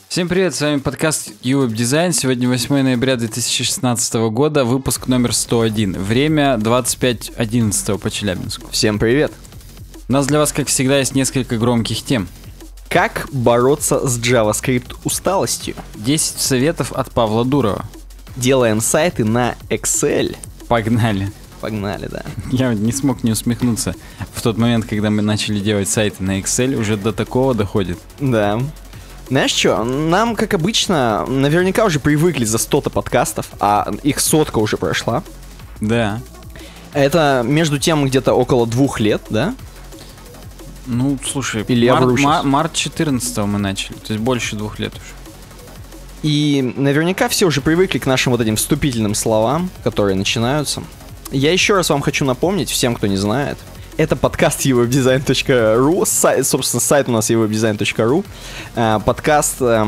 Всем привет, с вами подкаст UWeb Design. Сегодня 8 ноября 2016 года, выпуск номер 101. Время 25:11 по Челябинску. Всем привет. У нас для вас, как всегда, есть несколько громких тем. Как бороться с JavaScript усталостью? 10 советов от Павла Дурова. Делаем сайты на Excel. Погнали. Погнали, да. Я не смог не усмехнуться в тот момент, когда мы начали делать сайты на Excel, уже до такого доходит. Да. Знаешь что, нам, как обычно, наверняка уже привыкли за 100-то подкастов, а их 100-ка уже прошла. Да. Это, между тем, где-то около 2 лет, да? Ну, слушай, Или я вру сейчас? март 14-го мы начали, то есть больше 2 лет уже. И наверняка все уже привыкли к нашим вот этим вступительным словам, которые начинаются. Я еще раз вам хочу напомнить, всем, кто не знает, это подкаст uwebdesign.ru, собственно, сайт у нас uwebdesign.ru, подкаст про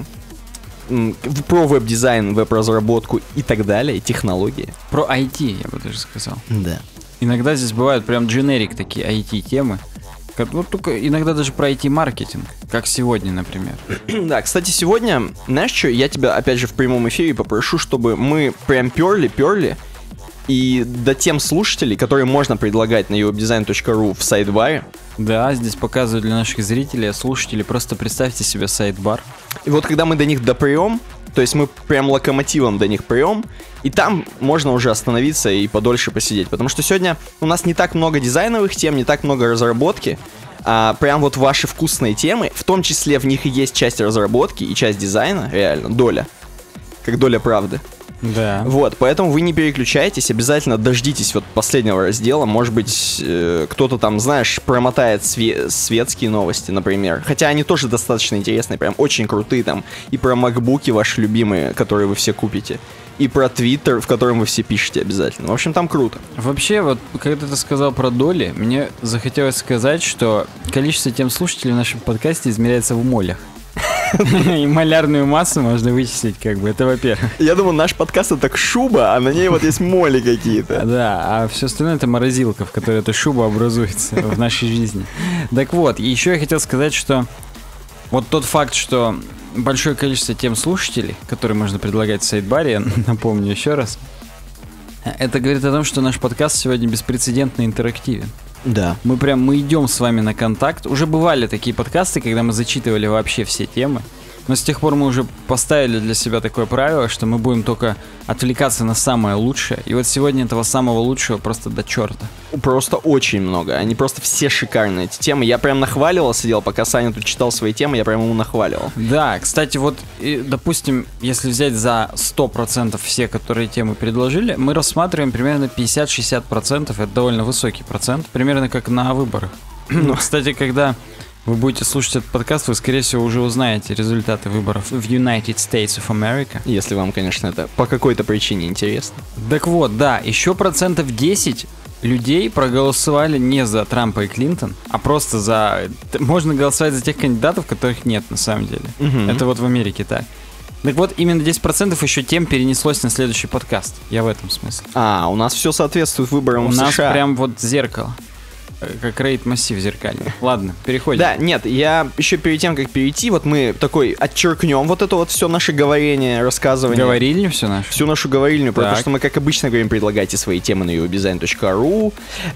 веб-дизайн, веб-разработку и так далее, технологии. Про IT, я бы даже сказал. Да. Иногда здесь бывают прям дженерик такие IT-темы. Ну, только иногда даже про IT-маркетинг, как сегодня, например. Да, кстати, сегодня, знаешь что, я тебя, опять же, в прямом эфире попрошу, чтобы мы прям перли, и до тем слушателей, которые можно предлагать на uwebdesign.ru в сайдбаре. Да, здесь показываю для наших зрителей, а слушателей, просто представьте себе сайдбар. И вот когда мы до них допрем, то есть мы прям локомотивом до них прем, и там можно уже остановиться и подольше посидеть. Потому что сегодня у нас не так много дизайновых тем, не так много разработки, а прям вот ваши вкусные темы, в том числе в них и есть часть разработки и часть дизайна, реально, доля. Как доля правды. Да. Вот, поэтому вы не переключайтесь, обязательно дождитесь вот последнего раздела. Может быть, кто-то там, знаешь, промотает светские новости, например. Хотя они тоже достаточно интересные, прям очень крутые там. И про макбуки ваши любимые, которые вы все купите. И про Твиттер, в котором вы все пишете обязательно. В общем, там круто. Вообще, вот, когда ты сказал про доли, мне захотелось сказать, что количество тем слушателей в нашем подкасте измеряется в молях. И малярную массу можно вычислить, как бы, это во-первых. Я думаю, наш подкаст это шуба, а на ней вот есть моли какие-то. Да, а все остальное это морозилка, в которой эта шуба образуется в нашей жизни. Так вот, еще я хотел сказать, что вот тот факт, что большое количество тем слушателей, которые можно предлагать в сайдбаре, я напомню еще раз, это говорит о том, что наш подкаст сегодня беспрецедентно интерактивен. Да. Мы идем с вами на контакт. Уже бывали такие подкасты, когда мы зачитывали вообще все темы. Но с тех пор мы уже поставили для себя такое правило, что мы будем только отвлекаться на самое лучшее. И вот сегодня этого самого лучшего просто до черта. Просто очень много. Они просто все шикарные, эти темы. Я прям нахваливал, сидел, пока Саня тут читал свои темы, я прям ему нахваливал. Да, кстати, вот, допустим, если взять за 100% все, которые темы предложили, мы рассматриваем примерно 50-60%. Это довольно высокий процент. Примерно как на выборах. Ну, кстати, когда вы будете слушать этот подкаст, вы, скорее всего, уже узнаете результаты выборов в United States of America. Если вам, конечно, это по какой-то причине интересно. Так вот, да, еще 10% людей проголосовали не за Трампа и Клинтон, а просто за... Можно голосовать за тех кандидатов, которых нет на самом деле. Это вот в Америке так. Так вот, именно 10% еще тем перенеслось на следующий подкаст. Я в этом смысле. У нас все соответствует выборам в США. У нас прям вот зеркало. Как рейд-массив зеркальный. Ладно, переходим. Да, нет, я еще перед тем, как перейти, вот мы такой отчеркнем вот это вот все наше говорение, рассказывание. Говорильню все нашу? Всю нашу говорильню, про то, что мы, как обычно, говорим, предлагайте свои темы на uwebdesign.ru,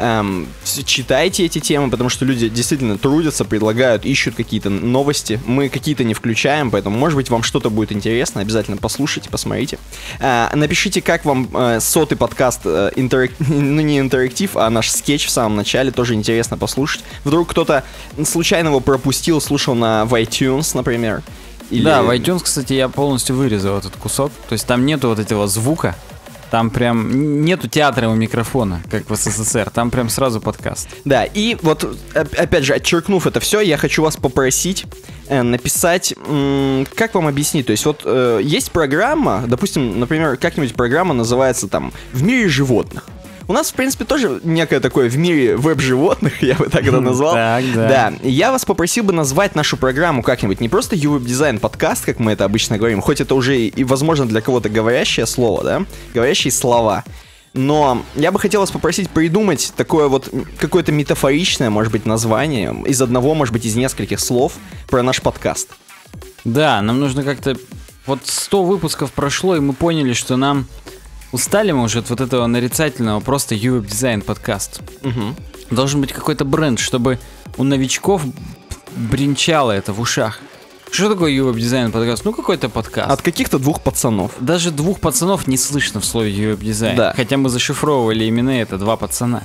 читайте эти темы, потому что люди действительно трудятся, предлагают, ищут какие-то новости, мы какие-то не включаем, поэтому, может быть, вам что-то будет интересно, обязательно послушайте, посмотрите. Напишите, как вам 100-й подкаст, ну не интерактив, а наш скетч в самом начале, тоже интересно послушать. Вдруг кто-то случайно его пропустил, слушал в iTunes, например. Или... Да, в iTunes, кстати, я полностью вырезал этот кусок. То есть там нету вот этого звука. Там прям нету театра у микрофона, как в СССР. Там прям сразу подкаст. Да, и вот, опять же, отчеркнув это все, я хочу вас попросить написать, как вам объяснить. То есть вот есть программа, допустим, например, как-нибудь программа называется там «В мире животных». У нас, в принципе, тоже некое такое в мире веб-животных, я бы так это назвал. Так, да. Да, я вас попросил бы назвать нашу программу как-нибудь, не просто UWeb Design подкаст, как мы это обычно говорим, хоть это уже и возможно для кого-то говорящее слово, да, говорящие слова. Но я бы хотел вас попросить придумать такое вот какое-то метафоричное, может быть, название из одного, может быть, из нескольких слов про наш подкаст. Да, нам нужно как-то... Вот 100 выпусков прошло, и мы поняли, что нам... Устали мы уже от вот этого нарицательного просто UI-дизайн подкаст. Должен быть какой-то бренд, чтобы у новичков бренчало это в ушах. Что такое UI-дизайн подкаст? Ну, какой-то подкаст. От каких-то двух пацанов. Даже двух пацанов не слышно в слове UI-дизайн. Да. Хотя мы зашифровывали именно это, два пацана.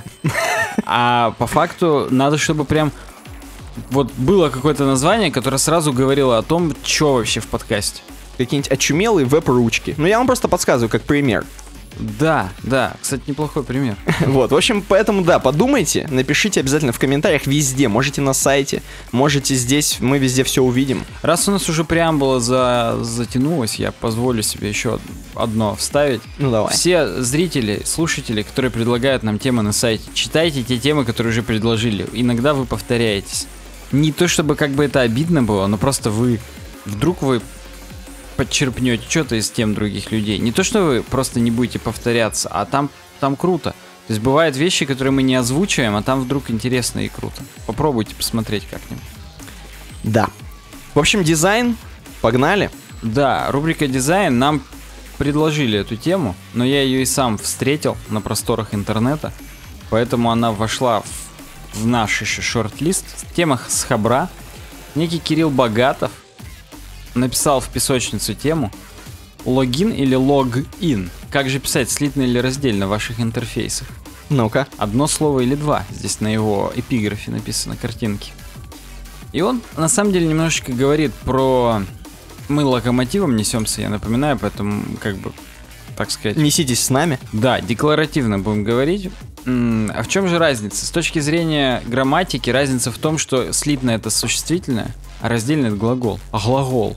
А по факту надо, чтобы прям... Вот было какое-то название, которое сразу говорило о том, что вообще в подкасте. Какие-нибудь очумелые веб-ручки. Ну, я вам просто подсказываю, как пример. Да, кстати, неплохой пример. Вот, в общем, поэтому, да, подумайте, напишите обязательно в комментариях везде. Можете на сайте, можете здесь, мы везде все увидим. Раз у нас уже преамбула затянулась, я позволю себе еще одно вставить. Ну, давай. Все зрители, слушатели, которые предлагают нам темы на сайте, читайте те темы, которые уже предложили. Иногда вы повторяетесь. Не то чтобы как бы это обидно было, но просто вдруг вы подчерпнете что-то из тем других людей. Не то, что вы просто не будете повторяться, а там круто. То есть бывают вещи, которые мы не озвучиваем, а там вдруг интересно и круто. Попробуйте посмотреть как-нибудь. Да. В общем, дизайн. Погнали. Да, рубрика «Дизайн». Нам предложили эту тему, но я ее и сам встретил на просторах интернета. Поэтому она вошла в наш еще шорт-лист. В темах с Хабра некий Кирилл Богатов написал в песочницу тему логин или логин. Как же писать, слитно или раздельно в ваших интерфейсах? Ну-ка. Одно слово или два. Здесь на его эпиграфе написано, картинки. И он на самом деле немножечко говорит про... Мы локомотивом несемся, я напоминаю, поэтому как бы, так сказать... Неситесь с нами. Да, декларативно будем говорить. А в чем же разница? С точки зрения грамматики разница в том, что слитно это существительное, а раздельно это глагол. А глагол.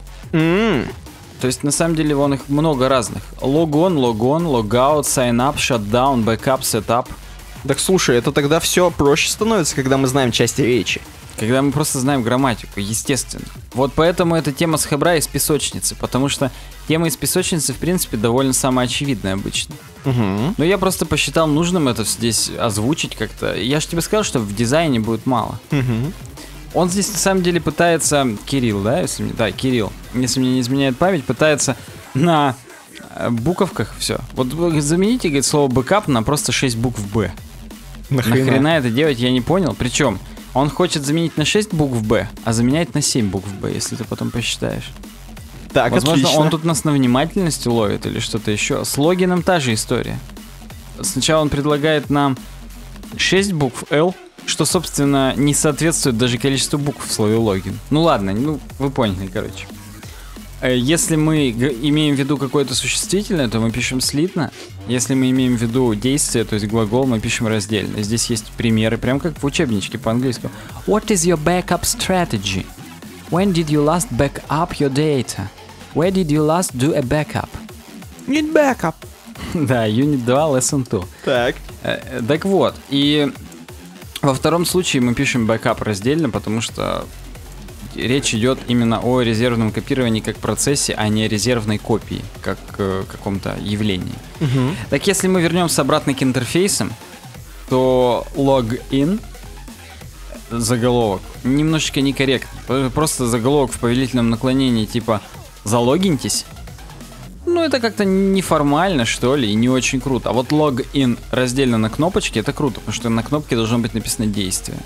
То есть на самом деле вон их много разных. Логон, логаут, sign-up, shutdown, backup, setup. Так слушай, это тогда все проще становится, когда мы знаем части речи. Когда мы просто знаем грамматику, естественно. Вот поэтому эта тема с Хабра из песочницы, потому что тема из песочницы, в принципе, довольно самоочевидная обычно. Но я просто посчитал нужным это здесь озвучить как-то. Я же тебе сказал, что в дизайне будет мало. Он здесь на самом деле пытается, Кирилл, да, Кирилл, если мне не изменяет память, пытается на буковках все. Вот замените, говорит, слово бэкап на просто 6 букв Б. Нахрена это делать, я не понял. Причем он хочет заменить на 6 букв Б, а заменяет на 7 букв Б, если ты потом посчитаешь. Так, возможно, отлично. Он тут нас на внимательности ловит или что-то еще. С логином та же история. Сначала он предлагает нам 6 букв L, что, собственно, не соответствует даже количеству букв в слове логин. Ну ладно, вы поняли, короче. Если мы имеем в виду какое-то существительное, то мы пишем слитно. Если мы имеем в виду действие, то есть глагол, мы пишем раздельно. Здесь есть примеры, прям как в учебничке по-английски. What is your backup strategy? When did you last back up your data? Where did you last do a backup? Need backup. Да, Unit 2, Lesson 2. Так. Так вот, и во втором случае мы пишем backup раздельно, потому что речь идет именно о резервном копировании как процессе, а не резервной копии, как каком-то явлении. Так если мы вернемся обратно к интерфейсам, то login, заголовок, немножечко некорректно. Просто заголовок в повелительном наклонении типа «залогиньтесь». Ну, это как-то неформально, что ли, и не очень круто. А вот login раздельно на кнопочке — это круто, потому что на кнопке должно быть написано действие.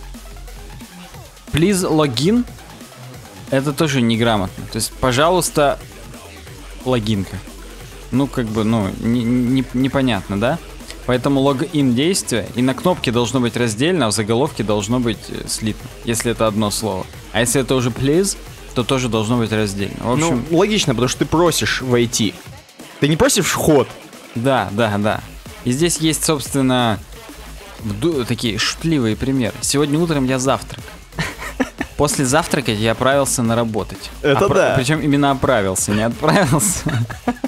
Please login — это тоже неграмотно. То есть, пожалуйста, логинка. Ну, как бы, непонятно, да? Поэтому login действие, и на кнопке должно быть раздельно, а в заголовке должно быть слитно, если это одно слово. А если это уже please, то тоже должно быть раздельно. В общем, логично, потому что ты просишь войти. Ты не просишь вход. Да. И здесь есть, собственно, такие шутливые примеры. Сегодня утром я завтрак. После завтрака я отправился на работать. Это да. Причем именно отправился, не отправился.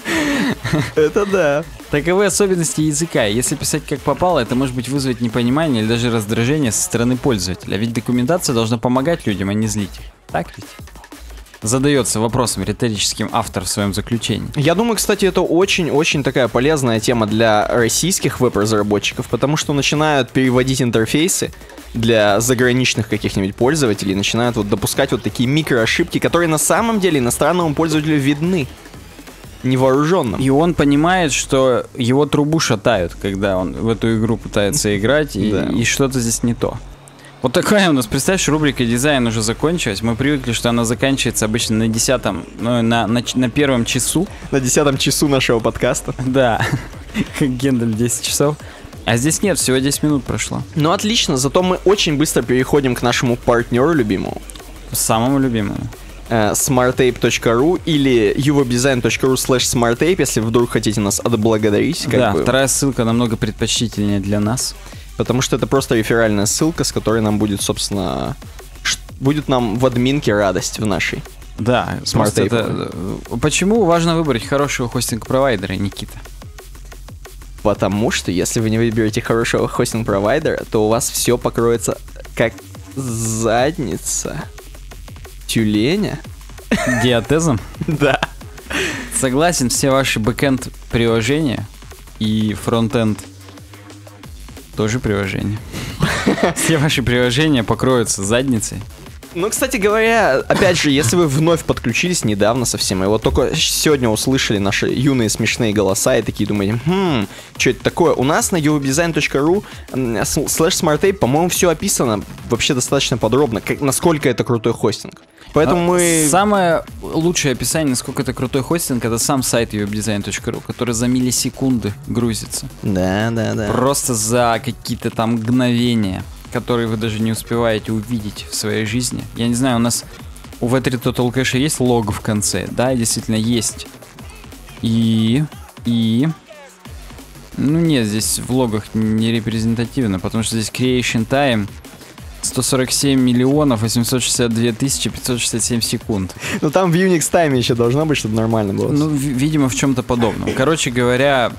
Это да. Таковы особенности языка. Если писать как попало, это может быть вызвать непонимание или даже раздражение со стороны пользователя. Ведь документация должна помогать людям, а не злить их. Так ведь? задается вопросом риторическим автор в своем заключении. Я думаю, кстати, это очень-очень такая полезная тема для российских веб-разработчиков, потому что начинают переводить интерфейсы для заграничных каких-нибудь пользователей, начинают вот допускать вот такие микроошибки, которые на самом деле иностранному пользователю видны, невооруженным. И он понимает, что его трубу шатают, когда он в эту игру пытается играть, и что-то здесь не то. Вот такая у нас, представляешь, рубрика «Дизайн» уже закончилась. Мы привыкли, что она заканчивается обычно на 10-м, ну, на первом часу. На 10-м часу нашего подкаста. Да, как Гендель 10 часов. А здесь нет, всего 10 минут прошло. Ну отлично, зато мы очень быстро переходим к нашему партнеру любимому. Самому любимому. smartape.ru или uwebdesign.ru/smartape, если вдруг хотите нас отблагодарить. Да, вторая ссылка намного предпочтительнее для нас. Потому что это просто реферальная ссылка, с которой нам будет, собственно, будет нам в админке радость в нашей. Да, это... Почему важно выбрать хорошего хостинг-провайдера, Никита? Потому что если вы не выберете хорошего хостинг-провайдера, то у вас все покроется как задница тюленя. Диатезом? Да. Согласен, все ваши бэкэнд-приложения и фронтенд тоже приложения. Все ваши приложения покроются задницей. Ну, кстати говоря, опять же, если вы вновь подключились недавно совсем, и вот только сегодня услышали наши юные смешные голоса и такие думаете, что это такое? У нас на uwebdesign.ru /smartape, по-моему, все описано вообще достаточно подробно, насколько это крутой хостинг. Поэтому мы... Самое лучшее описание, насколько это крутой хостинг, это сам сайт uwebdesign.ru, который за миллисекунды грузится. Да. Просто за какие-то там мгновения, которые вы даже не успеваете увидеть в своей жизни. Я не знаю, у нас у V3 Total Cache есть лог в конце? Да, действительно есть. И... Ну нет, здесь в логах не репрезентативно, потому что здесь creation time 147 миллионов 862 тысячи 567 секунд. Ну там в Unix time еще должно быть, чтобы нормально было. Ну, видимо, в чем-то подобном. Короче говоря,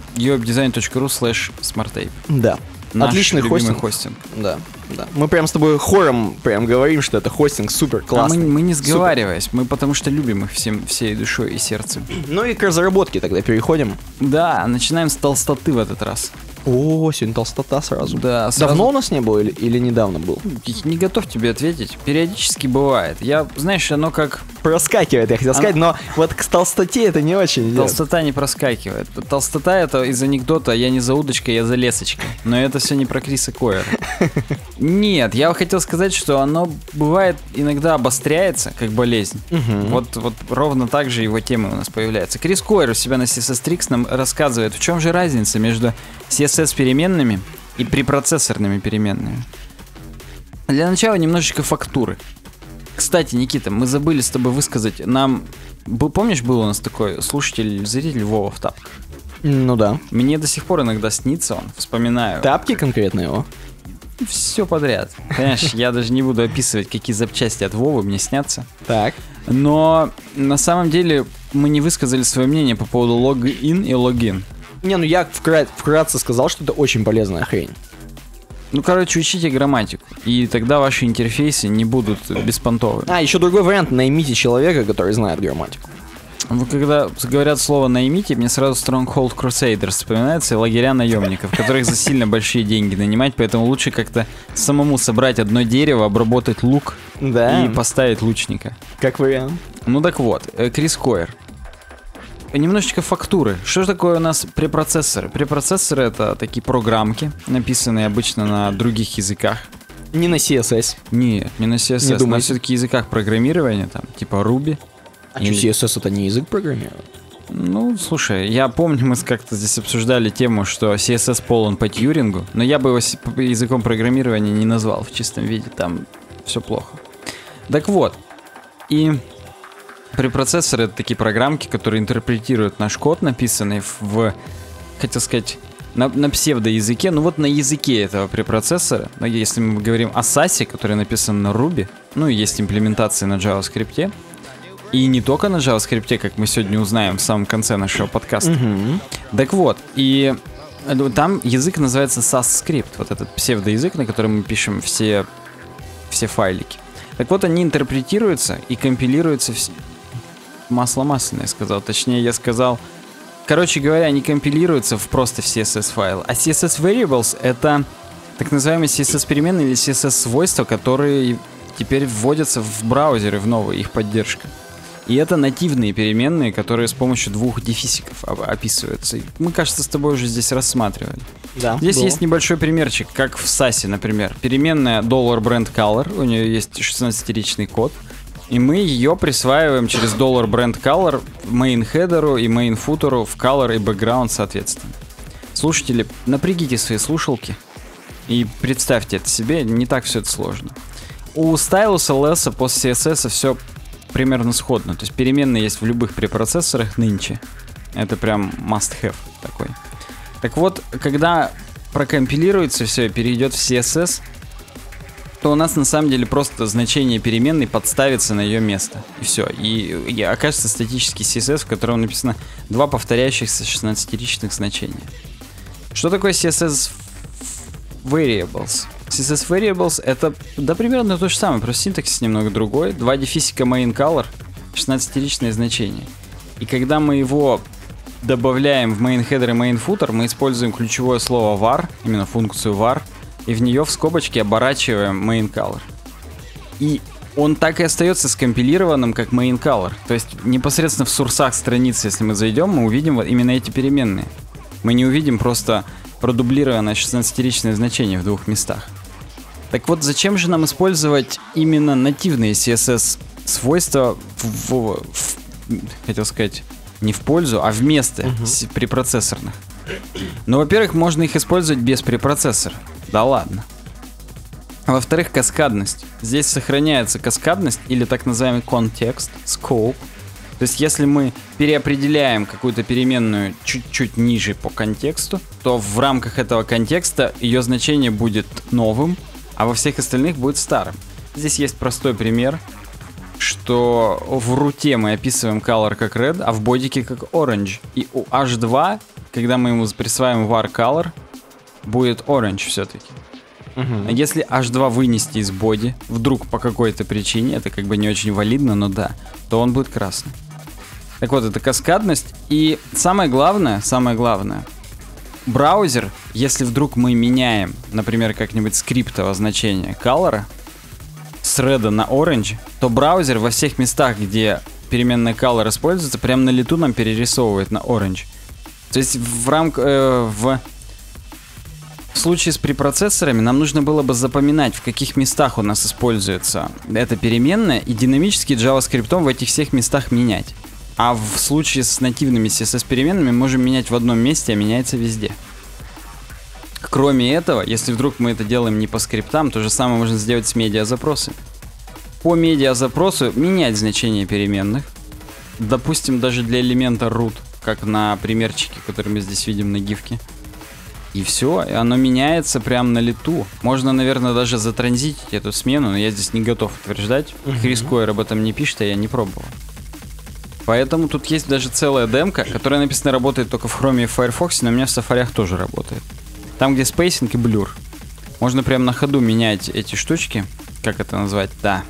uwebdesign.ru/smartape. Да. Наш отличный хостинг. Да. Мы прям с тобой хором прям говорим, что это хостинг супер классный. А мы не сговариваясь, мы потому что любим их всей душой и сердцем. Ну и к разработке тогда переходим. Да, начинаем с толстоты в этот раз. О, сегодня толстота сразу. Да, сразу. Давно у нас не было или недавно был? Не готов тебе ответить. Периодически бывает. Знаешь, оно как... Проскакивает, я хотел сказать, но вот к толстоте это не очень идет. Толстота не проскакивает. Толстота — это из анекдота «я не за удочкой, я за лесочкой». Но это все не про Криса Койера. Нет, я хотел сказать, что оно бывает иногда обостряется, как болезнь. Вот ровно так же его темы у нас появляются. Крис Койер у себя на CSS Tricks нам рассказывает, в чем же разница между CSS-переменными и препроцессорными переменными. Для начала немножечко фактуры. Кстати, Никита, мы забыли с тобой высказать нам... Помнишь, был у нас такой слушатель, зритель Вова в тапках? Ну да. Мне до сих пор иногда снится он, вспоминаю. Тапки конкретно его? Все подряд. Понимаешь, я даже не буду описывать, какие запчасти от Вовы мне снятся. Так. Но на самом деле мы не высказали свое мнение по поводу логин и логин. Не, ну я вкратце сказал, что это очень полезная хрень. Ну, короче, учите грамматику, и тогда ваши интерфейсы не будут беспонтовыми. Еще другой вариант: наймите человека, который знает грамматику. Ну, когда говорят слово «наймите», мне сразу Stronghold Crusaders вспоминается и лагеря наемников, которых за сильно большие деньги нанимать, поэтому лучше как-то самому собрать одно дерево, обработать лук и поставить лучника. Как вариант. Ну так вот, Крис Койер. Немножечко фактуры. Что же такое у нас препроцессоры? Препроцессоры — это такие программки, написанные обычно на других языках. Не на CSS. Нет, не на CSS, на все-таки языках программирования, там, типа Ruby. А что, CSS это не язык программирования? Ну, слушай, я помню, мы как-то здесь обсуждали тему, что CSS полон по Тьюрингу, но я бы его языком программирования не назвал в чистом виде, там все плохо. Так вот, и препроцессоры — это такие программки, которые интерпретируют наш код, написанный хотел сказать, на псевдоязыке, ну вот на языке этого препроцессора. Но если мы говорим о SAS, который написан на Ruby, ну и есть имплементации на JavaScript, и не только на JavaScript, как мы сегодня узнаем в самом конце нашего подкаста. Так вот, и там язык называется SAS-скрипт, вот этот псевдоязык, на котором мы пишем все файлики. Так вот, они интерпретируются и компилируются масло масляное сказал. Точнее, я сказал... Короче говоря, они компилируются в просто в CSS-файл. А CSS Variables — это так называемые CSS-переменные или CSS-свойства, которые теперь вводятся в браузеры, в новые, их поддержка. И это нативные переменные, которые с помощью двух дефисиков описываются. Мы, кажется, с тобой уже здесь рассматривали. Да, здесь было. есть небольшой примерчик, как в SAS, например. Переменная $brandColor, у нее есть 16-ричный код. И мы ее присваиваем через $brandColor main-хедеру и main-футеру в color и background соответственно. Слушатели, напрягите свои слушалки и представьте это себе, не так все это сложно. У Stylus LS после CSS все примерно сходно. То есть переменные есть в любых препроцессорах нынче. Это прям must-have такой. Так вот, когда прокомпилируется все и перейдет в CSS, то у нас на самом деле просто значение переменной подставится на ее место. И все. И окажется статический CSS, в котором написано два повторяющихся 16-ричных значения. Что такое CSS Variables? CSS Variables — это да примерно то же самое, просто синтаксис немного другой. Два дефисика main-color, 16-ричное значение. И когда мы его добавляем в main-header и main-footer, мы используем ключевое слово var, именно функцию var, и в нее в скобочке оборачиваем main-color. И он так и остается скомпилированным как main-color. То есть непосредственно в сурсах страницы, если мы зайдем, мы увидим вот именно эти переменные. Мы не увидим просто продублированное 16-ричное значение в двух местах. Так вот, зачем же нам использовать именно нативные CSS-свойства хотел сказать, не в пользу, а вместо препроцессорных? Ну, во-первых, можно их использовать без препроцессора. Да ладно. А во-вторых, каскадность. Здесь сохраняется каскадность или так называемый контекст, scope. То есть, если мы переопределяем какую-то переменную чуть-чуть ниже по контексту, то в рамках этого контекста ее значение будет новым, а во всех остальных будет старым. Здесь есть простой пример, что в руте мы описываем color как red, а в бодике как orange. И у h2, когда мы ему присваиваем var color, будет orange все-таки. А если h2 вынести из боди, вдруг по какой-то причине, это как бы не очень валидно, но да, то он будет красный. Так вот, это каскадность. И самое главное, браузер, если вдруг мы меняем, например, как-нибудь скриптово значение color с red на orange, то браузер во всех местах, где переменная color используется, прямо на лету нам перерисовывает на orange. То есть в случае с препроцессорами нам нужно было бы запоминать, в каких местах у нас используется эта переменная, и динамически JavaScript в этих всех местах менять. А в случае с нативными CSS-переменными мы можем менять в одном месте, а меняется везде. Кроме этого, если вдруг мы это делаем не по скриптам, то же самое можно сделать с медиазапросами. По медиазапросу менять значение переменных. Допустим, даже для элемента root, как на примерчике, который мы здесь видим на гифке. И все, и оно меняется прямо на лету. Можно, наверное, даже затранзитить эту смену, но я здесь не готов утверждать. Крис Койер об этом не пишет, а я не пробовал. Поэтому тут есть даже целая демка, которая написано работает только в Chrome и в Firefox, но у меня в Safari тоже работает. Там, где спейсинг и блюр. Можно прямо на ходу менять эти штучки. Как это назвать? Да.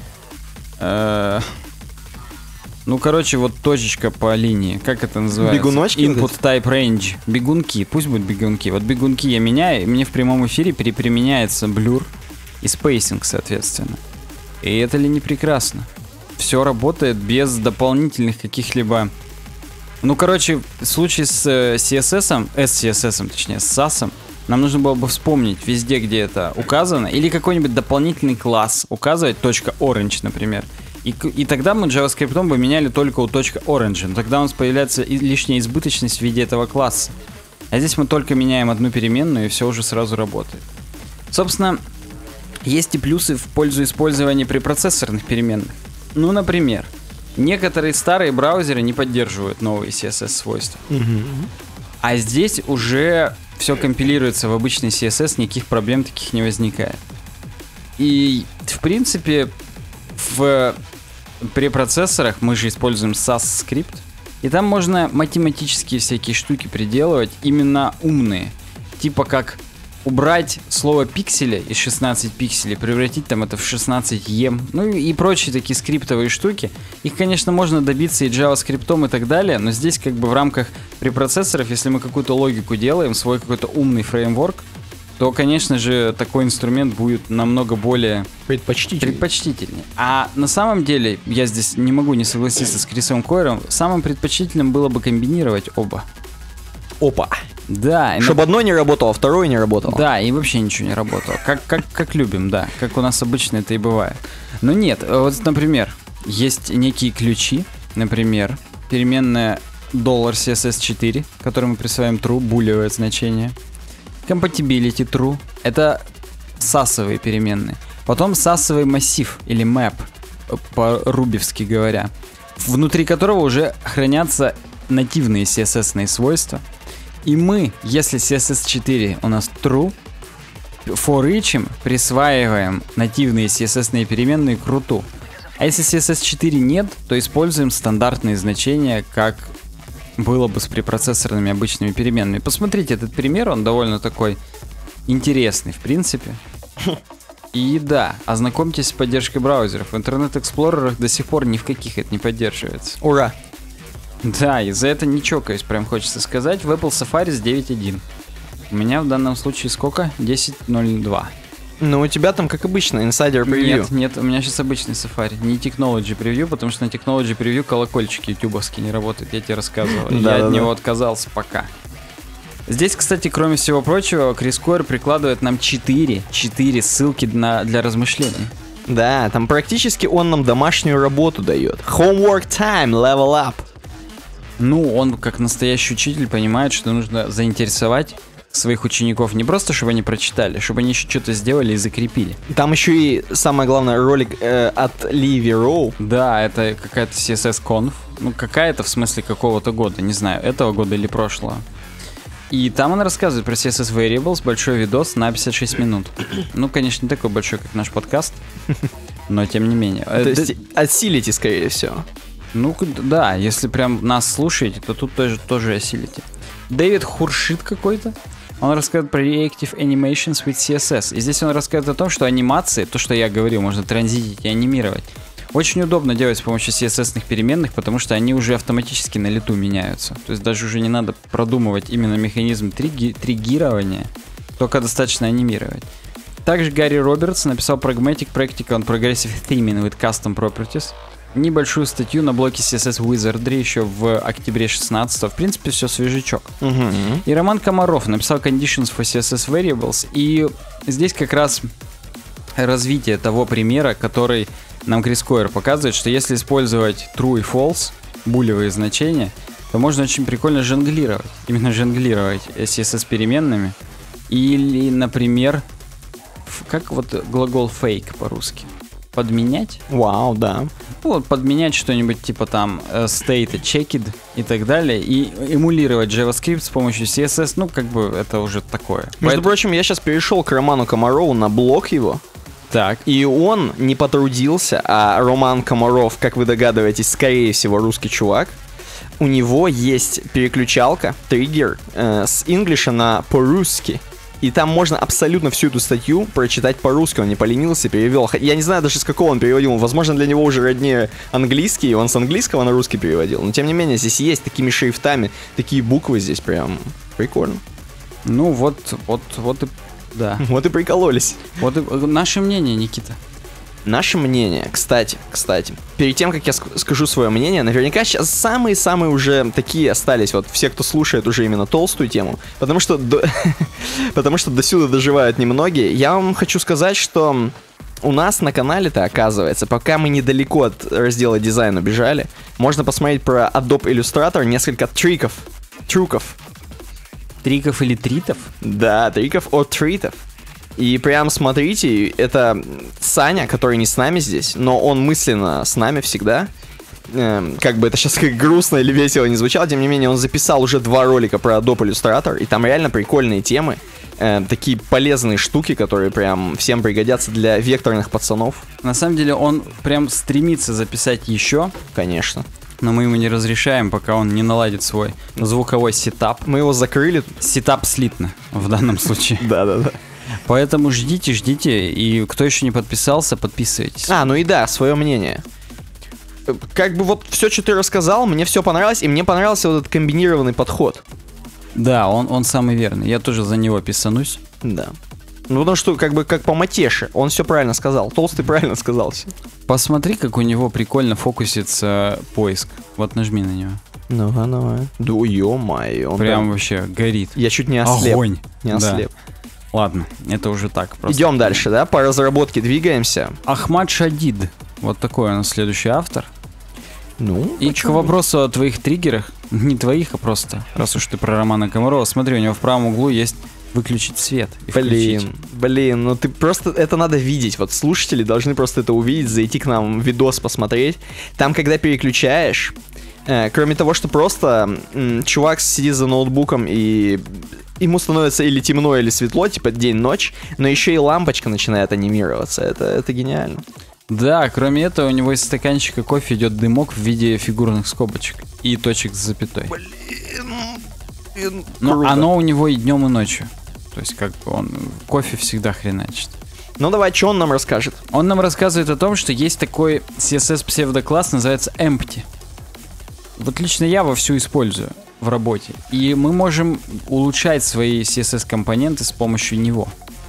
Ну, короче, вот точечка по линии. Как это называется? Бегуночки? Input type range. Бегунки. Пусть будут бегунки. Вот бегунки я меняю, и мне в прямом эфире переприменяется блюр и спейсинг, соответственно. И это ли не прекрасно? Все работает без дополнительных каких-либо... Ну, короче, в случае с CSS, точнее, с SAS, нам нужно было бы вспомнить везде, где это указано, или какой-нибудь дополнительный класс указывать, .orange, например. И тогда мы JavaScript бы меняли только у .orange, но тогда у нас появляется лишняя избыточность в виде этого класса. А здесь мы только меняем одну переменную, и все уже сразу работает. Собственно, есть и плюсы в пользу использования препроцессорных переменных. Ну, например, некоторые старые браузеры не поддерживают новые CSS-свойства. А здесь уже все компилируется в обычный CSS, никаких проблем таких не возникает. И, в принципе, в препроцессорах мы же используем SAS-скрипт, и там можно математические всякие штуки приделывать, именно умные. Типа как убрать слово пикселя из 16 пикселей, превратить там это в 16 ем, ну и прочие такие скриптовые штуки. Их, конечно, можно добиться и JavaScript и так далее, но здесь как бы в рамках препроцессоров, если мы какую-то логику делаем, свой какой-то умный фреймворк, то, конечно же, такой инструмент будет намного более предпочтительнее. А на самом деле, я здесь не могу не согласиться с Крисом Койером, самым предпочтительным было бы комбинировать оба. Опа. Да. Чтобы одно не работало, а второе не работало. Да, и вообще ничего не работало. Как любим, да. Как у нас обычно это и бывает. Но нет, вот, например, есть некие ключи, например, переменная $CSS4, которой мы присваиваем true, булевое значение. Compatibility true. Это сасовые переменные. Потом сасовый массив или map, по-рубевски говоря, внутри которого уже хранятся нативные CSS-ные свойства. И мы, если CSS4 у нас true, for each присваиваем нативные CSS-ные переменные к root. А если CSS4 нет, то используем стандартные значения, как было бы с препроцессорными обычными переменными. Посмотрите этот пример, он довольно такой интересный, в принципе. И да, ознакомьтесь с поддержкой браузеров. В Internet Explorer до сих пор ни в каких это не поддерживается. Ура! Да, и за это не чокаюсь, прям хочется сказать. В Apple Safari с 9.1. У меня в данном случае сколько? 10.02. Ну, у тебя там, как обычно, Insider Preview. Нет, у меня сейчас обычный Safari, не Technology Preview, потому что на Technology Preview колокольчик ютубовский не работает, я тебе рассказывал. Я от него отказался пока. Здесь, кстати, кроме всего прочего, Крис Койер прикладывает нам 4 ссылки для размышлений. Да, там практически он нам домашнюю работу дает. Homework time, level up. Ну, он, как настоящий учитель, понимает, что нужно заинтересовать своих учеников не просто, чтобы они прочитали, чтобы они еще что-то сделали и закрепили. Там еще и, самое главное, ролик от Ливи Роу. Да, это какая-то CSS-Conf. Ну, какая-то в смысле какого-то года, не знаю, этого года или прошлого. И там он рассказывает про CSS Variables, большой видос на 56 минут. Ну, конечно, не такой большой, как наш подкаст, но тем не менее. То есть осилите, скорее всего. Ну, да, если прям нас слушаете, то тут тоже осилите. Дэвид Хуршит какой-то. Он рассказывает про Reactive Animations with CSS. И здесь он рассказывает о том, что анимации, то, что я говорил, можно транзитить и анимировать, очень удобно делать с помощью CSS-ных переменных, потому что они уже автоматически на лету меняются. То есть даже уже не надо продумывать именно механизм триггирования, только достаточно анимировать. Также Гарри Робертс написал Pragmatic Practical on Progressive Theming with Custom Properties. Небольшую статью на блоке CSS Wizardry еще в октябре 16-го. В принципе, все свежачок. И Роман Комаров написал Conditions for CSS Variables. И здесь как раз развитие того примера, который нам Крис Койер показывает, что если использовать true и false, булевые значения, то можно очень прикольно жонглировать. Именно жонглировать CSS переменными. Или, например, как вот глагол fake по-русски? Подменять. Вау, да. Вот, подменять что-нибудь типа там state, checked и так далее, и эмулировать JavaScript с помощью CSS, ну, как бы это уже такое. Между прочим, я сейчас перешел к Роману Комарову на блог его. Так. И он не потрудился, а Роман Комаров, как вы догадываетесь, скорее всего, русский чувак. У него есть переключалка, триггер с инглиша на по-русски. И там можно абсолютно всю эту статью прочитать по-русски, он не поленился, перевел. Я не знаю даже с какого он переводил, возможно для него уже роднее английский, и он с английского на русский переводил. Но тем не менее, здесь есть такими шрифтами, такие буквы здесь прям прикольно. Ну вот и да. Вот и прикололись. Вот и наше мнение, Никита. Наше мнение, кстати, перед тем, как я скажу свое мнение, наверняка сейчас самые-самые уже такие остались, вот все, кто слушает уже именно толстую тему, потому что досюда доживают немногие. Я вам хочу сказать, что у нас на канале-то, оказывается, пока мы недалеко от раздела дизайн убежали, можно посмотреть про Adobe Illustrator несколько трюков. Триков или тритов? Да, триков от тритов. И прям смотрите, это Саня, который не с нами здесь, но он мысленно с нами всегда. Как бы это сейчас как грустно или весело не звучало, тем не менее он записал уже 2 ролика про Adobe Illustrator, и там реально прикольные темы, такие полезные штуки, которые прям всем пригодятся для векторных пацанов. На самом деле он прям стремится записать еще. Конечно. Но мы ему не разрешаем, пока он не наладит свой звуковой сетап. Мы его закрыли. Сетап слитно в данном случае. Да. Поэтому ждите, и кто еще не подписался, подписывайтесь. Ну и да, свое мнение. Как бы вот все, что ты рассказал, мне все понравилось, и мне понравился вот этот комбинированный подход. Да, он самый верный. Я тоже за него писанусь. Да. Ну, потому что, как бы, как по матеше, он все правильно сказал. Толстый правильно сказал все. Посмотри, как у него прикольно фокусится поиск. Вот нажми на него. Ну-ка. Да, ё-моё. Прям вообще горит. Я чуть не ослеп. Огонь. Не ослеп. Да. Ладно, это уже так просто. Идем дальше, да? По разработке двигаемся. Ахмад Шадид. Вот такой у нас следующий автор. Ну, и к вопросу о твоих триггерах, не твоих, а просто, раз уж ты про Романа Комарова, смотри, у него в правом углу есть выключить свет и включить. Блин, ну ты просто, это надо видеть, вот слушатели должны просто это увидеть, зайти к нам видос посмотреть. Там, когда переключаешь, кроме того, что просто чувак сидит за ноутбуком и ему становится или темно, или светло, типа день-ночь, но еще и лампочка начинает анимироваться, это гениально. Да, кроме этого, у него из стаканчика кофе идет дымок в виде фигурных скобочек и точек с запятой. Блин, но оно у него и днем, и ночью. То есть, как бы он кофе всегда хреначит. Ну давай, что он нам расскажет? Он нам рассказывает о том, что есть такой CSS-псевдокласс, называется Empty. Вот лично я вовсю использую в работе. И мы можем улучшать свои CSS-компоненты с помощью него.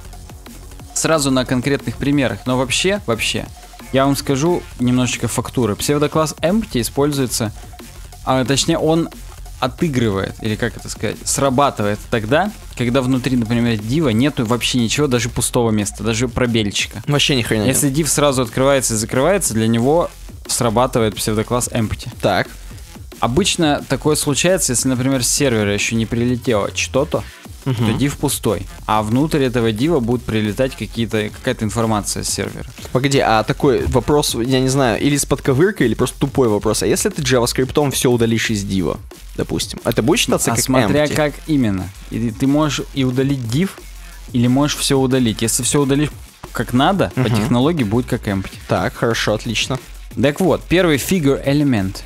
Сразу на конкретных примерах. Но вообще, я вам скажу немножечко фактуры. Псевдокласс Empty используется, точнее он отыгрывает, или как это сказать, срабатывает тогда, когда внутри, например, дива нету вообще ничего, даже пустого места, даже пробельчика. Вообще ни хрена нет. Если div сразу открывается и закрывается, для него срабатывает псевдокласс Empty. Так. Обычно такое случается, если, например, с сервера еще не прилетело что-то, то div пустой, а внутрь этого дива будет прилетать какая-то информация с сервера. Погоди, а такой вопрос, я не знаю, или с подковыркой, или просто тупой вопрос. А если ты JavaScript все удалишь из дива, допустим, это будет считаться как смотря empty? Как именно. И ты можешь и удалить div, или можешь все удалить. Если все удалишь как надо, по технологии будет как empty. Так, хорошо, отлично. Так вот, первый figure элемент.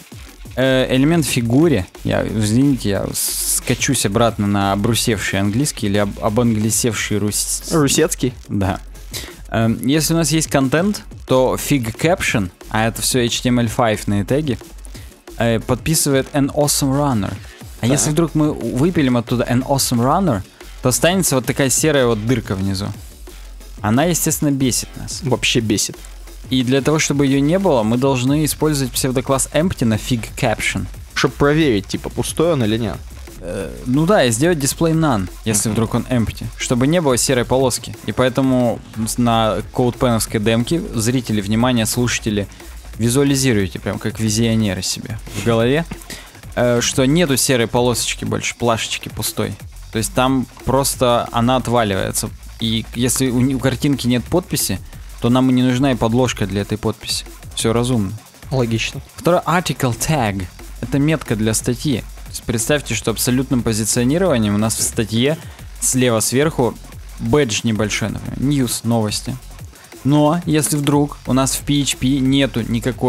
Элемент в фигуре, извините, я скачусь обратно на обрусевший английский или обанглисевший русецкий. Да. Если у нас есть контент, то fig caption, а это все HTML5 теги, подписывает an awesome runner. А если вдруг мы выпилим оттуда an awesome runner, то останется вот такая серая вот дырка внизу. Она, естественно, бесит нас. Вообще бесит. И для того, чтобы ее не было, мы должны использовать псевдокласс empty на fig caption. Чтобы проверить, типа, пустой он или нет. Ну да, и сделать display none, если вдруг он empty, чтобы не было серой полоски. И поэтому на CodePen-овской демке зрители, внимание, слушатели, визуализируйте прям как визионеры себе в голове, что нету серой полосочки больше, плашечки пустой. То есть там просто она отваливается. И если у картинки нет подписи, то нам и не нужна и подложка для этой подписи. Все разумно. Логично. Второй article tag. Это метка для статьи. То есть представьте, что абсолютным позиционированием у нас в статье слева сверху бэдж небольшой, например, news, новости. Но если вдруг у нас в PHP нету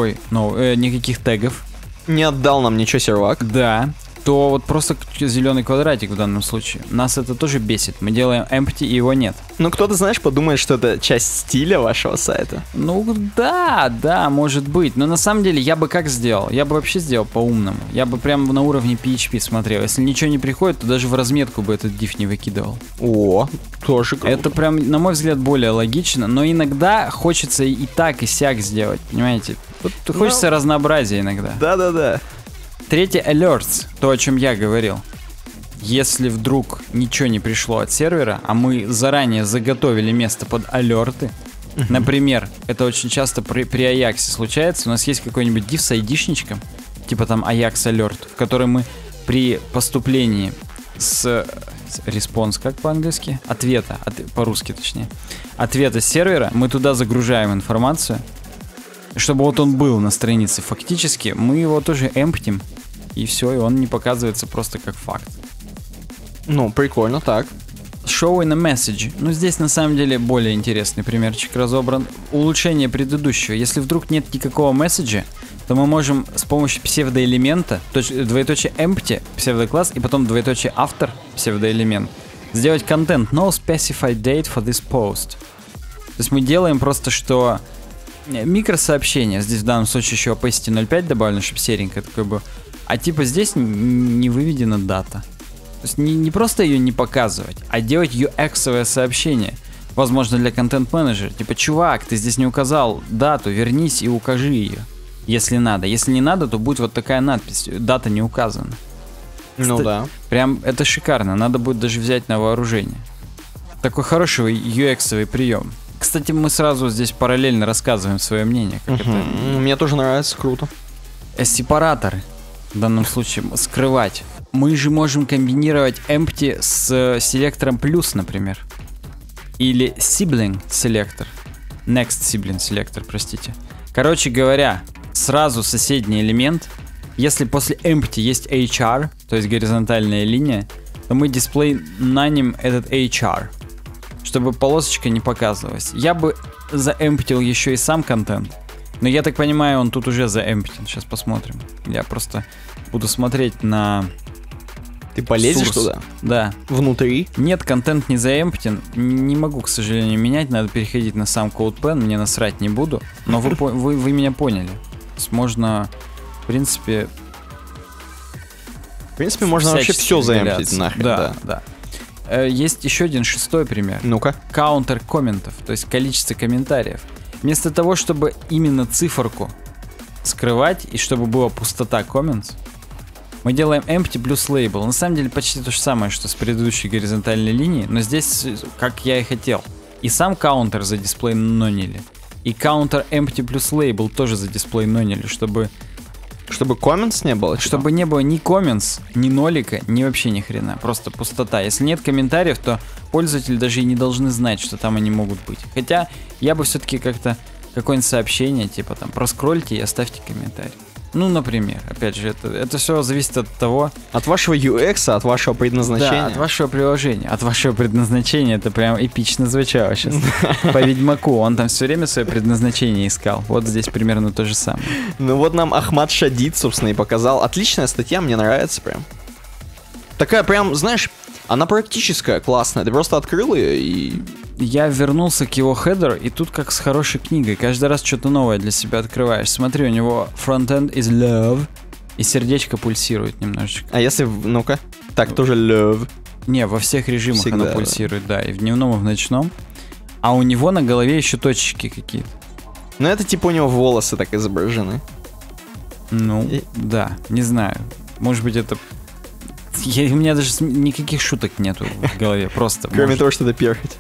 никаких тегов, не отдал нам ничего сервак, да, то вот просто зеленый квадратик в данном случае. Нас это тоже бесит. Мы делаем empty, и его нет. Ну, кто-то, знаешь, подумает, что это часть стиля вашего сайта. Ну, да, может быть. Но на самом деле я бы как сделал? Я бы вообще сделал по-умному. Я бы прям на уровне PHP смотрел. Если ничего не приходит, то даже в разметку бы этот div не выкидывал. О, тоже круто. Это прям, на мой взгляд, более логично. Но иногда хочется и так, и сяк сделать. Понимаете? Тут хочется разнообразия иногда. Да. Третий alerts, то, о чем я говорил. Если вдруг ничего не пришло от сервера, а мы заранее заготовили место под алерты, например, это очень часто при Ajax случается, у нас есть какой-нибудь div с айдишничком, типа там Ajax alert, в который мы при поступлении с response, как по-английски? Ответа, по-русски точнее. Ответа с сервера, мы туда загружаем информацию, чтобы вот он был на странице. Фактически мы его тоже эмптим, и все, и он не показывается просто как факт. Ну, прикольно, так. Show in a message. Ну, здесь на самом деле более интересный примерчик разобран. Улучшение предыдущего. Если вдруг нет никакого месседжа, то мы можем с помощью псевдоэлемента, двоеточие empty, псевдокласс, и потом двоеточие after, псевдоэлемент, сделать контент no specified date for this post. То есть мы делаем просто, что микросообщение, здесь в данном случае еще opacity 0.5 добавлено, чтобы серенькое такое было, а типа здесь не выведена дата. То есть не просто ее не показывать, а делать UX-овое сообщение. Возможно, для контент-менеджера. Типа, чувак, ты здесь не указал дату, вернись и укажи ее. Если надо. Если не надо, то будет вот такая надпись. Дата не указана. Ну да. Прям это шикарно. Надо будет даже взять на вооружение. Такой хороший UX-овый прием. Кстати, мы сразу здесь параллельно рассказываем свое мнение. Как это... Мне тоже нравится, круто. Сепараторы. В данном случае скрывать. Мы же можем комбинировать empty с селектором плюс, например. Или sibling селектор. Next sibling селектор, простите. Короче говоря, сразу соседний элемент. Если после empty есть HR, то есть горизонтальная линия, то мы дисплей наним этот HR, чтобы полосочка не показывалась. Я бы заэмптил еще и сам контент. Но я так понимаю, он тут уже заэмптен. Сейчас посмотрим. Я просто буду смотреть на... Ты полезешь туда? Да. Внутри? Нет, контент не заэмптен. Не могу, к сожалению, менять. Надо переходить на сам CodePen. Мне насрать не буду. Но вы меня поняли. То есть можно, в принципе... В принципе, можно вообще все заэмптить нахрен. Да. Есть еще один шестой пример. Ну-ка. Каунтер комментов. То есть количество комментариев. Вместо того, чтобы именно циферку скрывать и чтобы была пустота comments, мы делаем empty плюс label. На самом деле почти то же самое, что с предыдущей горизонтальной линией, но здесь как я и хотел. И сам каунтер за дисплей нонили. И каунтер empty плюс label тоже за дисплей нонили, чтобы... Чтобы comments не было? Чтобы не было ни comments, ни нолика, ни вообще ни хрена. Просто пустота. Если нет комментариев, то пользователи даже и не должны знать, что там они могут быть. Хотя я бы все-таки как-то какое-нибудь сообщение, типа там, проскрольте и оставьте комментарий. Ну, например, опять же, это все зависит от того... От вашего UX, от вашего предназначения. Да, от вашего приложения. От вашего предназначения. Это прям эпично звучало сейчас. По Ведьмаку. Он там все время свое предназначение искал. Вот здесь примерно то же самое. Ну вот нам Ахмад Шадид, собственно, и показал. Отличная статья, мне нравится прям. Такая прям, знаешь, она практическая, классная. Ты просто открыл ее и... Я вернулся к его хедеру, и тут как с хорошей книгой. Каждый раз что-то новое для себя открываешь. Смотри, у него frontend is love, и сердечко пульсирует немножечко. А если, ну-ка, так тоже love? Не, во всех режимах всегда, оно пульсирует, да, и в дневном, и в ночном. А у него на голове еще точечки какие-то. Ну это типа у него волосы так изображены. Ну, да, не знаю. Может быть это... У меня даже никаких шуток нету в голове, просто. Кроме того, что это перхоть.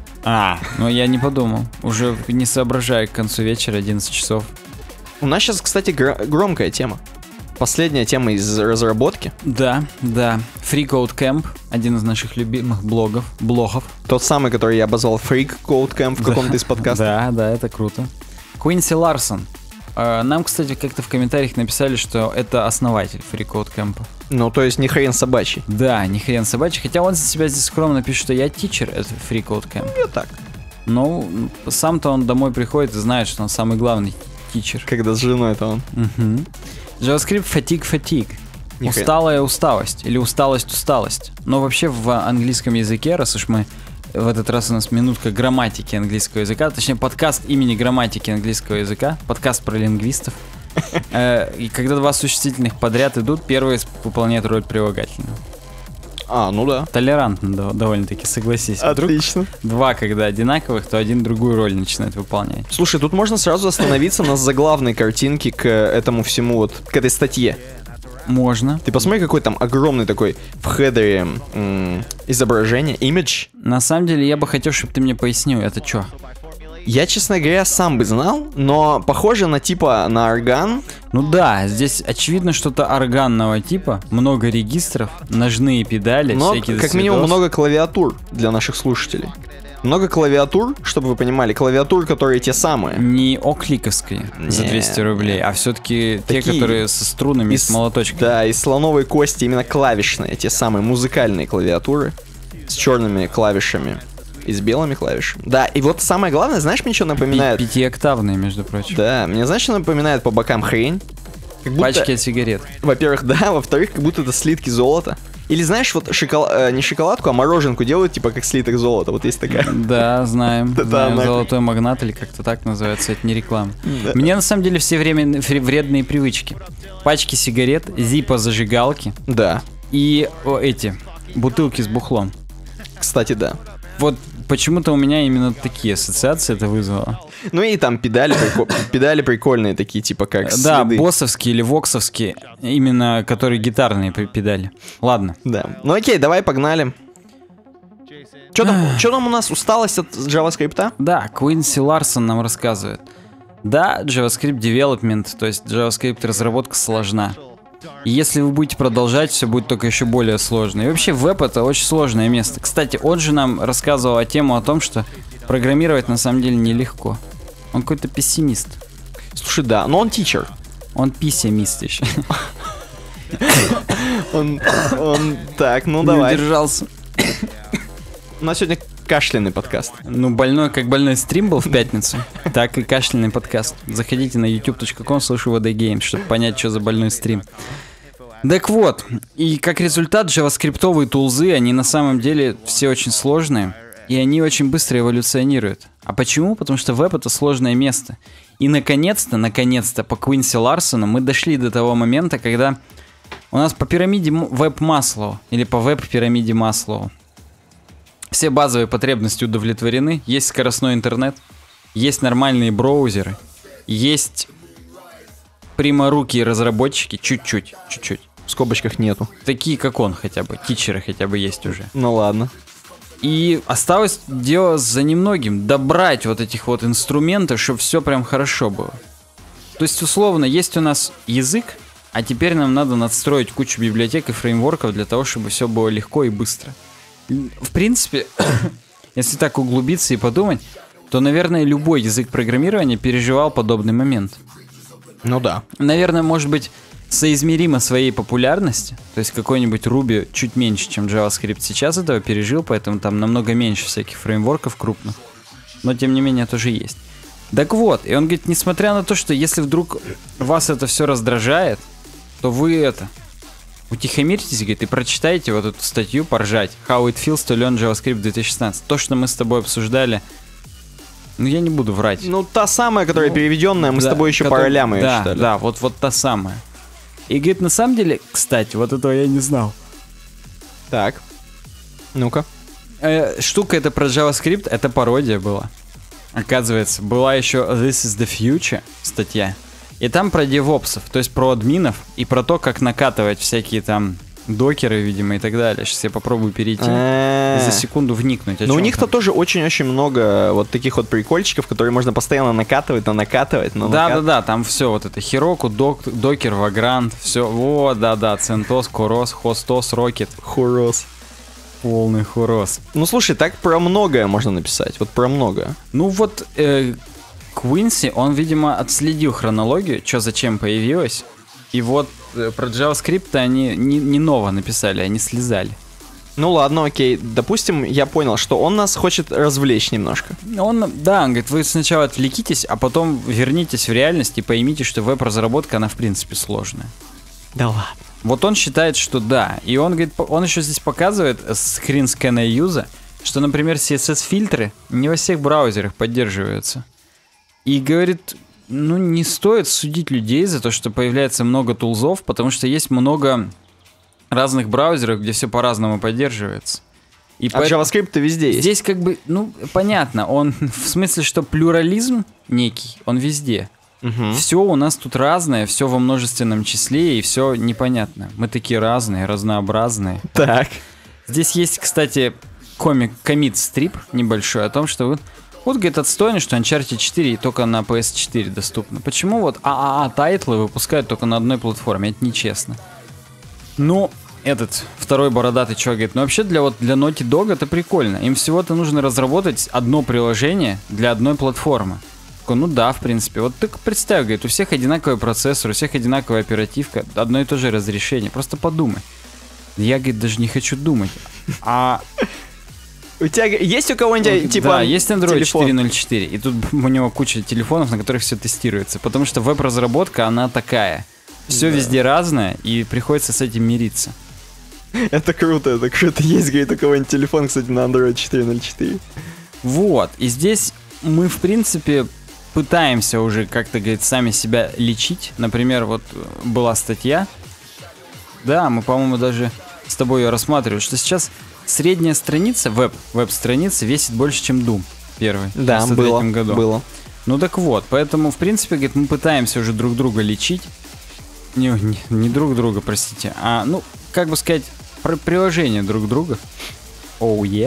Ну я не подумал. Уже не соображаю к концу вечера, 11 часов. У нас сейчас, кстати, громкая тема. Последняя тема из разработки. Да. Free Code Camp, один из наших любимых блогов. Тот самый, который я обозвал Freak Code Camp в каком-то из подкастов. Да, это круто. Куинси Ларсон. Нам, кстати, как-то в комментариях написали, что это основатель Free Code Camp. Ну, то есть не хрен собачий. Да, не хрен собачий. Хотя он за себя здесь скромно пишет, что я тичер, это Free Code Camp. Ну, так. Ну, сам-то он домой приходит и знает, что он самый главный тичер. Когда с женой-то он. JavaScript fatigue. Усталая усталость. Или усталость. Но вообще в английском языке, раз уж мы... В этот раз у нас минутка грамматики английского языка, точнее подкаст имени грамматики английского языка, подкаст про лингвистов. И когда два существительных подряд идут, первый выполняет роль прилагательного. Ну да. Толерантно довольно-таки, согласись. Отлично. Два, когда одинаковых, то один другую роль начинает выполнять. Слушай, тут можно сразу остановиться на заглавной картинке к этому всему, вот, к этой статье. Можно. Ты посмотри, какой там огромный такой в хедере изображение, image. На самом деле, я бы хотел, чтобы ты мне пояснил, это что? Я, честно говоря, сам бы знал, но похоже на типа на орган. Ну да, здесь очевидно что-то органного типа, много регистров, ножные педали, всякие как минимум много клавиатур для наших слушателей. Много клавиатур, чтобы вы понимали, клавиатур, которые те самые. Не окликовские за 200 рублей, а все-таки те, которые со струнами, с молоточками. Да, из слоновой кости, именно клавишные, те самые музыкальные клавиатуры с черными клавишами и с белыми клавишами. Да, и вот самое главное, знаешь, мне что напоминает? Пятиоктавные, между прочим. Да, мне знаешь, что напоминает по бокам хрень? Пачки от сигарет. Во-первых, да, во-вторых, как будто это слитки золота. Или знаешь, вот не шоколадку, а мороженку делают, типа как слиток золота. Вот есть такая. Да, знаем. Золотой магнат или как-то так называется, это не реклама. Мне на самом деле все время вредные привычки. Пачки сигарет, Зиппо зажигалки. Да. И эти бутылки с бухлом. Кстати, да. Вот почему-то у меня именно такие ассоциации это вызвало. Ну и там педали прикольные такие, типа как да, следы. боссовские или воксовские, именно которые гитарные педали. Ладно. Да. Ну окей, давай погнали. Что там у нас? Усталость от JavaScript? Да, Квинси Ларсон нам рассказывает. Да, JavaScript Development, то есть JavaScript разработка сложна. И если вы будете продолжать, все будет только еще более сложно. И вообще веб это очень сложное место. Кстати, он же нам рассказывал о том, что программировать на самом деле нелегко. Он какой-то пессимист. Слушай, да, но он тичер. Он пессимист еще. Он так, ну давай. Не удержался. У нас сегодня кашляный подкаст. Ну, как больной стрим был в пятницу, так и кашляный подкаст. Заходите на youtube.com/vdgames, чтобы понять, что за больной стрим. Так вот, и как результат, джаваскриптовые тулзы, они на самом деле все очень сложные, и они очень быстро эволюционируют. А почему? Потому что веб — это сложное место. И наконец-то, по Квинси Ларсону мы дошли до того момента, когда у нас по пирамиде веб Маслоу, или по веб-пирамиде Маслоу, все базовые потребности удовлетворены, есть скоростной интернет, есть нормальные браузеры, есть пряморукие разработчики, чуть-чуть. В скобочках нету. Такие, как он хотя бы, тичеры хотя бы есть уже. Ну ладно. И осталось дело за немногим, добрать вот этих вот инструментов, чтобы все прям хорошо было. То есть, условно, есть у нас язык, а теперь нам надо надстроить кучу библиотек и фреймворков для того, чтобы все было легко и быстро. В принципе, если так углубиться и подумать, то, наверное, любой язык программирования переживал подобный момент. Ну да. Наверное, может быть, соизмеримо своей популярности, то есть какой-нибудь Ruby чуть меньше, чем JavaScript сейчас этого пережил, поэтому там намного меньше всяких фреймворков крупных, но тем не менее тоже есть. Так вот, и он говорит, несмотря на то, что если вдруг вас это все раздражает, то вы утихомирьтесь, говорит, и прочитайте вот эту статью, поржать. How it feels to learn JavaScript 2016. То, что мы с тобой обсуждали, ну я не буду врать. Ну та самая, которая переведенная, мы с тобой еще по ролям ее читали. Да, вот та самая. И говорит, на самом деле, кстати, вот этого я не знал. Так, ну-ка. Штука это про JavaScript, это пародия была. Оказывается, была еще This is the Future статья. И там про девопсов, то есть про админов и про то, как накатывать всякие там докеры, видимо, и так далее. Сейчас я попробую перейти и за секунду вникнуть. Но у них-то тоже очень-очень много вот таких вот прикольчиков, которые можно постоянно накатывать. Да, там все вот это Heroku, докер, Vagrant, все, вот, да, CentOS, Koros, Hostos, Rocket. Хорос. Полный хорос. Ну, слушай, так про многое можно написать, вот про многое. Ну вот, Квинси, он, видимо, отследил хронологию, что зачем появилось. И вот про JavaScript они не ново написали, они слезали. Ну ладно, окей. Допустим, я понял, что он нас хочет развлечь немножко. Он говорит, вы сначала отвлекитесь, а потом вернитесь в реальность и поймите, что веб-разработка, она в принципе сложная. Да ладно. Вот он считает, что да. И он говорит, он еще здесь показывает screen scan use, что, например, CSS-фильтры не во всех браузерах поддерживаются. И говорит, ну не стоит судить людей за то, что появляется много тулзов, потому что есть много разных браузеров, где все по-разному поддерживается. И JavaScript-то везде есть. Здесь как бы, ну, понятно, он в смысле, что плюрализм некий, он везде. Все у нас тут разное, все во множественном числе, и все непонятно. Мы такие разные, разнообразные. Так. Здесь есть, кстати, коммит-стрип небольшой о том, что вот, говорит, отстойно, что Uncharted 4 только на PS4 доступно. Почему вот тайтлы выпускают только на одной платформе? Это нечестно. Ну, этот второй бородатый чувак говорит, ну вообще для Naughty Dog это прикольно. Им всего-то нужно разработать одно приложение для одной платформы. Такой, ну да, в принципе. Вот ты представь, говорит, у всех одинаковый процессор, у всех одинаковая оперативка, одно и то же разрешение. Просто подумай. Я, говорит, даже не хочу думать. У тебя есть у кого-нибудь типа да, есть Android телефон? 4.04, и тут у него куча телефонов, на которых все тестируется, потому что веб-разработка, она такая. Все везде разное, и приходится с этим мириться. Это круто, это круто. Есть, говорит, у кого-нибудь телефон, кстати, на Android 4.04. Вот, и здесь мы, в принципе, пытаемся уже как-то, говорит, сами себя лечить. Например, вот была статья, да, мы, по-моему, даже с тобой ее рассматривали, что сейчас средняя страница, веб-страница весит больше, чем Doom первый. Да, в 1993 году. было. Ну так вот, поэтому, в принципе, говорит, мы пытаемся уже друг друга лечить. Не друг друга, простите, а, ну, как бы сказать, приложение друг друга. Оу, е.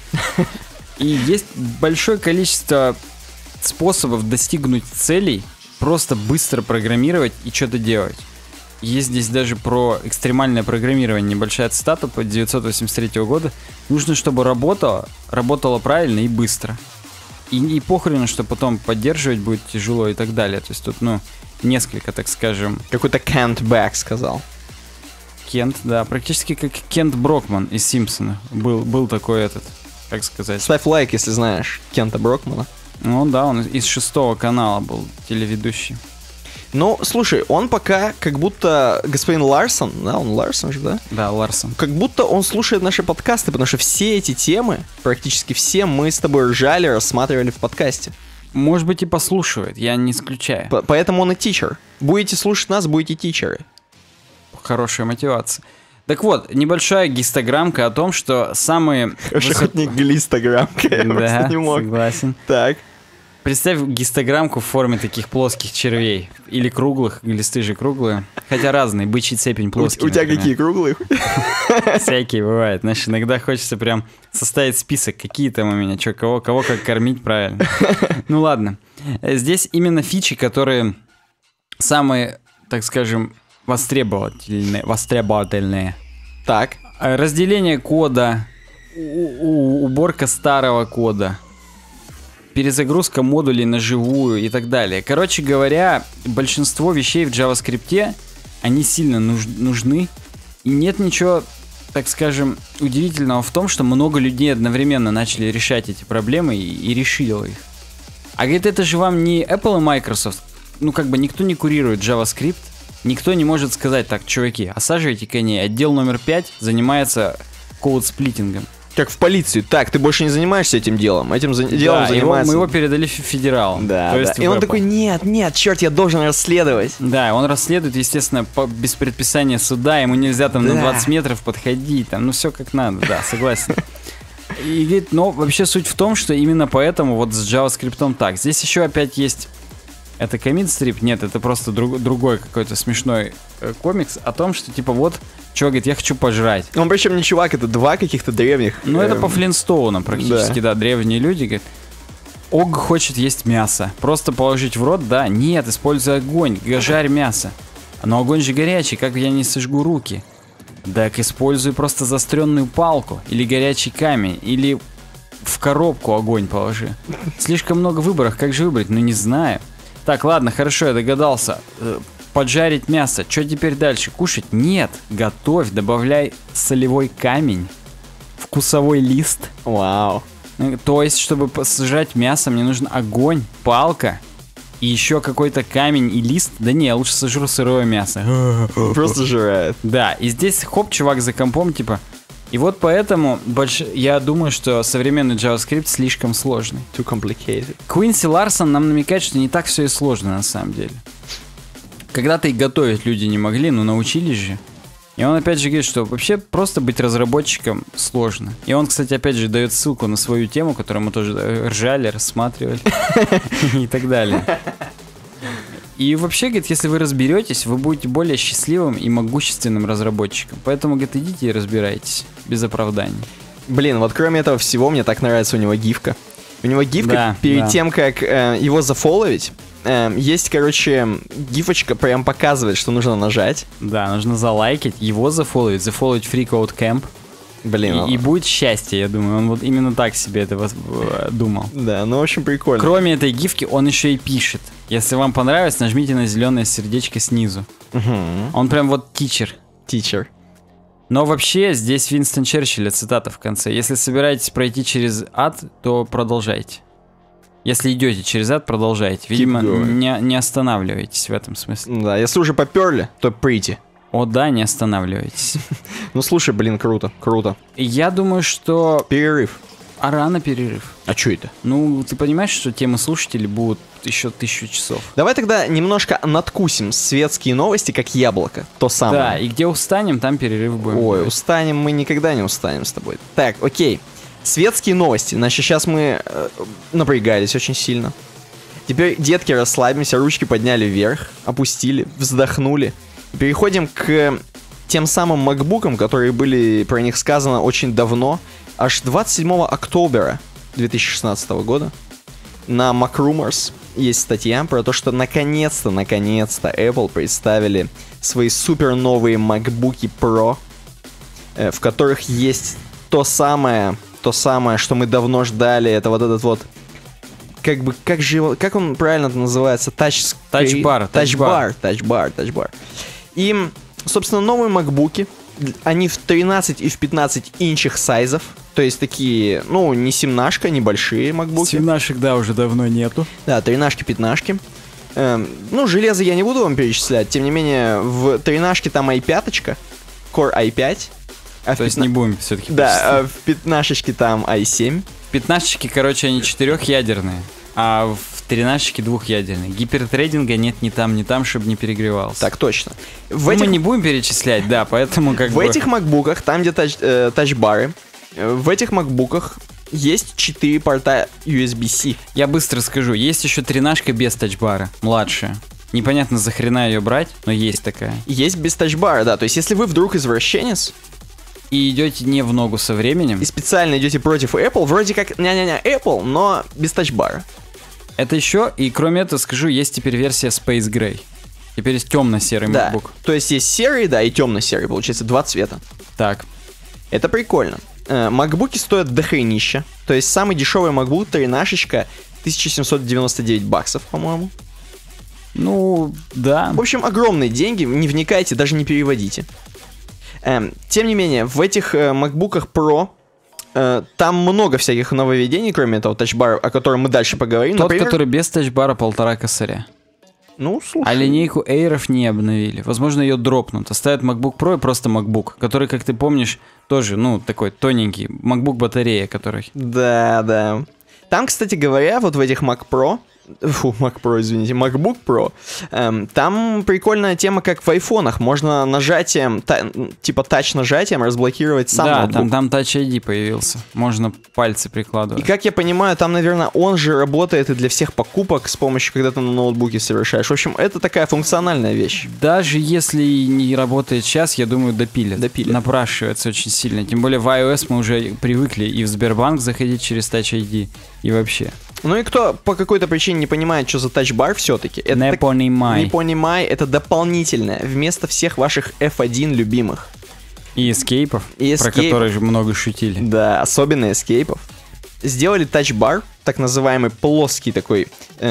И есть большое количество способов достигнуть целей, просто быстро программировать и что-то делать. Есть здесь даже про экстремальное программирование, небольшая цитата по 1983 года. Нужно, чтобы работало правильно и быстро. И похрен, что потом поддерживать будет тяжело и так далее. То есть тут, ну, несколько, так скажем... Какой-то Кент Бэк сказал. Кент, да, практически как Кент Брокман из «Симпсонов». Был такой этот, как сказать... Ставь лайк, если знаешь Кента Брокмана. Ну да, он из 6-го канала был телеведущий. Ну, слушай, он пока как будто господин Ларсон, да, он Ларсон же, да? Да, Ларсон. Как будто он слушает наши подкасты, потому что все эти темы, практически все, мы с тобой ржали, рассматривали в подкасте. Может быть и послушивает, я не исключаю. Поэтому он и тичер. Будете слушать нас, будете тичеры. Хорошая мотивация. Так вот, небольшая гистограммка о том, что самые... Хоть не глистограммка, я просто не мог. Согласен. Так. Представь гистограммку в форме таких плоских червей. Или круглых, глисты же круглые. Хотя разные, бычий цепень плоский. У тебя какие, круглые? Всякие бывают. Знаешь, иногда хочется прям составить список, какие там у меня, что, кого как кормить правильно. Ну ладно. Здесь именно фичи, которые самые, так скажем, востребовательные. Так. Разделение кода, уборка старого кода, перезагрузка модулей на живую и так далее. Короче говоря, большинство вещей в JavaScript, они сильно нужны. И нет ничего, так скажем, удивительного в том, что много людей одновременно начали решать эти проблемы и решило их. А говорит, это же вам не Apple и Microsoft. Ну, как бы никто не курирует JavaScript. Никто не может сказать, так, чуваки, осаживайте коней. Отдел номер 5 занимается код-сплитингом. Как в полицию. Так, ты больше не занимаешься этим делом. Этим делом занимается... мы его передали федералам. Да, да. И он такой, нет, черт, я должен расследовать. Да, он расследует, естественно, без предписания суда. Ему нельзя там на 20 метров подходить. Там, ну, все как надо, да, согласен. И говорит, но вообще суть в том, что именно поэтому вот с JavaScript так. Здесь еще опять есть... Это коммит-стрип? Нет, это просто другой какой-то смешной комикс о том, что типа вот, чувак говорит, я хочу пожрать. Он причем не чувак, это два каких-то древних. Ну это по Флинстоунам практически, да, древние люди говорят. Ог хочет есть мясо. Просто положить в рот, да? Нет, используй огонь, жарь мясо. Но огонь же горячий, как я не сожгу руки? Так используй просто заостренную палку, или горячий камень, или в коробку огонь положи. Слишком много выборов, как же выбрать? Ну не знаю. Так, ладно, хорошо, я догадался. Поджарить мясо. Что теперь дальше? Кушать? Нет. Готовь, добавляй солевой камень, вкусовой лист. Вау. То есть, чтобы сжать мясо, мне нужен огонь, палка и еще какой-то камень и лист. Да не, я лучше сожру сырое мясо. Просто жрает. Да, и здесь хоп, чувак за компом, типа... И вот поэтому я думаю, что современный JavaScript слишком сложный. Too complicated. Квинси Ларсон нам намекает, что не так все и сложно на самом деле. Когда-то и готовить люди не могли, но научились же. И он опять же говорит, что вообще просто быть разработчиком сложно. И он, кстати, опять же дает ссылку на свою тему, которую мы тоже ржали, рассматривали и так далее. И вообще, говорит, если вы разберетесь, вы будете более счастливым и могущественным разработчиком. Поэтому, говорит, идите и разбирайтесь, без оправданий. Блин, вот кроме этого всего, мне так нравится у него гифка. У него гифка, да, перед тем, как его зафоловить, есть, короче, гифочка прям показывает, что нужно нажать. Да, нужно залайкить, его зафоловить Free Code Camp. Блин, и будет счастье, я думаю. Он вот именно так себе это думал. Да, ну очень прикольно. Кроме этой гифки, он еще и пишет. Если вам понравилось, нажмите на зеленое сердечко снизу. Он прям вот тичер. Тичер. Но вообще, здесь Винстон Черчилля цитата в конце. Если собираетесь пройти через ад, то продолжайте. Если идете через ад, продолжайте. Видимо, не останавливайтесь в этом смысле. Да, если уже поперли, то прийти. О да, не останавливайтесь. Ну слушай, блин, круто. Я думаю, что... Перерыв. А рано перерыв. А что это? Ну, ты понимаешь, что темы слушателей будут еще 1000 часов. Давай тогда немножко надкусим светские новости, как яблоко. То самое. Да, и где устанем, там перерыв будем. Ой, устанем, мы никогда не устанем с тобой. Так, окей. Светские новости. Значит, сейчас мы напрягались очень сильно. Теперь, детки, расслабимся, ручки подняли вверх, опустили, вздохнули. Переходим к тем самым MacBook'ам, которые были про них сказано очень давно. Аж 27 октября 2016 года на MacRumors есть статья про то, что наконец-то Apple представили свои супер новые MacBook'и Pro, в которых есть то самое, что мы давно ждали. Это вот этот вот, как он правильно называется? Тачбар. И, собственно, новые MacBook'и, они в 13 и в 15 инчах сайзов. То есть такие, ну, не 7-шка, небольшие MacBook'и. 7-шек, да, уже давно нету. Да, 13-шки, 15-шки. Ну, железо я не буду вам перечислять. Тем не менее, в 13-шке там i5, Core i5. То есть не будем все-таки перечислять. Да, в 15-шке там i7. В 15-шке, короче, они 4-ядерные. А в 13-шке 2-ядерные. Гипертрейдинга нет ни там, чтобы не перегревался. Так точно. Мы не будем перечислять, да, поэтому как бы... В этих MacBook'ах, там где тачбары, в этих MacBook'ах есть 4 порта USB-C. Я быстро скажу, есть еще 13-шка без тачбара, младшая. Непонятно, за хрена ее брать, но есть такая. Есть без тачбара, да. То есть, если вы вдруг извращенец... И идете не в ногу со временем. И специально идете против Apple, вроде как Apple, но без тачбара. Это еще, и кроме этого скажу, есть теперь версия Space Gray. Теперь есть темно-серый MacBook. То есть есть серый, да, и темно-серый, получается, 2 цвета. Так. Это прикольно. MacBook'и стоят дохренища. То есть самый дешевый MacBook 13-шка 1799 баксов, по-моему. Ну, да. В общем, огромные деньги, не вникайте, даже не переводите. Тем не менее, в этих MacBook'ах Pro там много всяких нововведений, кроме этого тачбара, о котором мы дальше поговорим. Тот, например, который без тачбара, 1,5 косаря. Ну, слушай. А линейку Air'ов не обновили. Возможно, ее дропнут. Оставят MacBook Pro и просто MacBook, который, как ты помнишь, тоже, ну, такой тоненький. MacBook батарея, который. Да. Там, кстати говоря, вот в этих Mac Pro, MacBook Pro, там прикольная тема, как в айфонах. Можно нажатием, типа тач-нажатием разблокировать сам ноутбук. Да, там Touch ID появился. Можно пальцы прикладывать. И как я понимаю, там, наверное, он же работает и для всех покупок с помощью, когда ты на ноутбуке совершаешь. В общем, это такая функциональная вещь. Даже если не работает сейчас, я думаю, допилят. Напрашивается очень сильно. Тем более в iOS мы уже привыкли и в Сбербанк заходить через Touch ID, и вообще. Ну и кто по какой-то причине не понимает, что за тачбар все-таки, это не понимай, это дополнительное вместо всех ваших F1 любимых. И эскейпов, про которые же много шутили. Да, особенно эскейпов. Сделали тачбар, так называемый плоский такой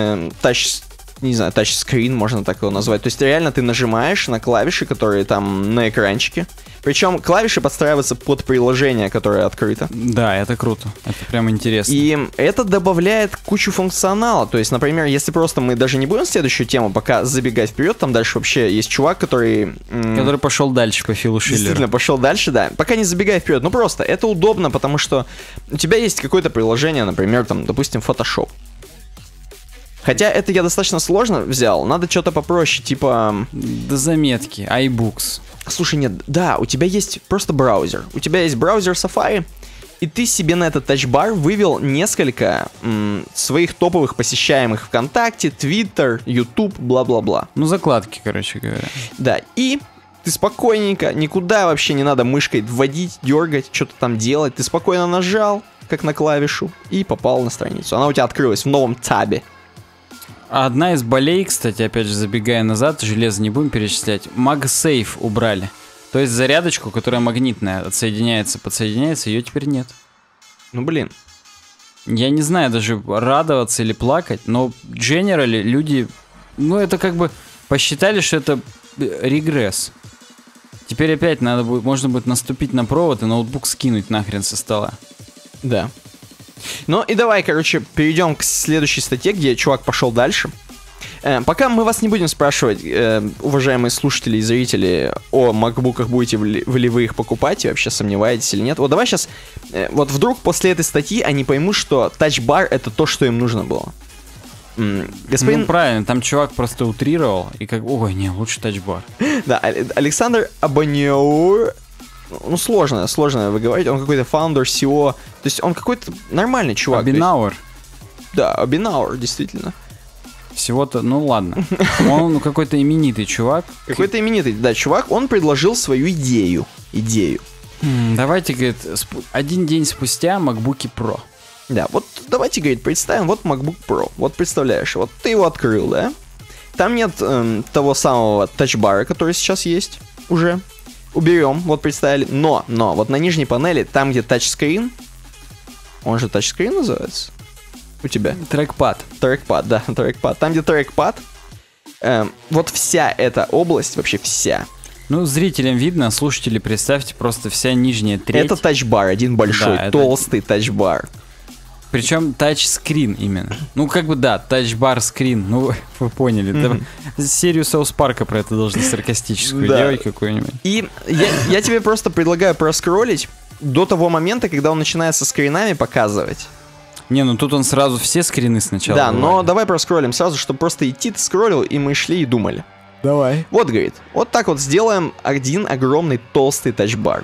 тачскрин, можно так его назвать. То есть реально ты нажимаешь на клавиши, которые там на экранчике. Причем клавиши подстраиваются под приложение, которое открыто. Да, это круто. Это прям интересно. И это добавляет кучу функционала. То есть, например, если просто мы даже не будем следующую тему пока забегать вперед, там дальше вообще есть чувак, который... Который пошел дальше по Филу Шиллеру. Действительно, пошел дальше, да. Пока не забегай вперед. Ну просто, это удобно, потому что у тебя есть какое-то приложение, например, там, допустим, Photoshop. Хотя это я достаточно сложно взял. Надо что-то попроще, типа... Да заметки, iBooks. Слушай, нет, да, у тебя есть просто браузер. У тебя есть браузер Safari, и ты себе на этот тачбар вывел несколько своих топовых посещаемых ВКонтакте, Twitter, YouTube, бла-бла-бла. Ну, закладки, короче говоря. Да, и ты спокойненько, никуда вообще не надо мышкой вводить, дергать, что-то там делать. Ты спокойно нажал, как на клавишу, и попал на страницу. Она у тебя открылась в новом табе. Одна из болей, кстати, опять же, забегая назад, железо не будем перечислять, MagSafe убрали. То есть зарядочку, которая магнитная, подсоединяется, ее теперь нет. Ну, блин. Я не знаю даже, радоваться или плакать, но generally люди, ну, это как бы посчитали, что это регресс. Теперь опять можно будет наступить на провод и ноутбук скинуть нахрен со стола. Да. Ну и давай, короче, перейдем к следующей статье, где чувак пошел дальше. Пока мы вас не будем спрашивать, уважаемые слушатели и зрители, о макбуках будете ли вы их покупать, и вообще сомневаетесь или нет. Вот давай сейчас, вот вдруг после этой статьи они поймут, что тачбар это то, что им нужно было. Господин... Ну правильно, там чувак просто утрировал, и как, ой, не, лучше тачбар. Да, Александр Абаниаур, ну сложно выговаривать, он какой-то фаундер, CEO, то есть он какой-то нормальный чувак. Абинауэр. Да, Абинауэр, действительно. Всего-то, ну ладно. Он какой-то именитый чувак. Какой-то именитый, да, чувак, он предложил свою идею. Давайте, говорит, один день спустя MacBook Pro. Да, вот давайте, говорит, представим, вот MacBook Pro. Вот представляешь, вот ты его открыл, да? Там нет того самого тачбара, который сейчас есть уже. Уберем, вот представили. Но, вот на нижней панели, там, где тачскрин, он же тачскрин называется? У тебя? Трекпад, да, трекпад. Там, где трекпад, вот вся эта область, вообще вся. Ну, зрителям видно, слушатели, представьте, просто вся нижняя треть. Это тачбар, один большой, да, толстый тачбар. Причем тачскрин именно. Ну, как бы, да, тачбар скрин. Ну, вы поняли. Серию Саус Парка про это должны саркастическую делать какую-нибудь. И я тебе просто предлагаю проскроллить до того момента, когда он начинает со скринами показывать. Не, ну тут он сразу все скрины сначала. Да, но давай проскроллим сразу, чтобы просто идти, ты скроллил, и мы шли и думали. Давай. Вот, говорит, вот так вот сделаем один огромный толстый тачбар.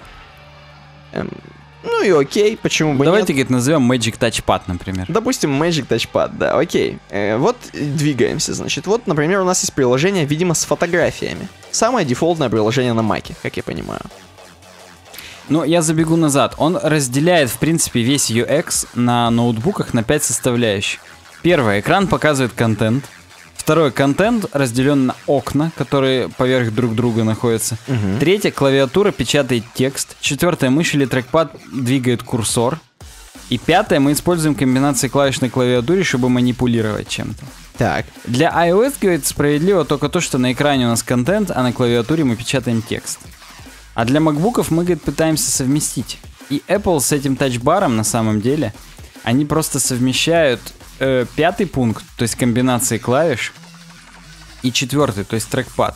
Ну и окей, почему бы Давайте, нет? говорит, назовем Magic Touchpad, например. Допустим, Magic Touchpad, да, окей. Вот двигаемся, значит. Вот, например, у нас есть приложение, видимо, с фотографиями. Самое дефолтное приложение на Маке, как я понимаю. Ну, я забегу назад. Он разделяет, в принципе, весь UX на ноутбуках на 5 составляющих. Первое, экран показывает контент. Второе, контент разделен на окна, которые поверх друг друга находятся. Третье, клавиатура печатает текст. Четвертое, мышь или трекпад двигает курсор. И пятое, мы используем комбинации клавиш на клавиатуре, чтобы манипулировать чем-то. Так. Для iOS, говорит, справедливо только то, что на экране у нас контент, а на клавиатуре мы печатаем текст. А для макбуков мы, говорит, пытаемся совместить. И Apple с этим тачбаром, на самом деле, они просто совмещают пятый пункт, то есть комбинации клавиш, и четвертый, то есть трекпад.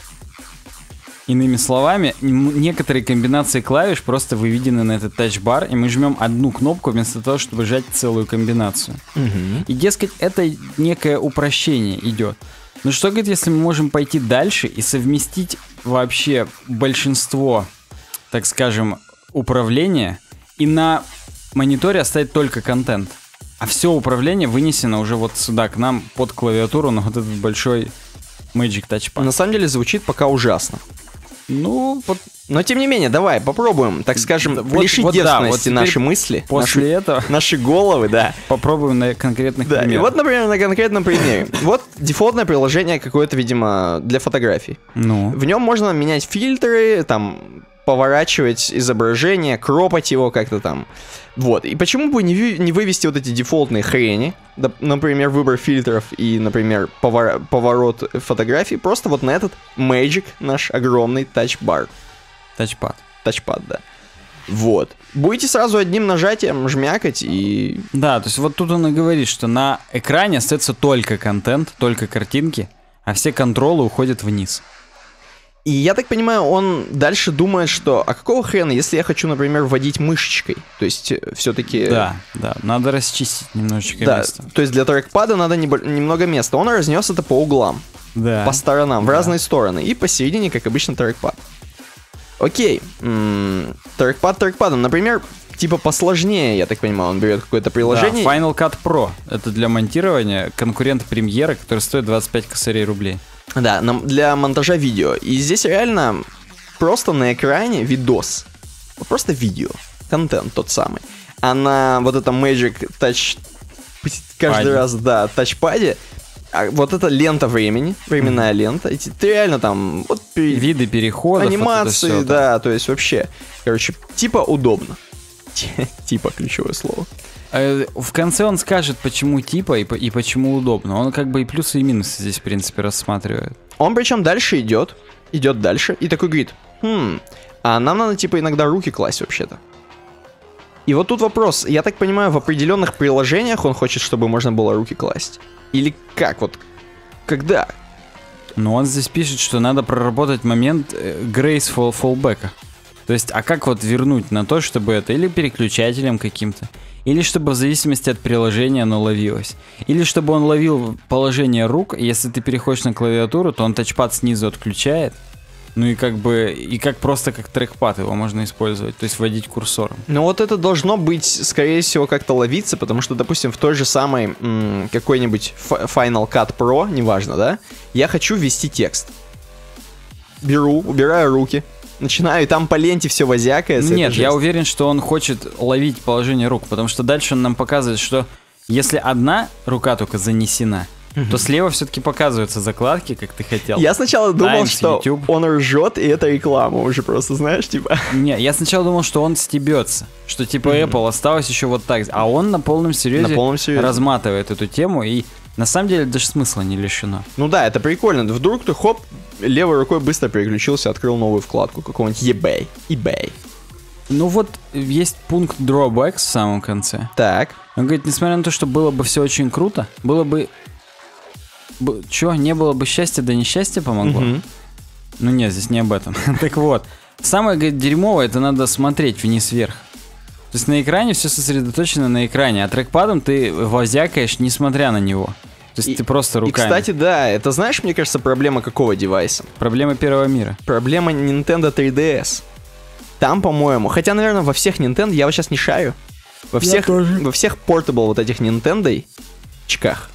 Иными словами, некоторые комбинации клавиш просто выведены на этот тачбар, и мы жмем одну кнопку вместо того, чтобы жать целую комбинацию. И, дескать, это некое упрощение идет. Но что, говорит, если мы можем пойти дальше и совместить вообще большинство, так скажем, управления, и на мониторе оставить только контент, а все управление вынесено уже вот сюда, к нам, под клавиатуру, на вот этот большой Magic Touchpad. На самом деле звучит пока ужасно. Ну, вот. Но тем не менее, давай попробуем, так скажем, лишить девственности наши мысли, после этого наши головы, да. Попробуем на конкретных примерах. И вот, например, на конкретном примере. Вот дефолтное приложение какое-то, видимо, для фотографий. Ну. В нем можно менять фильтры, там, поворачивать изображение, кропать его как-то там. Вот. И почему бы не вывести вот эти дефолтные хрени, например, выбор фильтров и, например, поворот фотографий, просто вот на этот Magic, наш огромный тачбар. Тачпад, да. Вот. Будете сразу одним нажатием жмякать и... Да, то есть вот тут он и говорит, что на экране остается только контент, только картинки, а все контролы уходят вниз. И я так понимаю, он дальше думает, что а какого хрена, если я хочу, например, вводить мышечкой? То есть все-таки... Да, надо расчистить немножечко места. То есть для трекпада надо немного места. Он разнес это по углам, по сторонам, в разные стороны. И посередине, как обычно, трекпад. Окей. Трекпад трекпадом. Например, типа посложнее, я так понимаю, он берет какое-то приложение. Да, Final Cut Pro. Это для монтирования конкурент премьеры, который стоит 25 косарей рублей. Да, для монтажа видео. И здесь реально просто на экране видос. Вот просто видео. Контент тот самый. А на вот этом Magic Touch... Каждый раз, да, тачпаде. Вот эта лента времени, временная лента. И ты реально там... Вот, виды переходов. Анимации, вот да, то есть вообще... Короче, типа удобно. Типа ключевое слово. В конце он скажет, почему типа и почему удобно. Он как бы и плюсы, и минусы здесь, в принципе, рассматривает. Он причем дальше идет дальше, и такой говорит, а нам надо типа иногда руки класть вообще-то. И вот тут вопрос. Я так понимаю, в определенных приложениях он хочет, чтобы можно было руки класть? Или как? Вот когда? Но он здесь пишет, что надо проработать момент graceful fallback. То есть, а как вот вернуть на то, чтобы это или переключателем каким-то, или чтобы в зависимости от приложения оно ловилось, или чтобы он ловил положение рук, и если ты переходишь на клавиатуру, то он тачпад снизу отключает, ну и как бы, и как просто как трекпад его можно использовать, то есть вводить курсором. Ну вот это должно быть, скорее всего, как-то ловиться, потому что, допустим, в той же самой какой-нибудь Final Cut Pro, неважно, да, я хочу ввести текст. Беру, убираю руки, начинаю, и там по ленте все возякается. Нет, я уверен, что он хочет ловить положение рук, потому что дальше он нам показывает, что если одна рука только занесена, то слева все-таки показываются закладки, как ты хотел. Я сначала думал, Times, что YouTube. он ржет, и это реклама уже просто, знаешь, типа. Не, я сначала думал, что он стебется, что типа Apple осталось еще вот так, а он на полном серьезе разматывает эту тему, и на самом деле даже смысла не лишено. Ну да, это прикольно. Вдруг ты, хоп, левой рукой быстро переключился, открыл новую вкладку какого-нибудь eBay. Ну вот, есть пункт drawbacks в самом конце. Так. Он говорит, несмотря на то, что было бы все очень круто, было бы... Чё, не было бы счастья, да несчастье помогло? Ну нет, здесь не об этом. Так вот, самое, говорит, дерьмовое, это надо смотреть вниз-вверх. То есть на экране все сосредоточено на экране, а трекпадом ты возякаешь, несмотря на него. То есть ты просто руками. И, кстати, да, это, знаешь, мне кажется, проблема какого девайса? Проблема первого мира. Проблема Nintendo 3DS. Там, по-моему, хотя, наверное, во всех Nintendo, я вот сейчас не шарю. Во всех Portable вот этих Nintendo-чках,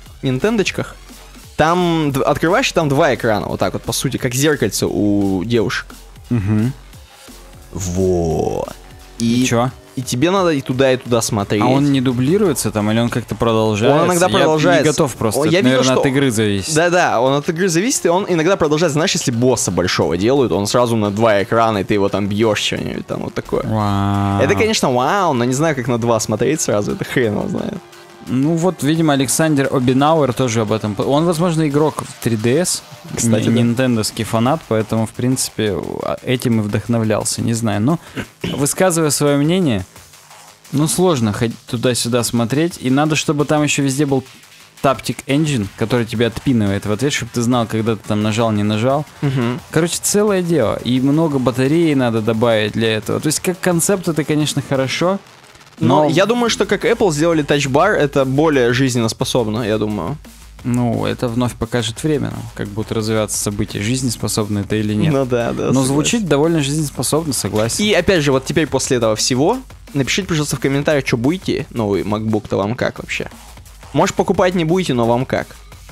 там открываешь, там два экрана, вот так вот, по сути, как зеркальце у девушек. Угу. Вот. И чё? И тебе надо и туда смотреть. А он не дублируется там, или он как-то продолжается? Он иногда продолжается. Я не готов просто, это, наверное, видел, от игры зависит. Да-да, он от игры зависит, и он иногда продолжается. Знаешь, если босса большого делают, он сразу на два экрана, и ты его там бьешь что-нибудь там, вот такое. Вау. Это, конечно, вау, но не знаю, как на два смотреть сразу, это хрен его знает. Ну вот, видимо, Александр Обинауэр тоже об этом. Он, возможно, игрок в 3DS, кстати, нинтендовский фанат, поэтому, в принципе, этим и вдохновлялся, не знаю. Но, высказывая свое мнение, ну, сложно ходить туда-сюда смотреть, и надо, чтобы там еще везде был Taptic Engine, который тебя отпинывает в ответ, чтобы ты знал, когда ты там нажал, не нажал. Короче, целое дело, и много батареи надо добавить для этого. То есть, как концепт, это, конечно, хорошо. Но я думаю, что как Apple сделали Touch Bar, это более жизнеспособно, я думаю. Ну, это вновь покажет время, как будут развиваться события, жизнеспособно это или нет. Ну да. Но согласен. Звучит довольно жизнеспособно, согласен. И опять же, вот теперь после этого всего, напишите, пожалуйста, в комментариях, что будете, новый MacBook-то вам как вообще? Может, покупать не будете, но вам как?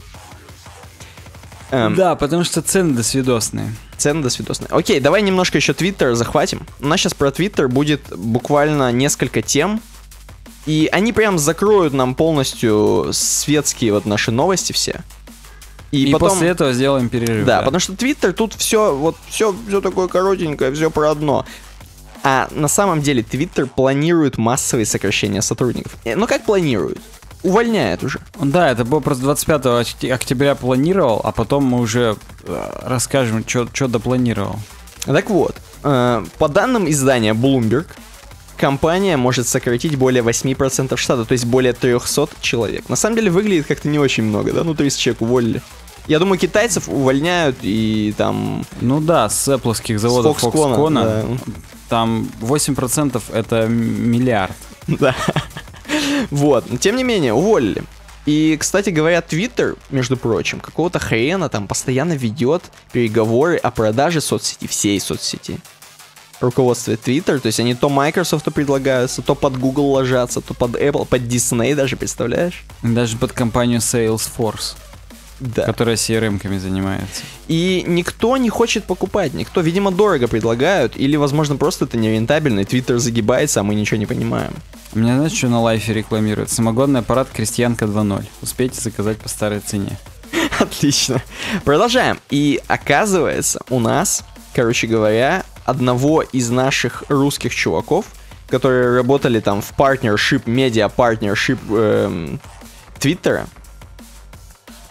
Да, потому что цены досвидосные. Окей, давай немножко еще Twitter захватим. У нас сейчас про Twitter будет буквально несколько тем. И они прям закроют нам полностью светские вот наши новости все. И потом... после этого сделаем перерыв. Да, потому что Twitter тут все такое коротенькое, все про одно. А на самом деле Twitter планирует массовые сокращения сотрудников. Ну как планирует? Увольняет уже. Да, это было просто 25 октября планировал, а потом мы уже расскажем, что допланировал. Так вот, по данным издания Bloomberg, компания может сократить более 8% штата, то есть более 300 человек. На самом деле выглядит как-то не очень много, да? Ну, 30 человек уволили. Я думаю, китайцев увольняют и там... Ну да, с Apple'ских заводов Foxconn, да. Там 8% это миллиард. Да. Вот, тем не менее, уволили. И, кстати говоря, Twitter, между прочим, какого-то хрена там постоянно ведет переговоры о продаже соцсети, всей соцсети. Руководство Twitter, то есть они то Microsoft предлагаются, то под Google ложатся, то под Apple, под Disney даже, представляешь? Даже под компанию Salesforce. Да. Которая CRM-ками занимается. И никто не хочет покупать, никто, видимо, дорого предлагают, или, возможно, просто это нерентабельно, и Twitter загибается, а мы ничего не понимаем. У меня, знаешь, что на лайфе рекламируют? Самогонный аппарат Крестьянка 2.0. Успейте заказать по старой цене. Отлично. Продолжаем. И оказывается, у нас, короче говоря, одного из наших русских чуваков, которые работали там в партнершип, медиа-партнершип Твиттера,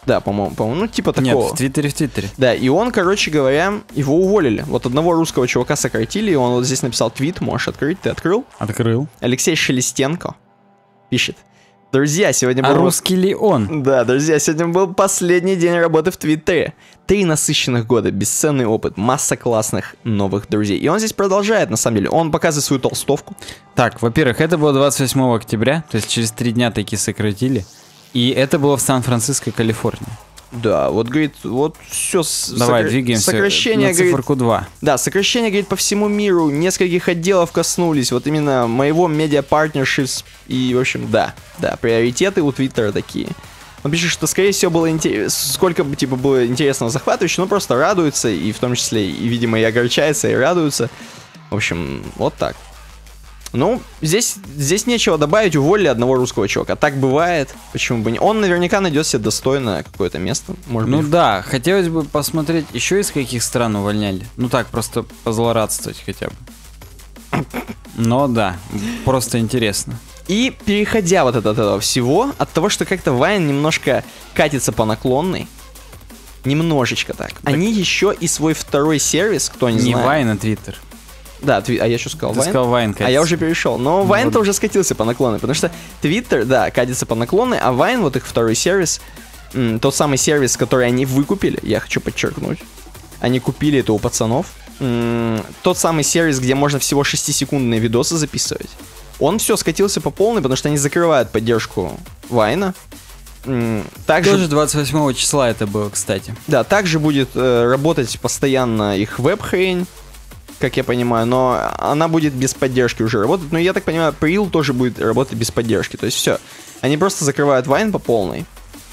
Да, по-моему, ну типа такого. Нет, в Твиттере. Да, и он, короче говоря, его уволили. Вот одного русского чувака сократили, и он вот здесь написал твит, можешь открыть, ты открыл? Открыл. Алексей Шелестенко пишет. Друзья, сегодня был... А русский ли он? Да, друзья, сегодня был последний день работы в Твиттере. 3 насыщенных года, бесценный опыт, масса классных новых друзей. И он здесь продолжает, на самом деле. Он показывает свою толстовку. Так, во-первых, это было 28 октября, то есть через 3 дня таки сократили. И это было в Сан-Франциско, Калифорния. Да, вот, говорит, вот все... Давай, двигаемся сокращение, на циферку 2. Говорит, да, сокращение, говорит, по всему миру, нескольких отделов коснулись, вот именно моего медиа-партнершипс, и, в общем, да, приоритеты у Твиттера такие. Он пишет, что, скорее всего, было интересно, сколько бы, типа, было интересного, захватывающего, но просто радуется, и в том числе, и, видимо, и огорчается, и радуется. В общем, вот так. Ну, здесь нечего добавить, уволили одного русского чувака. Так бывает, почему бы не. Он наверняка найдет себе достойное какое-то место. Может быть. Да, хотелось бы посмотреть, еще из каких стран увольняли. Ну так, просто позлорадствовать хотя бы. Но да, просто интересно. И переходя вот от этого всего, от того, что как-то Вайн немножко катится по наклонной, немножечко так. Они еще и свой второй сервис, кто не знает. Не Вайн, а Твиттер. Да, а я что сказал? Ты Вайн? сказал Вайн катится. А я уже перешел. Но Вайн-то уже скатился по наклонной, потому что Твиттер, да, катится по наклонной, а Вайн, вот их второй сервис, тот самый сервис, который они выкупили, я хочу подчеркнуть, они купили это у пацанов, тот самый сервис, где можно всего 6-секундные видосы записывать, он все скатился по полной, потому что они закрывают поддержку Вайна. Также, тоже 28 числа это было, кстати. Да, также будет работать постоянно их веб-хрень, как я понимаю, но она будет без поддержки уже работать. Но я так понимаю, Pril тоже будет работать без поддержки. То есть все. Они просто закрывают Вайн по полной.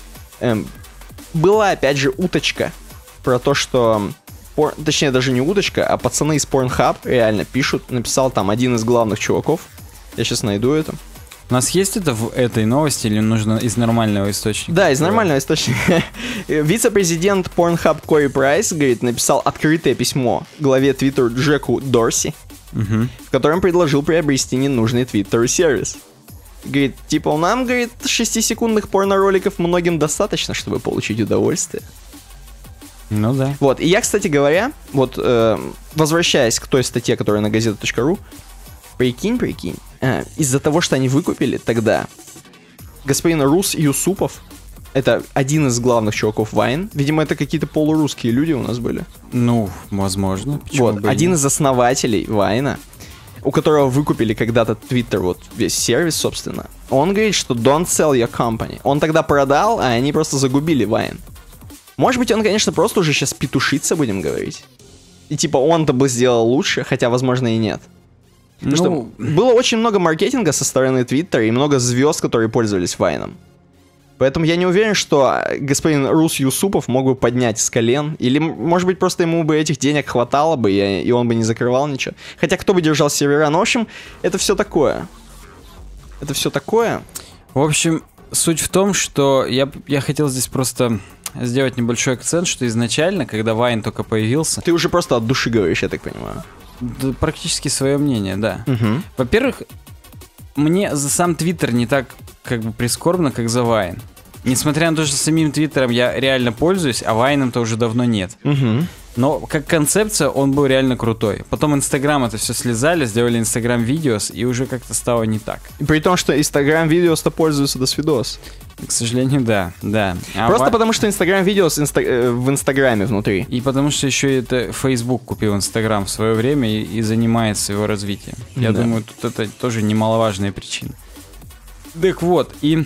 Была, опять же, уточка про то, что... Точнее, даже не уточка, а пацаны из Pornhub реально пишут. Написал там один из главных чуваков. Я сейчас найду это. У нас есть это в этой новости или нужно из нормального источника? Да, из нормального источника. Вице-президент Pornhub Кори Прайс, говорит, написал открытое письмо главе Twitter Джеку Дорси, в котором предложил приобрести ненужный Твиттеру сервис. Говорит, типа, нам, говорит, 6-секундных порно-роликов многим достаточно, чтобы получить удовольствие. Ну да. Вот, и я, кстати говоря, вот, возвращаясь к той статье, которая на газета.ру, прикинь, из-за того, что они выкупили тогда господин Рус Юсупов, это один из главных чуваков Вайн, видимо, это какие-то полурусские люди у нас были. Ну, возможно. Вот, один из основателей Вайна, у которого выкупили когда-то Twitter, вот весь сервис, собственно, он говорит, что don't sell your company. Он тогда продал, а они просто загубили Вайн. Может быть, он, конечно, просто уже сейчас петушится, будем говорить. И типа он-то бы сделал лучше, хотя, возможно, и нет. Потому что было очень много маркетинга со стороны Twitter и много звезд, которые пользовались Вайном. Поэтому я не уверен, что господин Рус Юсупов мог бы поднять с колен. Или, может быть, просто ему бы этих денег хватало бы, и он бы не закрывал ничего. Хотя кто бы держал сервера? Ну, в общем, это все такое. Это все такое. В общем, суть в том, что я хотел здесь просто сделать небольшой акцент, что изначально, когда Вайн только появился... Ты уже просто от души говоришь, я так понимаю. Да, практически свое мнение, да. Во-первых, мне за сам Твиттер не так как бы прискорбно, как за Вайн. Несмотря на то, что самим Твиттером я реально пользуюсь, а Вайном-то уже давно нет. Но как концепция он был реально крутой. Потом Инстаграм это все слезали, сделали Инстаграм видеос, и уже как-то стало не так. При том, что Инстаграм видеос-то пользуются до свидос. К сожалению, да. Просто потому, что Инстаграм видеос в Инстаграме внутри. И потому, что еще это Facebook купил Инстаграм в свое время и занимается его развитием. Я думаю, тут это тоже немаловажная причина. Так вот, и...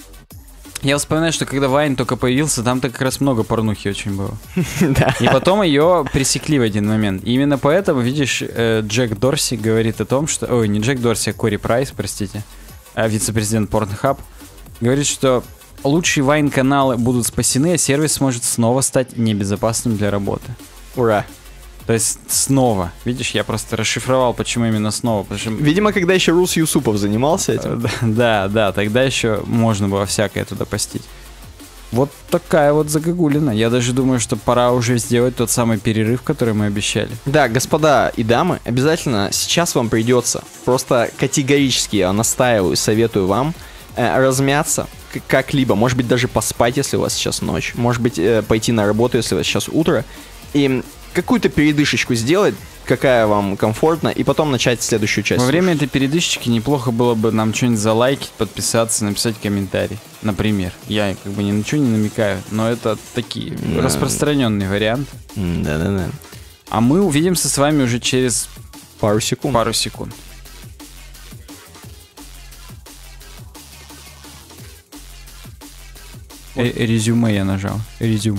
Я вспоминаю, что когда Вайн только появился, там-то как раз много порнухи очень было. Да. И потом ее пресекли в один момент. И именно поэтому, видишь, Джек Дорси говорит о том, что... Ой, не Джек Дорси, а Кори Прайс, простите. Вице-президент Pornhub. Говорит, что лучшие Вайн-каналы будут спасены, а сервис сможет снова стать небезопасным для работы. Ура. То есть снова. Видишь, я просто расшифровал, почему именно снова. Потому что... Видимо, когда еще Рус Юсупов занимался этим. Да, тогда еще можно было всякое туда постить. Вот такая вот загогулина. Я даже думаю, что пора уже сделать тот самый перерыв, который мы обещали. Да, господа и дамы, обязательно сейчас вам придется, просто категорически я настаиваю, советую вам размяться, как-либо. Может быть, даже поспать, если у вас сейчас ночь. Может быть, пойти на работу, если у вас сейчас утро. И какую-то передышечку сделать, какая вам комфортна, и потом начать следующую часть. Во время этой передышечки неплохо было бы нам что-нибудь залайкить, подписаться, написать комментарий. Например. Я как бы ни на что не намекаю, но это такие распространенные варианты. Да-да-да. А мы увидимся с вами уже через пару секунд. Резюме я нажал. Резюм.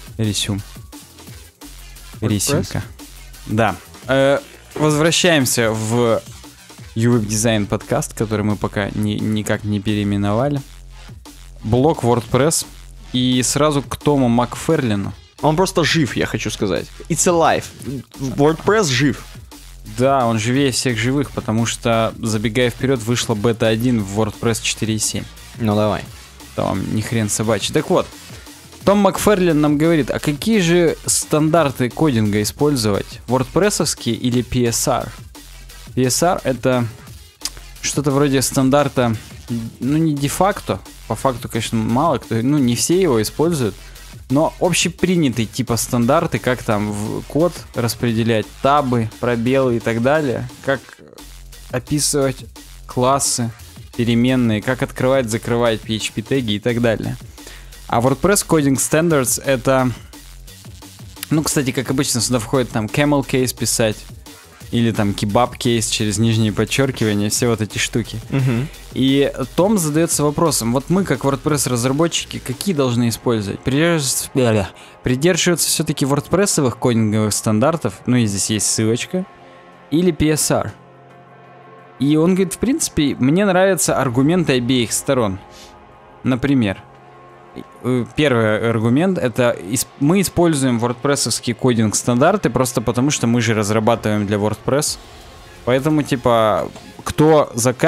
Рисинка. Да. Возвращаемся в UX Design подкаст, который мы пока никак не переименовали. Блог WordPress. И сразу к Тому Макферлину. Он просто жив, я хочу сказать. It's alive. WordPress жив. Да, он живее всех живых, потому что, забегая вперед, вышла бета 1 в WordPress 4.7. Ну давай. Там ни хрен собачий. Так вот, Том Макферлин нам говорит, а какие же стандарты кодинга использовать? WordPress-овские или PSR? PSR — это что-то вроде стандарта, ну не де-факто, по факту, конечно, мало кто, ну не все его используют, но общепринятые типа стандарты, как там в код распределять табы, пробелы и так далее, как описывать классы, переменные, как открывать, закрывать PHP-теги и так далее. А WordPress Coding Standards — это, ну, кстати, как обычно, сюда входит там camel case писать, или там kebab case через нижние подчеркивания, все вот эти штуки. И Том задается вопросом, вот мы, как WordPress-разработчики, какие должны использовать? Придерживаться все-таки WordPress-овых кодинговых стандартов, ну и здесь есть ссылочка, или PSR? И он говорит, в принципе, мне нравятся аргументы обеих сторон. Например, первый аргумент — это мы используем WordPress-овские кодинг-стандарты просто потому, что мы же разрабатываем для WordPress. Поэтому, типа, кто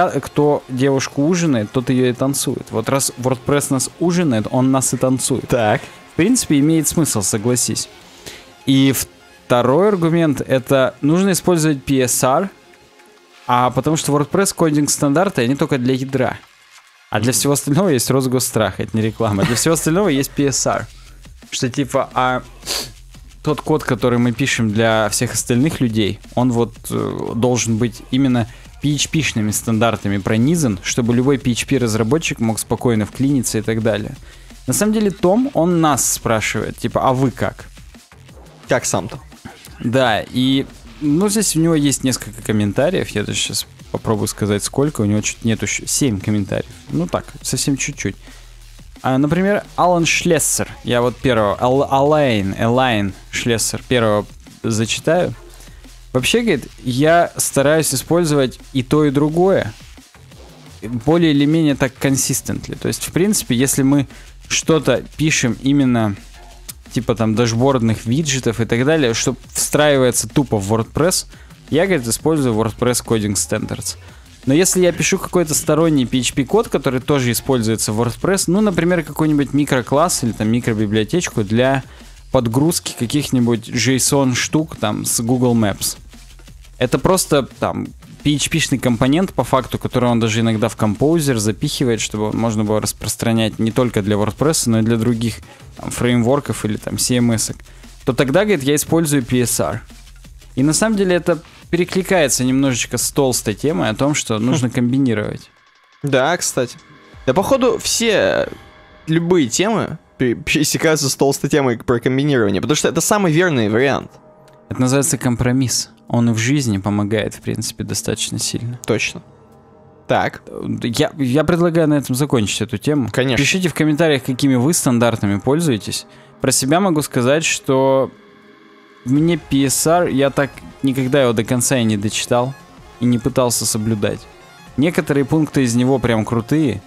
девушку ужинает, тот ее и танцует. Вот раз WordPress нас ужинает, он нас и танцует. Так. В принципе, имеет смысл, согласись. И второй аргумент — это нужно использовать PSR, потому что WordPress кодинг-стандарты, они только для ядра. А для всего остального есть Росгосстрах, это не реклама. Для всего остального есть PSR. Что типа, тот код, который мы пишем для всех остальных людей, он вот должен быть именно PHP-шными стандартами пронизан, чтобы любой PHP-разработчик мог спокойно вклиниться и так далее. На самом деле, Том, он нас спрашивает, типа, а вы как? Как сам-то? Да, и здесь у него есть несколько комментариев, я даже сейчас попробую сказать, сколько. У него чуть нету 7 комментариев. Ну так, совсем чуть-чуть. Например, Алан Шлессер. Я вот первого. Элайн Шлессер. Первого зачитаю. Вообще, говорит, я стараюсь использовать и то, и другое. Более или менее так consistently. То есть, в принципе, если мы что-то пишем именно типа там дашбордных виджетов и так далее, что встраивается тупо в WordPress, я, говорит, использую WordPress Coding Standards. Но если я пишу какой-то сторонний PHP-код, который тоже используется в WordPress, ну, например, какой-нибудь микрокласс или там микробиблиотечку для подгрузки каких-нибудь JSON-штук там с Google Maps. Это просто там PHP-шный компонент, по факту, который он даже иногда в Composer запихивает, чтобы можно было распространять не только для WordPress, но и для других там, фреймворков или там CMS-ок. То тогда, говорит, я использую PSR. И на самом деле это перекликается немножечко с толстой темой о том, что нужно комбинировать. Да, кстати. Да, походу, все любые темы пересекаются с толстой темой про комбинирование, потому что это самый верный вариант. Это называется компромисс. Он и в жизни помогает, в принципе, достаточно сильно. Точно. Так. Я предлагаю на этом закончить эту тему. Конечно. Пишите в комментариях, какими вы стандартами пользуетесь. Про себя могу сказать, что мне PSR, я так никогда его до конца и не дочитал, и не пытался соблюдать. Некоторые пункты из него прям крутые.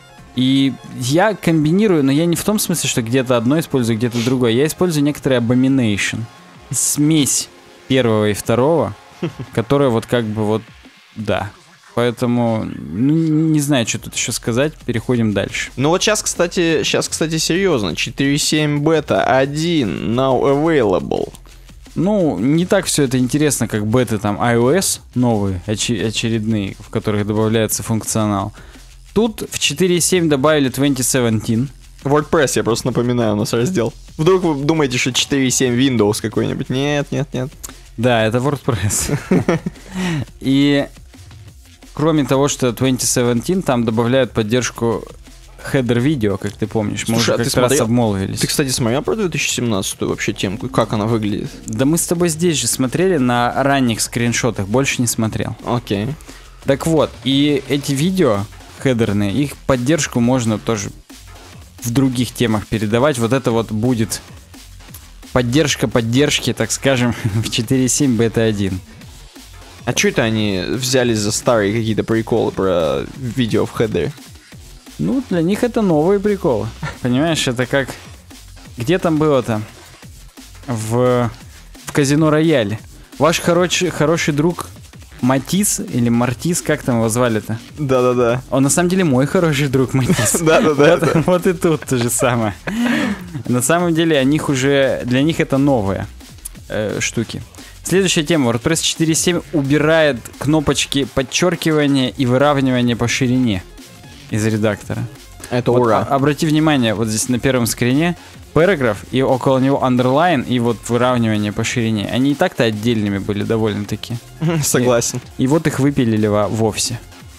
И я комбинирую, но я не в том смысле, что где-то одно использую, где-то другое. Я использую некоторые abomination. Смесь первого и второго, которая вот как бы вот, да. Поэтому, ну, не знаю, что тут еще сказать, переходим дальше. Ну вот сейчас, кстати, серьезно. 4.7 бета 1 now available. Ну, не так все это интересно, как беты там iOS новые, очередные, в которых добавляется функционал. Тут в 4.7 добавили 2017. WordPress, я просто напоминаю, у нас раздел. Вдруг вы думаете, что 4.7 Windows какой-нибудь? Нет. Да, это WordPress. И кроме того, что 2017, там добавляют поддержку хедер-видео, как ты помнишь. Мы Слушай, уже как раз обмолвились. Ты, кстати, смотрел про 2017 вообще темку? Как она выглядит? Да мы с тобой здесь же смотрели на ранних скриншотах, больше не смотрел. Окей. Так вот, и эти видео хедерные, их поддержку можно тоже в других темах передавать. Вот это вот будет поддержка поддержки, так скажем, в 4.7 бета 1. А что это они взялись за старые какие-то приколы про видео в хедере? Ну, для них это новые приколы. Понимаешь, это как... Где там было-то? В казино Рояле. Ваш хороший друг Матис или Мартис, как там его звали-то? Да. Он на самом деле мой хороший друг Матис. Да. Вот и тут то же самое. На самом деле для них это новые штуки. Следующая тема. WordPress 4.7 убирает кнопочки подчеркивания и выравнивания по ширине из редактора. Это вот ура. Обрати внимание, вот здесь на первом скрине параграф и около него underline и вот выравнивание по ширине. Они и так-то отдельными были довольно-таки. Согласен. И вот их выпилили вовсе.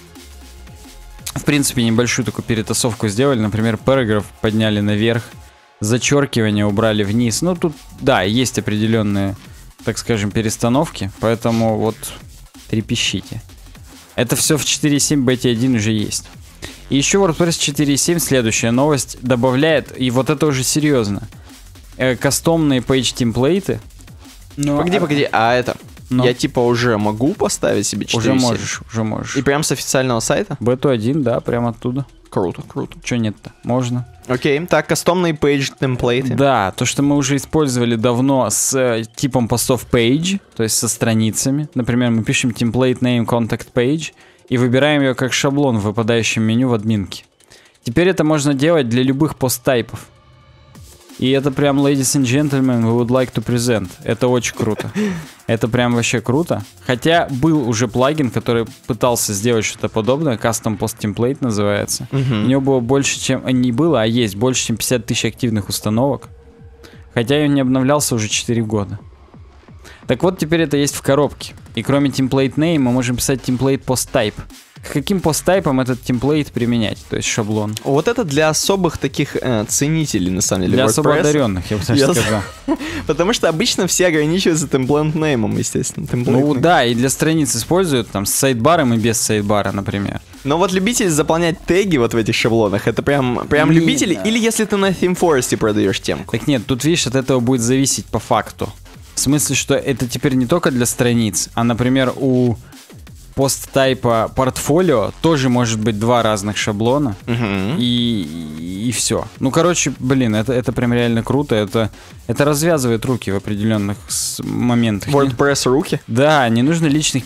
В принципе, небольшую такую перетасовку сделали. Например, параграф подняли наверх, зачеркивание убрали вниз. Ну, тут, да, есть определенные, так скажем, перестановки, поэтому вот трепещите. Это все в 4.7 бете 1 уже есть. И еще WordPress 4.7, следующая новость, добавляет, и вот это уже серьезно, кастомные page-темплейты. Погоди, я типа уже могу поставить себе 4.7? Уже можешь. И прям с официального сайта? Бету 1, да, прям оттуда. Круто. Че нет-то? Можно. Окей, так, кастомные page-темплейты. Да, то, что мы уже использовали давно с типом постов page, то есть со страницами. Например, мы пишем template name contact page, и выбираем ее как шаблон в выпадающем меню в админке. Теперь это можно делать для любых пост-тайпов. И это прям, ladies and gentlemen, we would like to present. Это очень круто. Это прям вообще круто. Хотя был уже плагин, который пытался сделать что-то подобное. Custom Post Template называется. У него было больше, чем... Не было, а есть больше, чем 50 тысяч активных установок. Хотя он не обновлялся уже 4 года. Так вот, теперь это есть в коробке. И кроме template name мы можем писать template post type. К каким пост-тайпам этот темплейт применять, то есть шаблон? Вот это для особых таких ценителей, на самом деле, для WordPress. Особо одаренных, я бы даже сказал. Потому что обычно все ограничиваются template name, естественно. Ну да, и для страниц используют там с сайдбаром и без сайдбара, например. Но вот любители заполнять теги вот в этих шаблонах, это прям любители, или если ты на ThemeForest продаешь темку. Так нет, тут видишь, от этого будет зависеть по факту. В смысле, что это теперь не только для страниц, а, например, у пост-тайпа портфолио тоже может быть 2 разных шаблона, и все. Ну, короче, блин, это прям реально круто, это развязывает руки в определенных моментах. WordPress руки? Да, не нужно лишних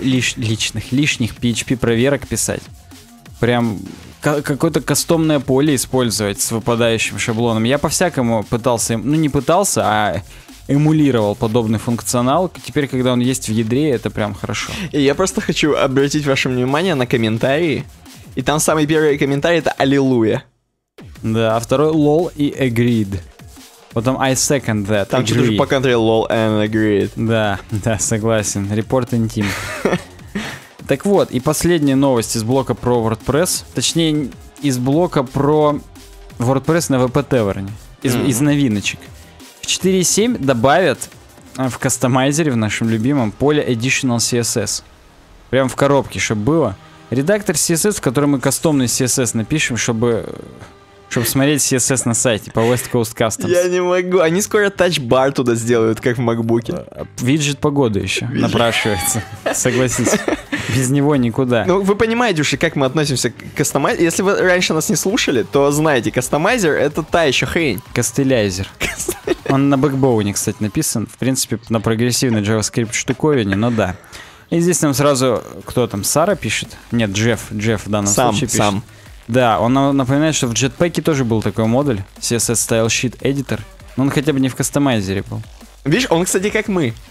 PHP проверок писать. Прям какое-то кастомное поле использовать с выпадающим шаблоном. Я по-всякому пытался, ну не пытался, а эмулировал подобный функционал. Теперь, когда он есть в ядре, это прям хорошо. И я просто хочу обратить ваше внимание на комментарии. И там самый первый комментарий — это «Аллилуйя». Да, а второй «lol» и «agreed». Потом «I second that». Там что-то уже по контре «lol» and «agreed». Да, согласен. Report intim. Так вот, и последняя новость из блока про WordPress. Точнее, из блока про WordPress на WP-Tavern. Из новиночек. В 4.7 добавят в кастомайзере, в нашем любимом, поле Additional CSS. Прям в коробке, чтобы было. Редактор CSS, в котором мы кастомный CSS напишем, чтобы смотреть CSS на сайте по West Coast Customs. Я не могу. Они скоро тачбар туда сделают, как в MacBook'е. Виджет погоды еще напрашивается. Согласись. Без него никуда. Ну, вы понимаете уже, как мы относимся к кастомайзеру. Если вы раньше нас не слушали, то знаете, кастомайзер — это та еще хрень. Костыляйзер. Он на бэкбоуне, кстати, написан. В принципе, на прогрессивной JavaScript штуковине, но да. И здесь нам сразу, кто там, Сара пишет? Нет, Джефф в данном случае пишет. Сам. Да, он напоминает, что в Jetpack тоже был такой модуль, CSS Style Sheet Editor, но он хотя бы не в кастомайзере был. Видишь, он, кстати, как мы.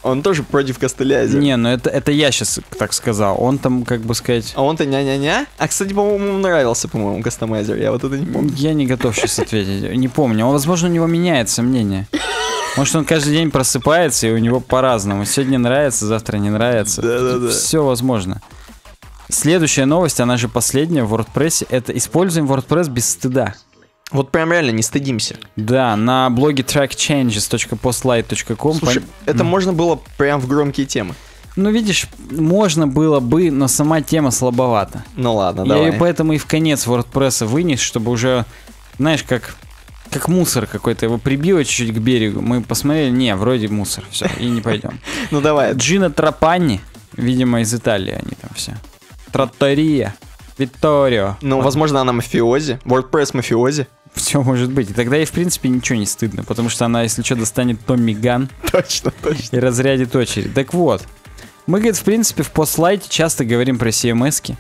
Он тоже против кастелязер. Не, ну это я сейчас так сказал. Он там, как бы сказать... А он-то ня-ня-ня? А, кстати, по-моему, ему нравился, по-моему, кастомайзер. Я вот это не помню. Я не готов сейчас ответить. Не помню. Возможно, у него меняется мнение. Может, он каждый день просыпается, и у него по-разному. Сегодня нравится, завтра не нравится. Да-да-да. Все возможно. Следующая новость, она же последняя в WordPress, это используем WordPress без стыда. Вот прям реально не стыдимся. Да, на блоге trackchanges.postlight.com. Слушай, это можно было прям в громкие темы. Ну, видишь, можно было бы, но сама тема слабовата. Ну ладно, Я давай. ее поэтому и в конец WordPress вынес, чтобы уже, знаешь, как мусор какой-то, его прибило чуть-чуть к берегу. Мы посмотрели, не, вроде мусор, все, и не пойдем. Ну давай. Джино Трапанни, видимо, из Италии они там все. Траттория, Витторио. Ну, возможно, она мафиози. WordPress мафиози. Все может быть. И тогда ей, в принципе, ничего не стыдно, потому что она, если что, достанет Томми Ган Точно. и разрядит очередь. Так вот, мы, говорит, в принципе, в постлайте часто говорим про CMS-ки.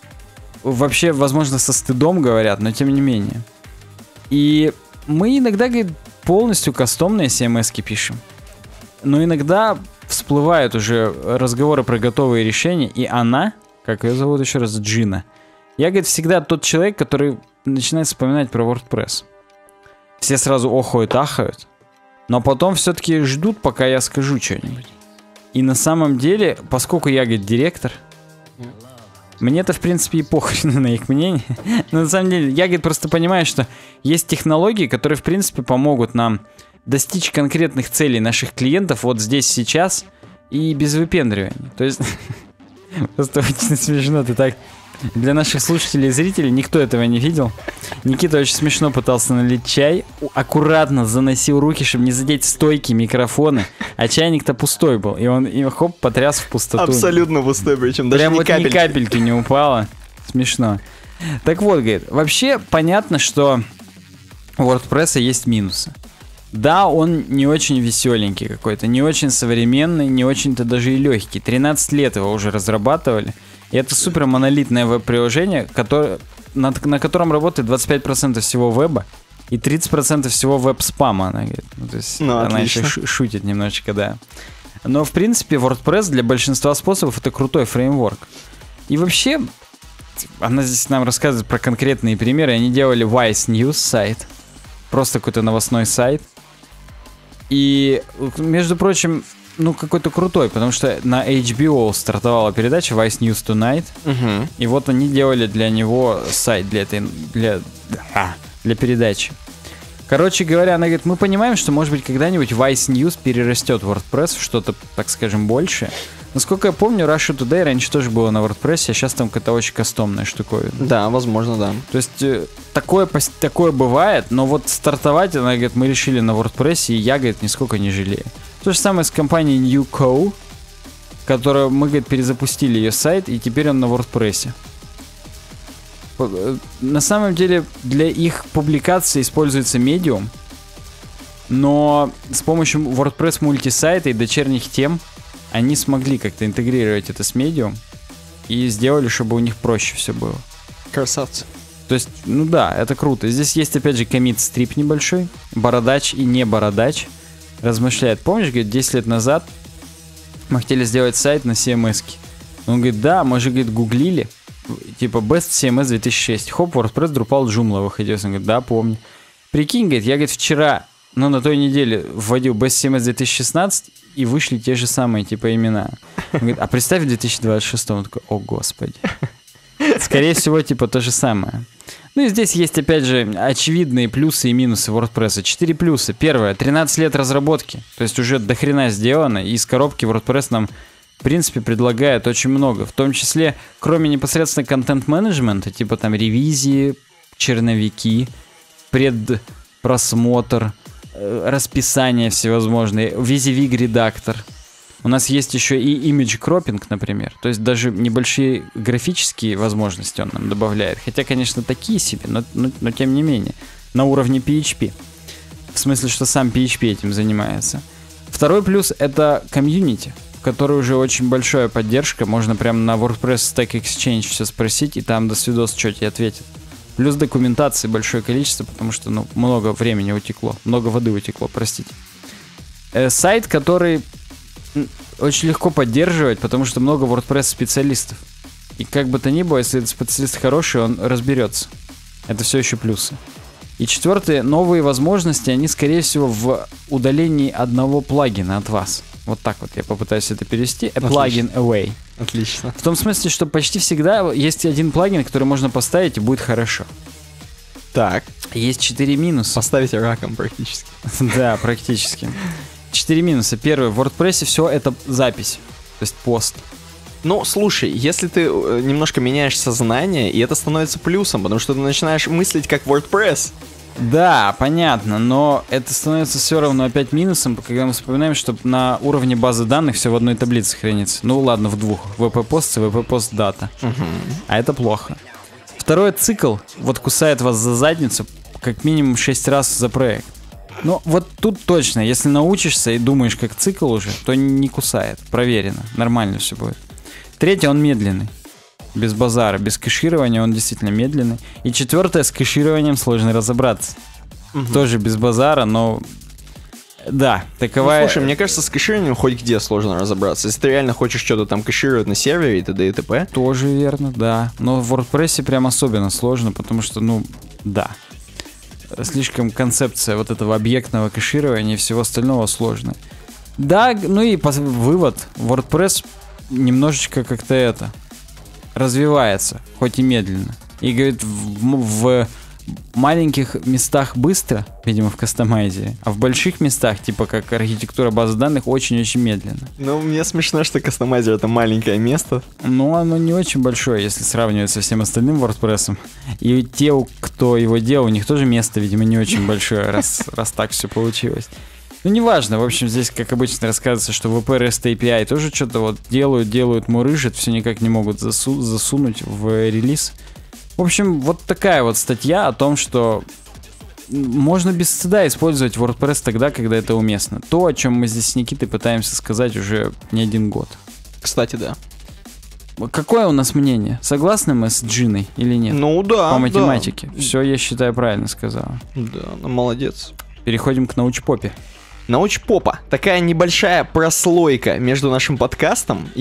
Вообще, возможно, со стыдом говорят, но тем не менее. И мы иногда, говорит, полностью кастомные CMS-ки пишем. Но иногда всплывают уже разговоры про готовые решения, и она, как ее зовут еще раз, Джина. Я, говорит, всегда тот человек, который начинает вспоминать про WordPress. Все сразу охают-ахают, но потом все-таки ждут, пока я скажу что-нибудь. И на самом деле, поскольку я, говорит, директор, мне-то, в принципе, и похрен на их мнение. Но на самом деле, я, говорит, просто понимаю, что есть технологии, которые, в принципе, помогут нам достичь конкретных целей наших клиентов вот здесь, сейчас и без выпендривания. То есть, просто очень смешно, ты так... Для наших слушателей и зрителей никто этого не видел. Никита очень смешно пытался налить чай, аккуратно заносил руки, чтобы не задеть стойки, микрофоны, а чайник-то пустой был, и он хоп, потряс в пустоту. Абсолютно пустой, причем даже прям ни вот капельки. ни капельки не упало. Смешно. Так вот, говорит, вообще понятно, что у WordPress есть минусы. Да, он не очень веселенький какой-то, не очень современный, не очень-то даже и легкий. 13 лет его уже разрабатывали. И это супер монолитное веб-приложение, на котором работает 25% всего веба и 30% всего веб-спама. Она говорит. Ну, то есть она еще шутит немножечко, да. Но, в принципе, WordPress для большинства способов это крутой фреймворк. И вообще, она здесь нам рассказывает про конкретные примеры. Они делали Vice News сайт. Просто какой-то новостной сайт. И, между прочим, ну, какой-то крутой, потому что на HBO стартовала передача Vice News Tonight, и вот они делали для него сайт для передачи. Короче говоря, она говорит, мы понимаем, что, может быть, когда-нибудь Vice News перерастет WordPress в что-то, так скажем, большее. Насколько я помню, Russia Today раньше тоже было на WordPress, а сейчас там какая-то очень кастомная штуковина. Да, возможно, да. То есть такое бывает, но вот стартовать, она говорит, мы решили на WordPress, и я, говорит, нисколько не жалею. То же самое с компанией NewCo, которую мы, говорит, перезапустили ее сайт, и теперь он на WordPress. На самом деле для их публикации используется Medium, но с помощью WordPress мультисайта и дочерних тем они смогли как-то интегрировать это с Medium и сделали, чтобы у них проще все было. Красавцы. То есть, ну да, это круто. Здесь есть, опять же, коммит-стрип небольшой. Бородач и не бородач размышляет. Помнишь, говорит, 10 лет назад мы хотели сделать сайт на CMS-ке. Он говорит, да, мы же, говорит, гуглили. Типа, Best CMS 2006. Хоп, WordPress Drupal Joomla выходил. Он говорит, да, помню. Прикинь, говорит, я, говорит, вчера, на той неделе вводил Best CMS 2016, и вышли те же самые, типа, имена. Он говорит, а представь в 2026. Он такой, о, господи. Скорее всего, типа, то же самое. Ну и здесь есть, опять же, очевидные плюсы и минусы WordPress. 4 плюса. Первое, 13 лет разработки. То есть уже до хрена сделано. И из коробки WordPress нам, в принципе, предлагает очень много. В том числе, кроме непосредственно контент-менеджмента, типа там ревизии, черновики, предпросмотр, расписание всевозможные, WYSIWYG редактор. У нас есть еще и image cropping, например. То есть даже небольшие графические возможности он нам добавляет. Хотя, конечно, такие себе, но тем не менее. На уровне PHP. В смысле, что сам PHP этим занимается. Второй плюс — это комьюнити, в которой уже очень большая поддержка. Можно прямо на WordPress Stack Exchange все спросить, и там досвидос что тебе ответит. Плюс документации большое количество, потому что много времени утекло. Много воды утекло, простите. Сайт, который очень легко поддерживать, потому что много WordPress-специалистов. И как бы то ни было, если этот специалист хороший, он разберется. Это все еще плюсы. И четвертое, новые возможности, они, скорее всего, в удалении одного плагина от вас. Вот так вот я попытаюсь это перевести. A plugin away. Отлично. В том смысле, что почти всегда есть один плагин, который можно поставить, и будет хорошо. Так. Есть 4 минуса. Поставить раком практически. Да, практически. 4 минуса. Первый, в WordPress все это запись, то есть пост. Ну, слушай, если ты немножко меняешь сознание, и это становится плюсом, потому что ты начинаешь мыслить как WordPress. Да, понятно, но это становится все равно опять минусом, когда мы вспоминаем, что на уровне базы данных все в одной таблице хранится. Ну ладно, в двух. WP-пост и WP-пост дата. А это плохо. Второй цикл вот кусает вас за задницу как минимум 6 раз за проект. Ну, вот тут точно, если научишься и думаешь как цикл уже, то не кусает. Проверено. Нормально все будет. Третий, он медленный. Без базара, без кэширования он действительно медленный. И четвертое, с кэшированием сложно разобраться. Тоже без базара, но... Да, таковая... Ну, слушай, мне кажется, с кэшированием хоть где сложно разобраться. Если ты реально хочешь что-то там кэшировать на сервере и т.д. и т.п. Тоже верно, да. Но в WordPress прям особенно сложно, потому что, ну, да. Слишком концепция вот этого объектного кэширования и всего остального сложная. Да, ну и вывод. WordPress немножечко как-то это развивается, хоть и медленно. И говорит, в маленьких местах быстро, видимо, в кастомайзере, а в больших местах, типа как архитектура базы данных, очень-очень медленно. Ну, мне смешно, что кастомайзер — это маленькое место. Ну, оно не очень большое, если сравнивать со всем остальным WordPress. И те, кто его делал, у них тоже место, видимо, не очень большое, раз так все получилось. Ну, неважно, в общем, здесь, как обычно, рассказывается, что WP REST API тоже что-то вот делают, мурыжат, все никак не могут засунуть в релиз. В общем, вот такая вот статья о том, что можно без стыда использовать WordPress тогда, когда это уместно. То, о чем мы здесь с Никитой пытаемся сказать уже не один год. Кстати, да. Какое у нас мнение? Согласны мы с Джиной или нет? Ну да. По математике. Да. Все, я считаю, правильно сказала. Да, ну молодец. Переходим к научпопе. Научпопа. Такая небольшая прослойка между нашим подкастом.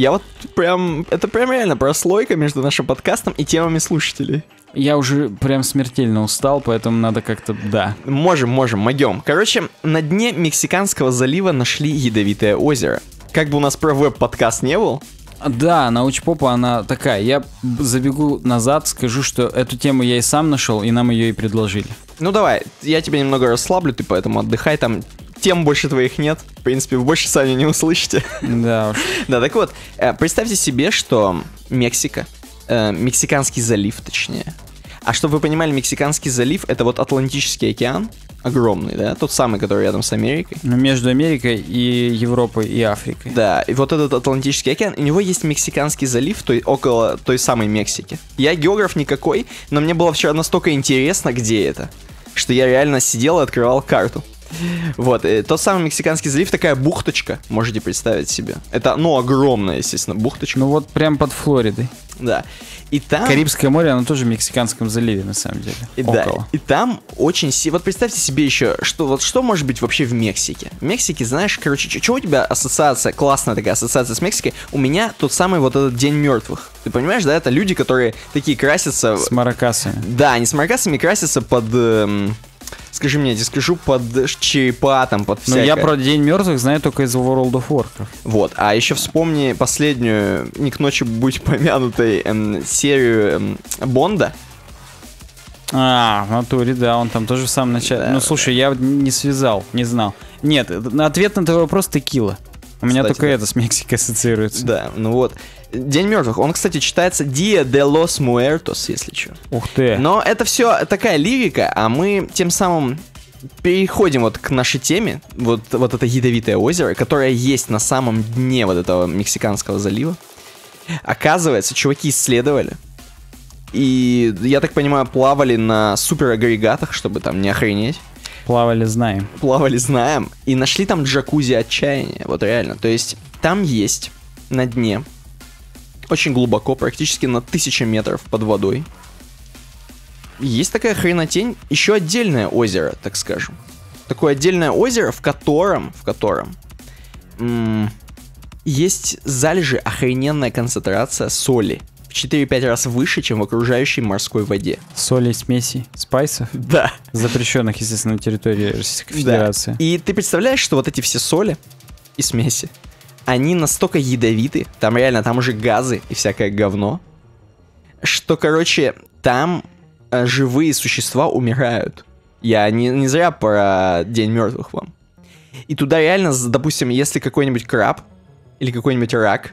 Это прям реально прослойка между нашим подкастом и темами слушателей. Я уже прям смертельно устал, поэтому надо как-то, да. Можем, могем. Короче, на дне Мексиканского залива нашли ядовитое озеро. Как бы у нас про веб-подкаст не был. Да, научпопа, она такая. Я забегу назад, скажу, что эту тему я и сам нашел, и нам ее и предложили. Ну давай, я тебя немного расслаблю, ты поэтому отдыхай там. Тем больше твоих нет. В принципе, вы больше сами не услышите. Да уж. Да, так вот, представьте себе, что Мексика, Мексиканский залив, точнее. А чтобы вы понимали, Мексиканский залив — это вот Атлантический океан, огромный, да, тот самый, который рядом с Америкой. Между Америкой и Европой и Африкой. Да, и вот этот Атлантический океан, у него есть Мексиканский залив, около той самой Мексики. Я географ никакой, но мне было вчера настолько интересно, где это, что я реально сидел и открывал карту. Вот, тот самый Мексиканский залив, такая бухточка, можете представить себе. Это, огромная, естественно, бухточка. Ну вот прям под Флоридой. Да. И там... Карибское море, оно тоже в Мексиканском заливе, на самом деле. Да, и там очень... Вот представьте себе еще, что может быть вообще в Мексике. В Мексике, знаешь, короче, что у тебя ассоциация, классная такая ассоциация с Мексикой? У меня тот самый вот этот День мертвых. Ты понимаешь, да? Это люди, которые такие красятся... С маракасами. Да, они с маракасами красятся под... Скажи мне, я тебе скажу, под черепа, там, под всякое. Ну, я про День мертвых знаю только из World of Warcraft. Вот, а еще вспомни последнюю, не к ночи будь помянутой, серию Бонда. В натуре, да, он там тоже в самом начале. Да, слушай, я не связал, не знал. Нет, ответ на твой вопрос — текила. У меня только это с Мексикой ассоциируется. Да, ну вот. День мертвых, он, кстати, читается Dia de los Muertos, если что. Ух ты. Но это все такая лирика, а мы тем самым переходим вот к нашей теме. Вот это ядовитое озеро, которое есть на самом дне вот этого Мексиканского залива. Оказывается, чуваки исследовали. И, я так понимаю, плавали на суперагрегатах, чтобы там не охренеть. Плавали, знаем. И нашли там джакузи отчаяния. Вот реально. То есть там есть на дне, очень глубоко, практически на 1000 метров под водой, есть такая хренотень, еще отдельное озеро, так скажем. Такое отдельное озеро, в котором есть залежи охрененная концентрация соли. В 4-5 раз выше, чем в окружающей морской воде. Соли, смеси, спайсов? Да. Запрещенных, естественно, на территории Российской Федерации. Да. И ты представляешь, что вот эти все соли и смеси, они настолько ядовиты, там реально, там уже газы и всякое говно, что, короче, там живые существа умирают. Я не зря про День мертвых вам. И туда реально, допустим, если какой-нибудь краб или какой-нибудь рак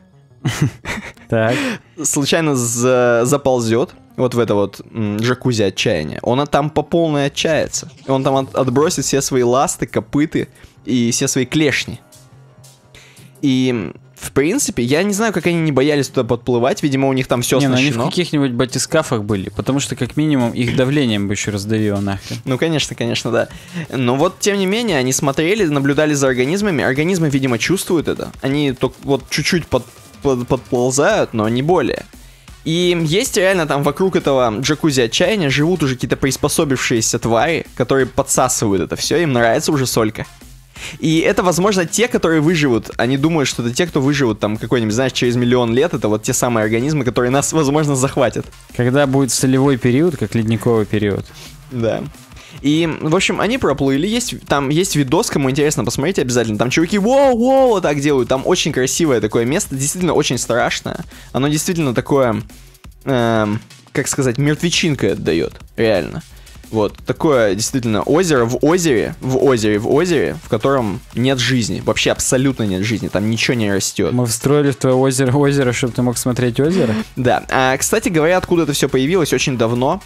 случайно заползет вот в это вот джакузи отчаяния, он там по полной отчается. Он там отбросит все свои ласты, копыты и все свои клешни. И, в принципе, я не знаю, как они не боялись туда подплывать. Видимо, у них там все оснащено. Они в каких-нибудь батискафах были, потому что, как минимум, их давлением бы еще раздавило нахрен. Ну, конечно, да. Но вот, тем не менее, они смотрели, наблюдали за организмами. Организмы, видимо, чувствуют это. Они только вот чуть-чуть подползают, но не более. И есть реально там вокруг этого джакузи отчаяния живут уже какие-то приспособившиеся твари, которые подсасывают это все, им нравится уже солька. И это, возможно, те, которые выживут. Они думают, что это те, кто выживут там какой-нибудь, знаешь, через миллион лет. Это вот те самые организмы, которые нас, возможно, захватят. Когда будет солевой период, как ледниковый период. Да. И, в общем, они проплыли. Там есть видос, кому интересно, посмотрите обязательно. Там чуваки воу-воу вот так делают. Там очень красивое такое место, действительно очень страшное. Оно действительно такое, как сказать, мертвечинкой отдает, реально. Вот, такое действительно озеро в озере, в котором нет жизни. Вообще абсолютно нет жизни, там ничего не растет. Мы встроили в твое озеро, чтобы ты мог смотреть озеро? Да. Кстати говоря, откуда это все появилось, очень давно.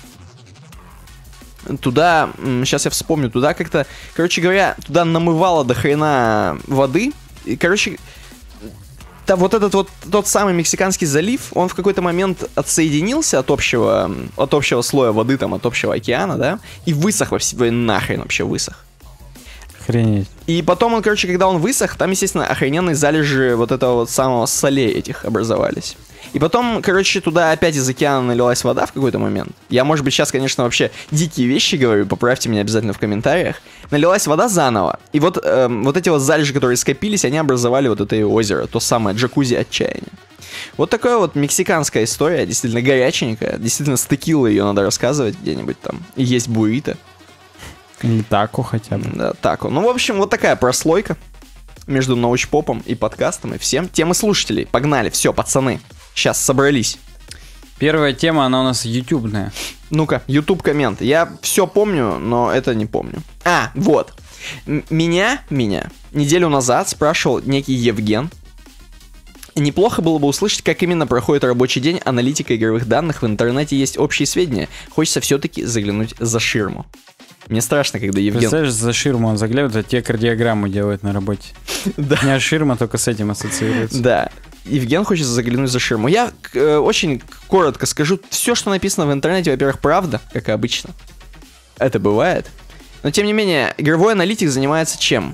Туда, сейчас я вспомню, туда как-то, короче говоря, туда намывало до хрена воды. И, короче, вот этот вот тот самый Мексиканский залив, он в какой-то момент отсоединился от общего слоя воды, там, от общего океана, да, и высох нахрен вообще высох. Охренеть. И потом он, короче, когда он высох, там, естественно, охрененные залежи вот этого вот самого солей этих образовались. И потом, короче, туда опять из океана налилась вода в какой-то момент. Я, может быть, сейчас, конечно, вообще дикие вещи говорю, поправьте меня обязательно в комментариях. Налилась вода заново. И вот эти вот залежи, которые скопились, они образовали вот это озеро, то самое джакузи отчаяния. Вот такая вот мексиканская история, действительно горяченькая, действительно с текилой ее надо рассказывать где-нибудь там. И есть буррито. Или тако хотя бы. Да, тако. Ну, в общем, вот такая прослойка между научпопом и подкастом, и всем. Темы слушателей. Погнали, все, пацаны. Сейчас собрались. Первая тема, она у нас ютубная. Ну-ка, YouTube коммент. Я все помню, но это не помню. Вот. Меня неделю назад спрашивал некий Евген. Неплохо было бы услышать, как именно проходит рабочий день аналитика игровых данных. В интернете есть общие сведения. Хочется все-таки заглянуть за ширму. Мне страшно, когда Евген... Представляешь, за ширму он заглядывает, а те кардиограмму делает на работе. Да. Не ширма, только с этим ассоциируется. Да. Евген хочет заглянуть за ширму. Я очень коротко скажу. Все, что написано в интернете, во-первых, правда, как и обычно. Это бывает. Но, тем не менее, игровой аналитик занимается чем?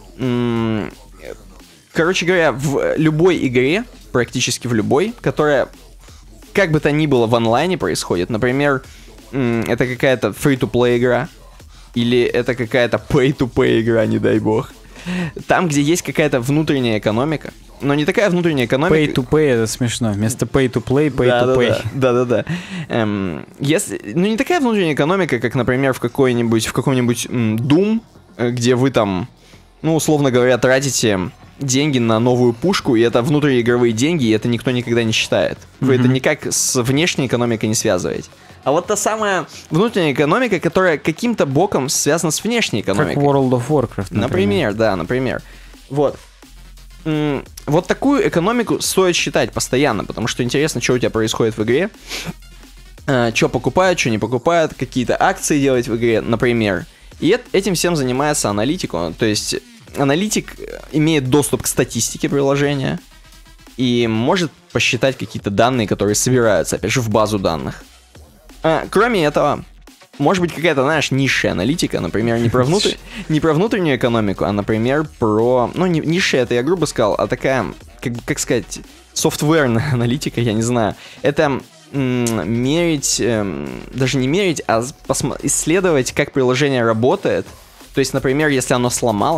Короче говоря, в любой игре, практически в любой, которая, как бы то ни было, в онлайне происходит. Например, это какая-то free-to-play игра. Или это какая-то pay-to-pay игра, не дай бог. Там, где есть какая-то внутренняя экономика. Но не такая внутренняя экономика... Pay-to-pay это смешно. Вместо pay-to-play, pay-to-pay. Да. Ну, не такая внутренняя экономика, как, например, в каком-нибудь Doom, где вы там, ну, условно говоря, тратите деньги на новую пушку, и это внутриигровые деньги, и это никто никогда не считает. Вы это никак с внешней экономикой не связываете. А вот та самая внутренняя экономика, которая каким-то боком связана с внешней экономикой. Как World of Warcraft, например. Например. Вот. Вот такую экономику стоит считать постоянно, потому что интересно, что у тебя происходит в игре, что покупают, что не покупают, какие-то акции делать в игре, например. И этим всем занимается аналитик. То есть аналитик имеет доступ к статистике приложения и может посчитать какие-то данные, которые собираются, опять же, в базу данных. Кроме этого, может быть какая-то, знаешь, низшая аналитика, например, не про внутреннюю экономику, а, например, про... Ну, не низшая, это я грубо сказал, а такая, как сказать, софтверная аналитика, я не знаю. Это мерить, даже не мерить, а исследовать, как приложение работает. То есть, например, если оно сломалось,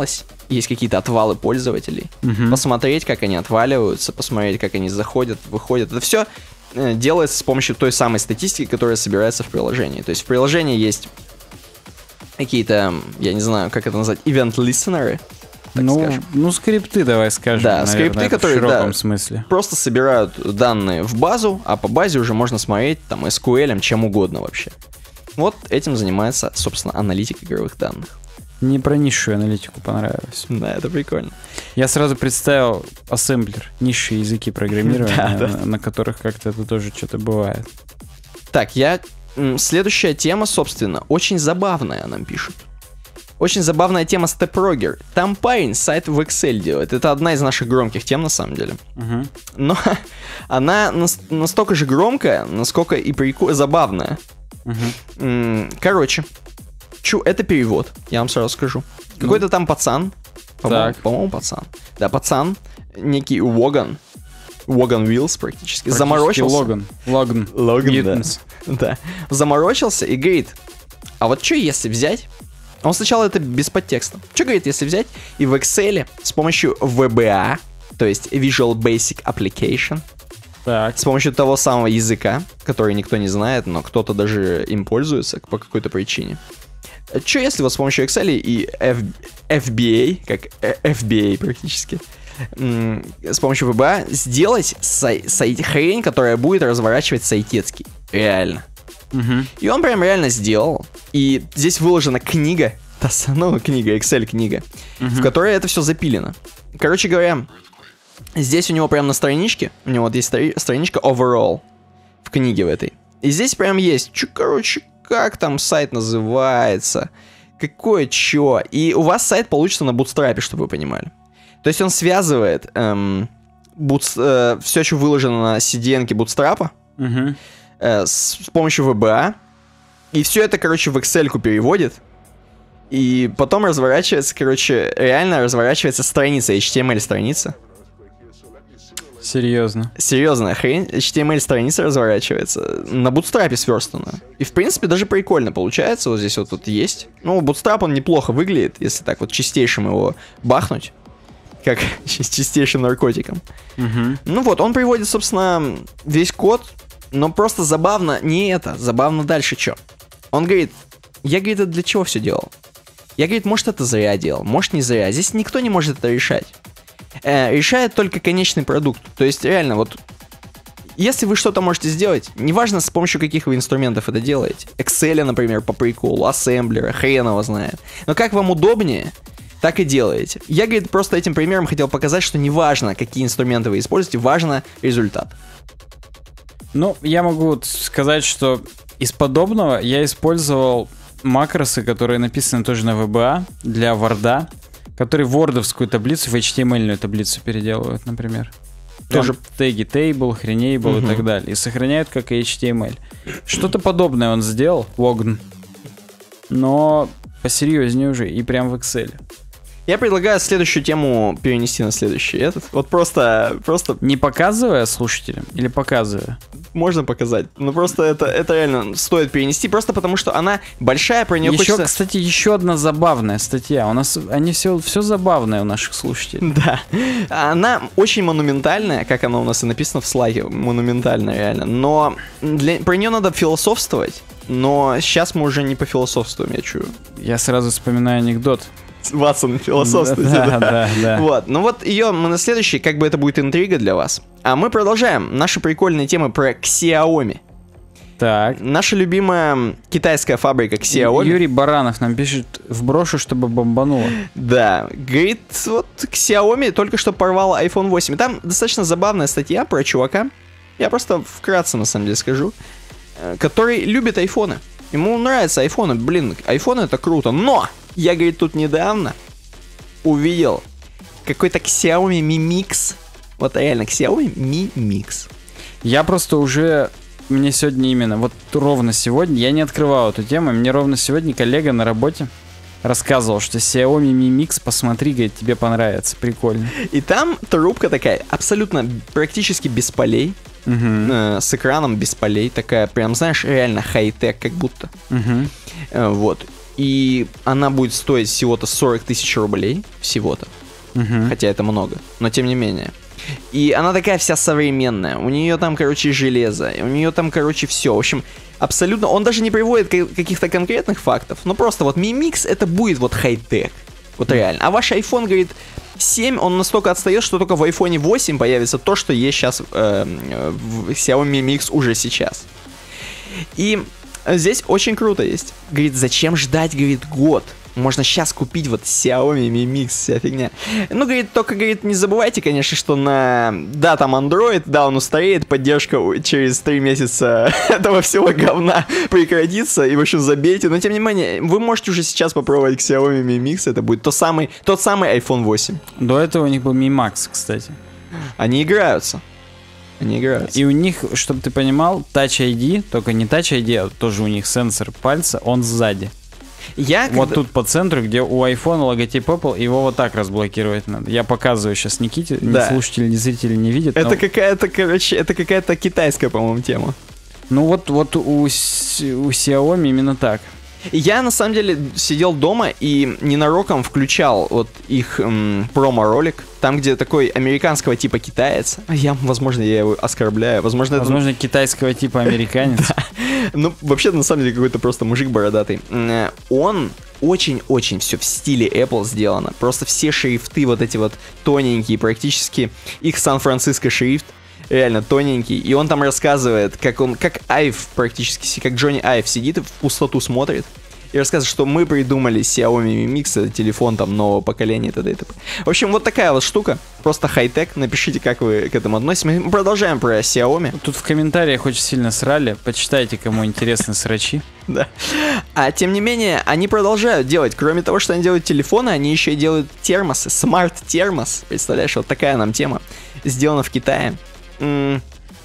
есть какие-то отвалы пользователей, посмотреть, как они отваливаются, посмотреть, как они заходят, выходят. Это все делается с помощью той самой статистики, которая собирается в приложении. То есть в приложении есть какие-то, я не знаю, как это назвать, event-листенеры, ну, скрипты, давай скажем, да, наверное, скрипты, которые, в широком смысле. Просто собирают данные в базу, а по базе уже можно смотреть там SQL, чем угодно вообще. Вот этим занимается, собственно, аналитик игровых данных. Мне про низшую аналитику понравилось. Да, это прикольно. Я сразу представил ассемблер, низшие языки программирования, на которых как-то это тоже что-то бывает. Так, следующая тема, собственно, очень забавная, нам пишут. Очень забавная тема StepRogger. Там парень сайт в Excel делает. Это одна из наших громких тем, на самом деле. Но она настолько же громкая, насколько и забавная. Короче, это перевод, я вам сразу скажу. Какой-то там пацан, по-моему, пацан. Да, пацан, некий Логан Уиллс практически заморочился. Логан, да. Заморочился и говорит, а вот что если взять... Он сначала это без подтекста. Что говорит, если взять и в Excel с помощью VBA, то есть Visual Basic Application, с помощью того самого языка, который никто не знает, но кто-то даже им пользуется по какой-то причине. Что если вот с помощью Excel и FBA, как FBA практически, с помощью VBA сделать хрень, которая будет разворачивать сайтецкий. Реально. И он прям реально сделал. И здесь выложена книга, книга, Excel-книга, в которой это все запилено. Короче говоря, здесь у него прям на страничке, у него вот есть страничка overall в книге в этой. И здесь прям есть, как там сайт называется, какое чё. И у вас сайт получится на Bootstrap, чтобы вы понимали. То есть он связывает все, что выложено на CDN-ке Bootstrap, с помощью VBA, и все это, короче, в Excel-ку переводит, и потом разворачивается, реально разворачивается страница, HTML-страница. Серьезно? Серьезная хрень, HTML-страница разворачивается, на Bootstrap сверстана. И, в принципе, даже прикольно получается, вот здесь вот есть. Ну, Bootstrap, он неплохо выглядит, если так вот чистейшим его бахнуть, как чистейшим наркотиком. Ну вот, он приводит, собственно, весь код. Но просто забавно не это, забавно дальше что. Он говорит, я, говорит, это для чего все делал? Я, говорит, может, это зря делал, может, не зря. Здесь никто не может это решать. Решает только конечный продукт. То есть, реально, вот, если вы что-то можете сделать, неважно, с помощью каких вы инструментов это делаете. Excel, например, по приколу, ассемблера, хрен его знает. Но как вам удобнее, так и делаете. Я, говорит, просто этим примером хотел показать, что неважно, какие инструменты вы используете, важно результат. Ну, я могу сказать, что из подобного я использовал макросы, которые написаны тоже на VBA для Word, которые вордовскую таблицу в HTML-ную таблицу переделывают, например. Тоже теги table, хренable и так далее. И сохраняют как HTML. Что-то подобное он сделал, Логан, но посерьезнее уже и прям в Excel. Я предлагаю следующую тему перенести на следующий этот. Вот просто... Не показывая слушателям или показывая? Можно показать. Но просто это реально стоит перенести, просто потому что она большая, про нее хочется... Кстати, еще одна забавная статья. У нас все забавное у наших слушателей. Да. Она очень монументальная, как она у нас и написано в слайде. Монументальная, реально. Но про нее надо философствовать. Но сейчас мы уже не пофилософствуем, я чую. Я сразу вспоминаю анекдот. Ватсон философствует. Да. Вот. Ну вот ее мы на следующий, как бы это будет интрига для вас. А мы продолжаем наши прикольные темы про Xiaomi. Так. Наша любимая китайская фабрика Xiaomi. Юрий Баранов нам пишет, вброшу, чтобы бомбануло. Да. Говорит, вот Xiaomi только что порвала iPhone 8. Там достаточно забавная статья про чувака. Я просто вкратце, на самом деле, скажу. Который любит айфоны. Ему нравятся айфоны. Блин, айфоны это круто. Но! Я, говорит, тут недавно увидел какой-то Xiaomi Mi Mix. Вот реально, Xiaomi Mi Mix. Я просто уже... Мне сегодня именно, вот ровно сегодня, я не открывал эту тему, мне ровно сегодня коллега на работе рассказывал, что Xiaomi Mi Mix, посмотри, говорит, тебе понравится, прикольно. И там трубка такая, абсолютно, практически без полей, с экраном без полей, такая прям, знаешь, реально хай-тек как будто. Вот. И она будет стоить всего-то 40 тысяч рублей. Всего-то. Хотя это много. Но тем не менее. И она такая вся современная. У нее там, короче, железо. У нее там, короче, все. В общем, абсолютно... Он даже не приводит каких-то конкретных фактов. Но просто вот Mi Mix это будет вот хай-тек. Вот реально. А ваш iPhone, говорит, 7, он настолько отстает, что только в iPhone 8 появится то, что есть сейчас в Xiaomi Mi Mix уже сейчас. И здесь очень круто есть. Говорит, зачем ждать, говорит, год? Можно сейчас купить вот Xiaomi Mi Mix, вся фигня. Ну, говорит, только, говорит, не забывайте, конечно, что да, там Android, да, он устареет, поддержка через 3 месяца этого всего говна прекратится, и, в общем, забейте. Но, тем не менее, вы можете уже сейчас попробовать Xiaomi Mi Mix, это будет тот самый iPhone 8. До этого у них был Mi Max, кстати. Они играются. И у них, чтобы ты понимал, Touch ID, только не Touch ID, а тоже у них сенсор пальца, он сзади. Вот тут по центру, где у iPhone логотип Apple, его вот так разблокировать надо. Я показываю сейчас Никите, ни слушатели, ни зрители не видят. Это какая-то, короче, это какая-то китайская, по-моему, тема. Ну вот у Xiaomi именно так. Я, на самом деле, сидел дома и ненароком включал вот их промо-ролик, там, где такой американского типа китаец. Возможно, я его оскорбляю. Возможно, китайского типа американец. Ну, вообще, на самом деле, какой-то просто мужик бородатый. Он очень-очень все в стиле Apple сделано. Просто все шрифты вот эти вот тоненькие, практически их Сан-Франциско шрифт. Реально тоненький. И он там рассказывает, как Айв практически, как Джонни Айв сидит и в пустоту смотрит. И рассказывает, что мы придумали Xiaomi Mi Mix, это телефон там нового поколения, т.д. и т.п. В общем, вот такая вот штука. Просто хай-тек. Напишите, как вы к этому относитесь. Мы продолжаем про Xiaomi. Тут в комментариях очень сильно срали. Почитайте, кому интересны срачи. Да. А тем не менее, они продолжают делать. Кроме того, что они делают телефоны, они еще и делают термосы. Смарт-термос. Представляешь, вот такая нам тема. Сделана в Китае. Ну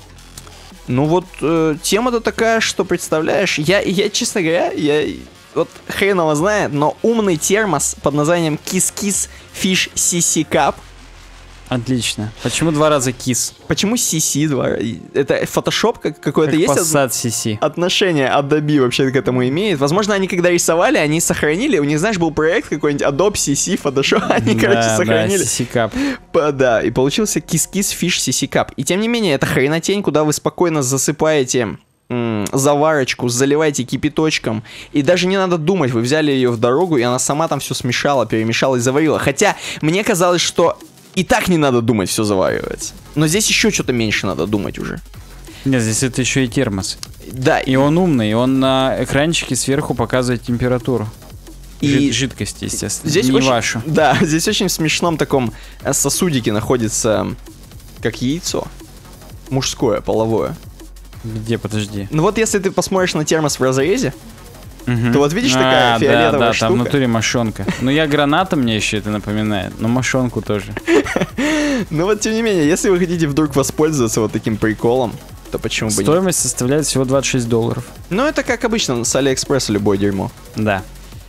вот, тема-то такая, что, представляешь, я честно говоря, вот хрен его знает, но умный термос под названием Kiss Kiss Fish CC Cup. Отлично. Почему 2 раза Kiss? Почему CC 2 раза? Это Photoshop какой-то есть? Passat CC. Отношение Adobe вообще к этому имеет. Возможно, они когда рисовали, они сохранили. У них, знаешь, был проект какой-нибудь Adobe CC, Photoshop. Они, короче, сохранили. Да, CC Cup. Да, и получился Kiss Kiss Fish CC Cup. И тем не менее, это хренотень, куда вы спокойно засыпаете заварочку, заливайте кипяточком, и даже не надо думать, вы взяли ее в дорогу, и она сама там все смешала, перемешала и заварила. Хотя мне казалось, что и так не надо думать, все заваривается. Но здесь еще что-то меньше надо думать уже. Нет, здесь это еще и термос. Да. И он умный, он на экранчике сверху показывает температуру. И жидкости, естественно, здесь не очень, вашу. Да, здесь очень в смешном таком сосудике находится как яйцо. Мужское, половое. Где, подожди? Ну вот если ты посмотришь на термос в разрезе, то вот видишь такая фиолетовая штука. Там внутри мошонка. Ну я граната, мне еще это напоминает, но мошонку тоже. Ну вот тем не менее, если вы хотите вдруг воспользоваться вот таким приколом, то почему бы нет? Стоимость составляет всего $26. Ну это как обычно с Алиэкспресса любое дерьмо. Да.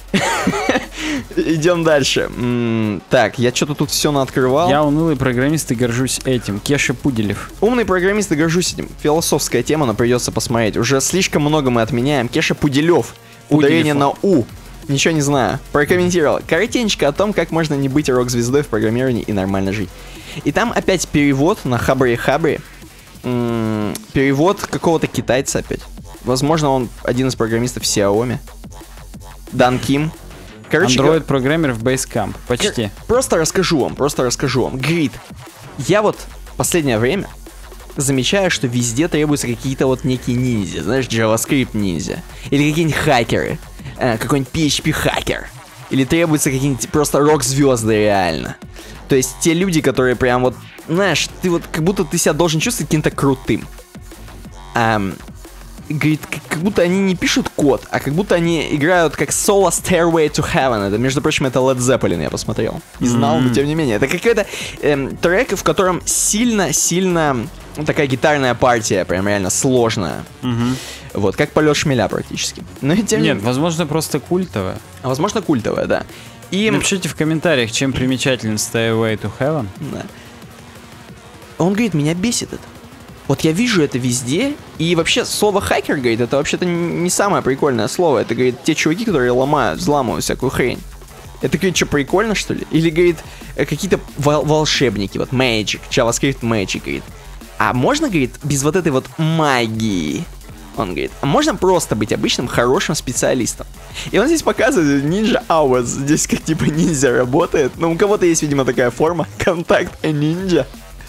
Идем дальше. Так, я что-то тут все наоткрывал. Я унылый программист и горжусь этим. Кеша Пуделев. Умный программист и горжусь этим. Философская тема, но придется посмотреть. Уже слишком много мы отменяем. Кеша Пуделев. Ударение на У. Ничего не знаю. Прокомментировал. Коротенько о том, как можно не быть рок-звездой в программировании и нормально жить. И там опять перевод на Хабре-Хабре. Перевод какого-то китайца опять. Возможно, он один из программистов Xiaomi. Дан Ким. Короче, Android-программер в Basecamp. Почти. Просто расскажу вам. Говорит, я вот в последнее время замечаю, что везде требуются какие-то вот некие ниндзя. Знаешь, JavaScript ниндзя. Или какие-нибудь хакеры. Какой-нибудь PHP-хакер. Или требуются какие-нибудь просто рок-звезды реально. То есть те люди, которые прям вот, знаешь, ты вот как будто ты себя должен чувствовать каким-то крутым. Говорит, как будто они не пишут код, а как будто они играют как Solo Stairway to Heaven. Это, между прочим, это Led Zeppelin, я посмотрел. Не знал, но тем не менее. Это какой-то трек, в котором сильно-сильно такая гитарная партия, прям реально сложная. Вот, как полет шмеля практически. Но и тем не менее. Возможно, просто культовая. Возможно, культовая, да. И напишите в комментариях, чем примечателен Stairway to Heaven. Да. Он говорит, меня бесит это. Вот я вижу это везде, и вообще слово хакер, говорит, это вообще-то не самое прикольное слово. Это, говорит, те чуваки, которые ломают, взламывают всякую хрень. Это, говорит, что, прикольно, что ли? Или, говорит, какие-то волшебники, вот Magic, JavaScript Magic, говорит. А можно, говорит, без вот этой вот магии? Он говорит, а можно просто быть обычным хорошим специалистом? И он здесь показывает Ninja Hours, здесь как типа ниндзя работает. Ну, у кого-то есть, видимо, такая форма, контакт ниндзя.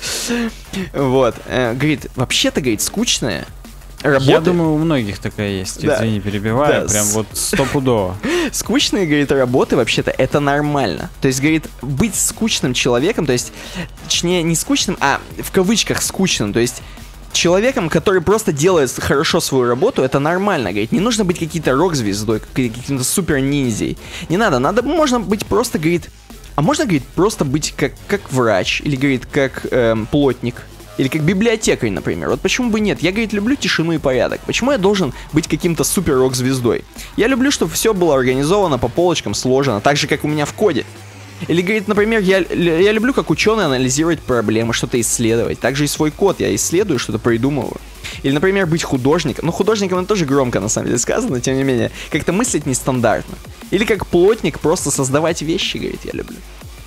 Вот, говорит, вообще-то, говорит, скучная работа. Я думаю, у многих такая есть, да. Извини, перебиваю, да. Прям вот стопудово. Скучные, говорит, работы вообще-то это нормально. То есть, говорит, быть скучным человеком, то есть, точнее, не скучным, а в кавычках скучным, то есть человеком, который просто делает хорошо свою работу, это нормально, говорит. Не нужно быть каким-то рок-звездой, каким-то супер-ниндзей. Не надо, можно быть просто, говорит, а можно, говорит, просто быть как врач, или, говорит, как плотник, или как библиотекарь, например. Вот почему бы нет? Я, говорит, люблю тишину и порядок. Почему я должен быть каким-то супер-рок-звездой? Я люблю, чтобы все было организовано по полочкам, сложено, так же, как у меня в коде. Или, говорит, например, я люблю как ученый анализировать проблемы, что-то исследовать. Также и свой код я исследую, что-то придумываю. Или, например, быть художником. Ну, художником это тоже громко, на самом деле, сказано, тем не менее. Как-то мыслить нестандартно. Или как плотник просто создавать вещи, говорит, я люблю.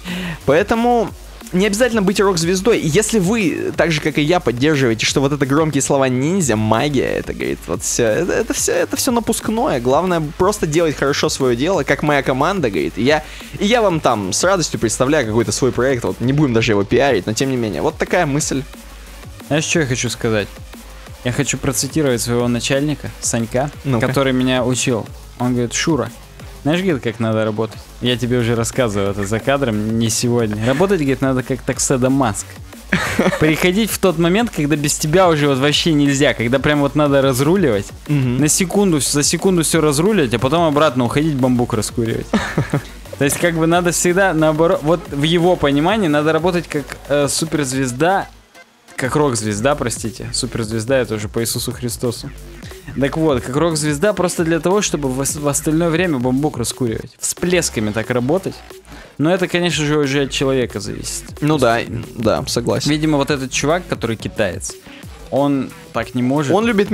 Поэтому не обязательно быть рок-звездой. Если вы, так же, как и я, поддерживаете, что вот это громкие слова ниндзя, магия, это, говорит, вот все, это все напускное. Главное просто делать хорошо свое дело, как моя команда, говорит. И я вам там с радостью представляю какой-то свой проект, вот не будем даже его пиарить, но тем не менее. Вот такая мысль. Знаешь, что я хочу сказать? Я хочу процитировать своего начальника, Санька, который меня учил. Он говорит, Шура, знаешь, говорит, как надо работать? Я тебе уже рассказывал это за кадром, не сегодня. Работать, говорит, надо как Такседа Маск. Приходить в тот момент, когда без тебя уже вот вообще нельзя, когда прям вот надо разруливать, за секунду все разруливать, а потом обратно уходить бамбук раскуривать. То есть как бы надо всегда наоборот, вот в его понимании надо работать как суперзвезда, как рок-звезда, простите. Суперзвезда это уже по Иисусу Христосу. Так вот, как рок-звезда просто для того, чтобы в остальное время бамбук раскуривать. Всплесками так работать. Но это, конечно же, уже от человека зависит. Ну да, согласен. Видимо, вот этот чувак, который китаец, он так не может. Он любит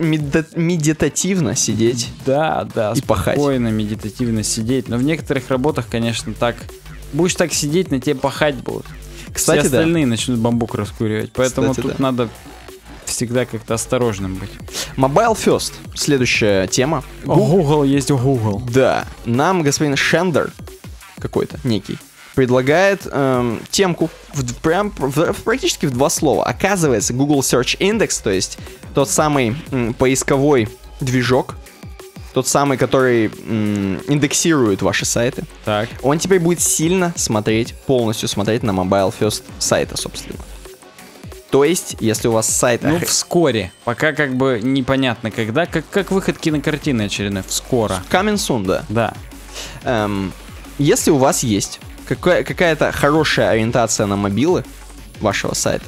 медитативно сидеть. Да, и спокойно, медитативно сидеть. Но в некоторых работах, конечно, так. Будешь так сидеть, на тебе пахать будут. Кстати, все остальные начнут бамбук раскуривать. Поэтому кстати, тут надо всегда как-то осторожным быть. Mobile First. Следующая тема. Google есть Google. Да. Нам господин Шендер какой-то некий предлагает темку практически в 2 слова. Оказывается, Google Search Index, то есть тот самый поисковой движок, тот самый, который индексирует ваши сайты, так. Он теперь будет сильно полностью смотреть на Mobile First сайта, собственно. То есть, если у вас сайт... Ну, вскоре. Пока как бы непонятно когда. Как выход кинокартины очередной. Вскоро. Coming soon, да. Да. Если у вас есть какая-то хорошая ориентация на мобилы вашего сайта,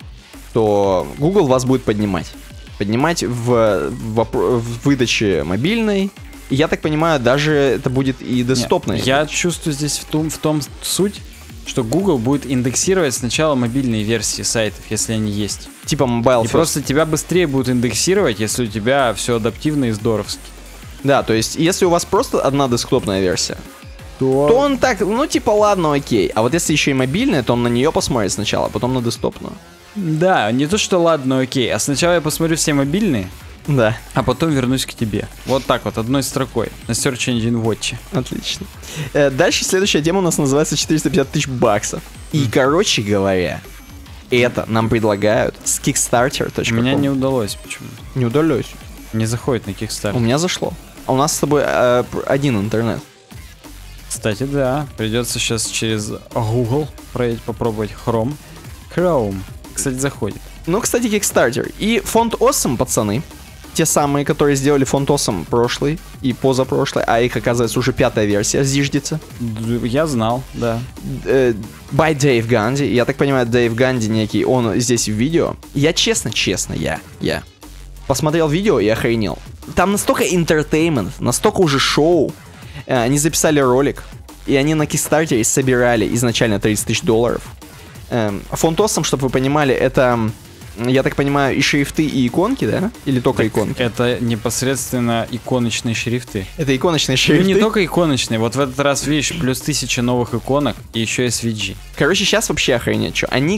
то Google вас будет поднимать. Поднимать в выдаче мобильной. И я так понимаю, даже это будет и десктопной. Я чувствую здесь в том суть, что Google будет индексировать сначала мобильные версии сайтов, если они есть. Типа Mobile First. И просто тебя быстрее будут индексировать, если у тебя все адаптивно и здоровски. Да, то есть, если у вас просто одна десктопная версия, то он так, ну типа ладно, окей. А вот если еще и мобильная, то он на нее посмотрит сначала, а потом на десктопную. Да, не то что ладно, окей, а сначала я посмотрю все мобильные, да, а потом вернусь к тебе. Вот так вот, одной строкой, на Search Engine Watch. Отлично. Дальше следующая тема у нас называется 450 тысяч баксов. И, короче говоря, это нам предлагают с Kickstarter.com. У меня не удалось почему-то. Не удалось. Не заходит на Kickstarter. У меня зашло. А у нас с тобой один интернет. Кстати, да, придется сейчас через Google попробовать Chrome. Кстати, заходит. Ну, кстати, Kickstarter. И фонд Awesome, пацаны. Те самые, которые сделали фонд Awesome прошлый и позапрошлый, а их, оказывается, уже 5-я версия зиждется. Я знал, да. By Dave Ганди. Я так понимаю, Дэйв Ганди некий, он здесь в видео. Я честно, я посмотрел видео и охренел. Там настолько entertainment, настолько уже шоу. Они записали ролик, и они на Kickstarter собирали изначально $30 тысяч. Фонд Awesome, чтобы вы понимали, это я так понимаю, и шрифты, и иконки, да? Или только Так иконки? это непосредственно иконочные шрифты. Это иконочные Ну, шрифты? не только иконочные, вот в этот раз, видишь, плюс 1000 новых иконок и еще SVG. Короче, сейчас вообще охренеть, что. Они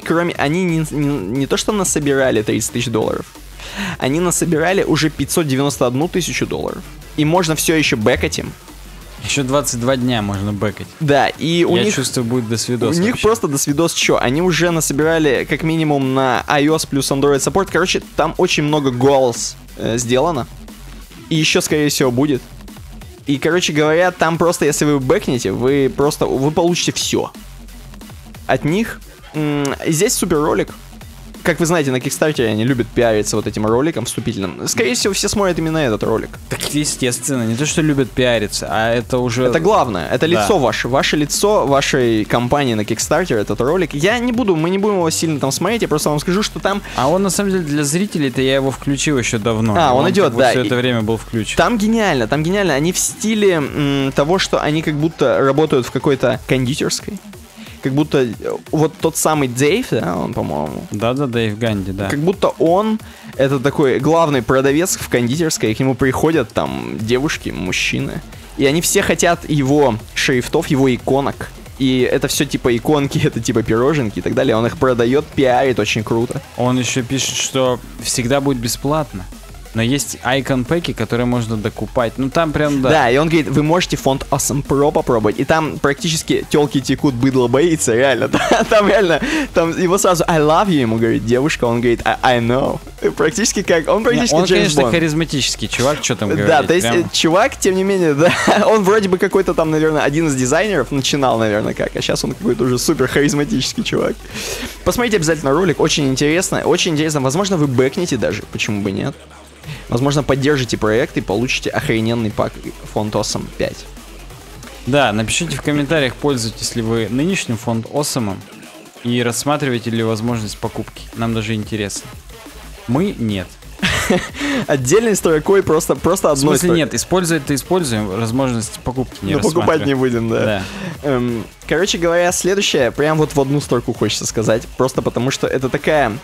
не то, что насобирали $30 тысяч, они насобирали уже $591 тысячу. И можно все еще бэкать им. Еще 22 дня можно бэкать. Да, и у Я них... чувствую, будет досвидос. У них вообще. просто досвидос что? Они уже насобирали как минимум на iOS плюс Android Support. Короче, там очень много goals сделано. И еще, скорее всего, будет. И, короче говоря, там просто, если вы бэкнете, вы получите все. От них. Здесь супер ролик. Как вы знаете, на Kickstarter они любят пиариться вот этим роликом вступительным. Скорее всего, все смотрят именно этот ролик. Так естественно, не то, что любят пиариться, а это уже... Это главное, это Да. лицо ваше. Ваше лицо вашей компании на Kickstarter, этот ролик. Мы не будем его сильно там смотреть, я просто вам скажу, что там... А он, на самом деле, для зрителей-то я его включил еще давно. А, он идет, как бы да, все и- это время был включен. Там гениально. Они в стиле того, что они как будто работают в какой-то кондитерской. Как будто вот тот самый Дэйв, да, он, по-моему, Да-да, Дэйв Ганди, да. как будто он это такой главный продавец в кондитерской, и к нему приходят там девушки, мужчины, и они все хотят его шрифтов, его иконок. И это все типа иконки, это типа пироженки и так далее. Он их продает, пиарит очень круто. Он еще пишет, что всегда будет бесплатно. Но есть айкон-пэки, которые можно докупать. Ну там прям, да. Да, и он говорит, вы можете фонд Awesome Pro попробовать. И там практически телки текут, быдло боится, реально. Там реально, там его сразу I love you, ему говорит девушка, он говорит I know. Практически как, он практически Он, Джеймс конечно, Бонд. харизматический чувак, что там говорить. Да, то есть прям. чувак, тем не менее, да, он вроде бы какой-то там, наверное, один из дизайнеров начинал, наверное, как, а сейчас он какой-то уже супер харизматический чувак. Посмотрите обязательно ролик, очень интересно, возможно, вы бэкнете даже, почему бы нет. Возможно, поддержите проект и получите охрененный пак фонд Awesome 5. Да, напишите в комментариях, пользуетесь ли вы нынешним фонд Awesome и рассматриваете ли возможность покупки. Нам даже интересно. Мы нет. Отдельной строкой просто В одной смысле строкой. нет, используем, возможность покупки не Но покупать не рассматриваем. будем, да. Да. Короче говоря, следующее, прям вот в одну строку хочется сказать, просто потому что это такая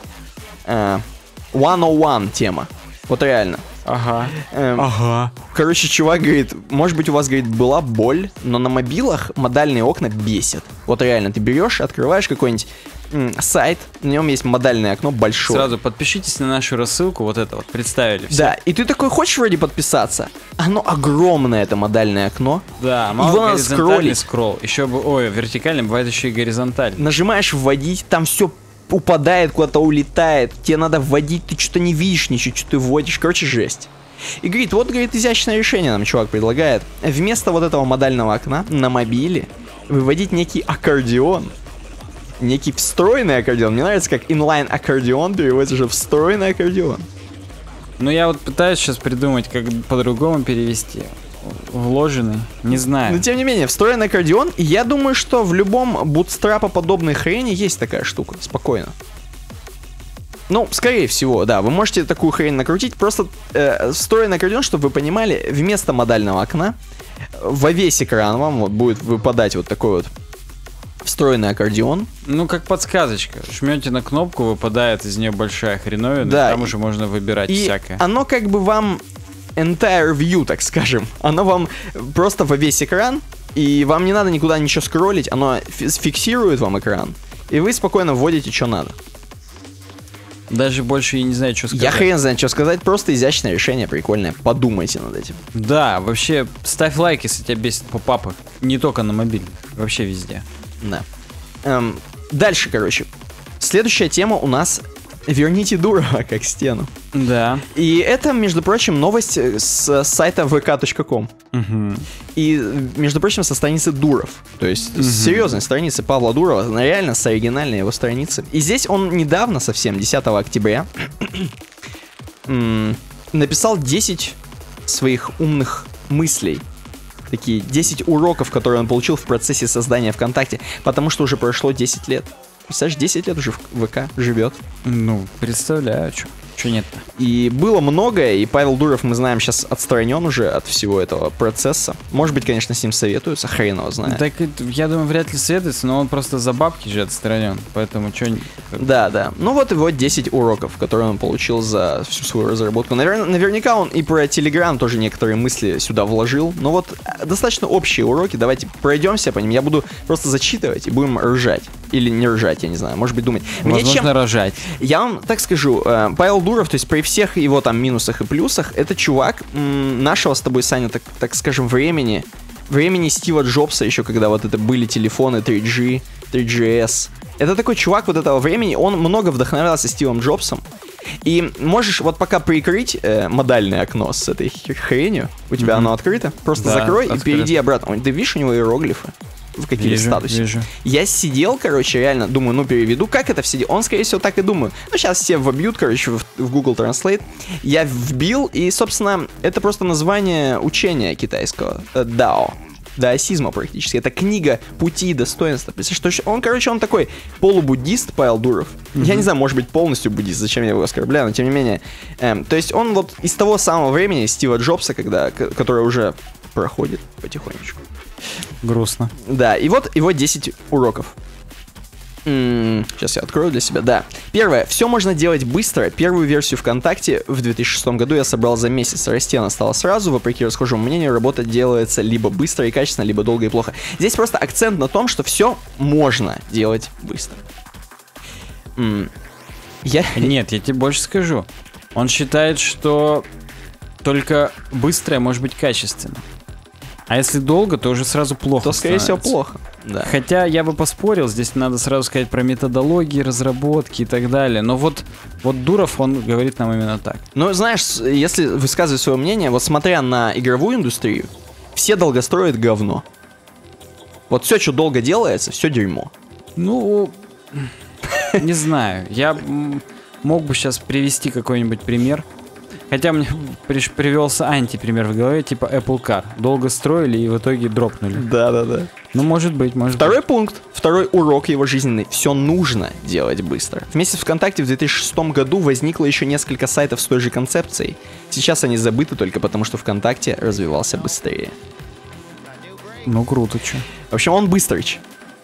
101 тема. Вот реально. Ага. Ага. Короче, чувак говорит, может быть у вас, говорит, была боль, но на мобилах модальные окна бесят. Вот реально, ты берешь, открываешь какой-нибудь сайт, на нем есть модальное окно большое. Сразу подпишитесь на нашу рассылку, вот это вот, представили все. Да, и ты такой, хочешь вроде подписаться? Оно огромное, это модальное окно. Да, мало Его надо горизонтальный скроллить. скролл. Еще бы, ой, вертикальный, бывает еще и горизонтальный. Нажимаешь вводить, там все упадает, куда-то улетает. Тебе надо вводить, ты что-то не видишь, ничего, что ты вводишь. Короче, жесть. И говорит, вот, говорит, изящное решение нам чувак предлагает. Вместо вот этого модального окна на мобиле выводить некий аккордеон. Некий встроенный аккордеон. Мне нравится, как inline аккордеон переводится же встроенный аккордеон. Ну, я вот пытаюсь сейчас придумать, как по-другому перевести. Вложенный, не знаю. Но тем не менее, встроенный аккордеон. И я думаю, что в любом бутстрапоподобной хрени есть такая штука. Спокойно. Ну, скорее всего, да, вы можете такую хрень накрутить. Просто встроенный аккордеон, чтобы вы понимали, вместо модального окна во весь экран вам вот будет выпадать вот такой вот встроенный аккордеон. Ну, как подсказочка. Жмете на кнопку, выпадает из нее большая хреновина, Да, и там уже можно выбирать И всякое. оно как бы вам entire view, так скажем. Оно вам просто во весь экран, и вам не надо никуда ничего скроллить, оно фиксирует вам экран, и вы спокойно вводите, что надо. Даже больше я не знаю, что сказать. Я хрен знает, что сказать, просто изящное решение, прикольное. Подумайте над этим. Да, вообще, ставь лайк, если тебя бесит попапы. Не только на мобильном, вообще везде. Да. Дальше, короче. Следующая тема у нас «Верните Дурова как стену». Да. И это, между прочим, новость с сайта vk.com. Угу. И, между прочим, со страницы Дуров. То есть с серьезной страницы Павла Дурова. Она реально с оригинальной его страницы. И здесь он недавно, совсем 10 октября, написал 10 своих умных мыслей. Такие 10 уроков, которые он получил в процессе создания ВКонтакте. Потому что уже прошло 10 лет. Представляешь, 10 лет уже в ВК живет. Ну, представляю, что. Чё нет-то? И было многое, и Павел Дуров, мы знаем, сейчас отстранен уже от всего этого процесса. Может быть, конечно, с ним советуются, хрен его знает. Так, я думаю, вряд ли советуется, но он просто за бабки же отстранен, поэтому что... Да. Ну вот его 10 уроков, которые он получил за всю свою разработку. Наверняка он и про Telegram тоже некоторые мысли сюда вложил. Но вот достаточно общие уроки, давайте пройдемся по ним. Я буду просто зачитывать и будем ржать. Или не ржать, я не знаю, может быть, думать. Возможно, рожать. Я вам так скажу, Павел Дуров, то есть при всех его там минусах и плюсах, это чувак нашего с тобой, Саня, так скажем, времени Стива Джобса еще, когда вот это были телефоны 3G, 3GS. Это такой чувак вот этого времени, он много вдохновлялся Стивом Джобсом. И можешь вот пока прикрыть модальное окно с этой хренью, у тебя оно открыто, просто закрой и перейди обратно. Ты видишь у него иероглифы? В какие статусе. Вижу. Я сидел, короче, реально, думаю, ну переведу, как это все. Он, скорее всего, так и думаю. Ну, сейчас все вобьют, короче, в Google Translate. Я вбил, и, собственно, это просто название учения китайского. Дао. Даосизма практически. Это книга пути и достоинства. Представляешь, что он, короче, он такой полубуддист, Павел Дуров. Я не знаю, может быть, полностью буддист, зачем я его оскорбляю, но тем не менее. То есть он вот из того самого времени, Стива Джобса, которое уже проходит потихонечку. Грустно. Да, и вот его 10 уроков. Сейчас я открою для себя, да. Первое. Все можно делать быстро. Первую версию ВКонтакте в 2006 году я собрал за месяц. Расти она стала сразу. Вопреки расхожему мнению, работа делается либо быстро и качественно, либо долго и плохо. Здесь просто акцент на том, что все можно делать быстро. Нет, я тебе больше скажу. Он считает, что только быстрое может быть качественно. А если долго, то уже сразу плохо. То, скорее всего, плохо. Да. Хотя я бы поспорил, здесь надо сразу сказать про методологии, разработки и так далее. Но вот Дуров, он говорит нам именно так. Ну, знаешь, если высказывать свое мнение, вот смотря на игровую индустрию, все долгостроят говно. Вот все, что долго делается, все дерьмо. Ну, не знаю. Я мог бы сейчас привести какой-нибудь пример. Хотя мне привелся антипример в голове, типа Apple Car. Долго строили и в итоге дропнули. Да. Ну, может быть. Второй пункт, второй урок его жизненный. Все нужно делать быстро. Вместе с ВКонтакте в 2006 году возникло еще несколько сайтов с той же концепцией. Сейчас они забыты только потому, что ВКонтакте развивался быстрее. Ну, круто, чё. В общем, он быстрыч.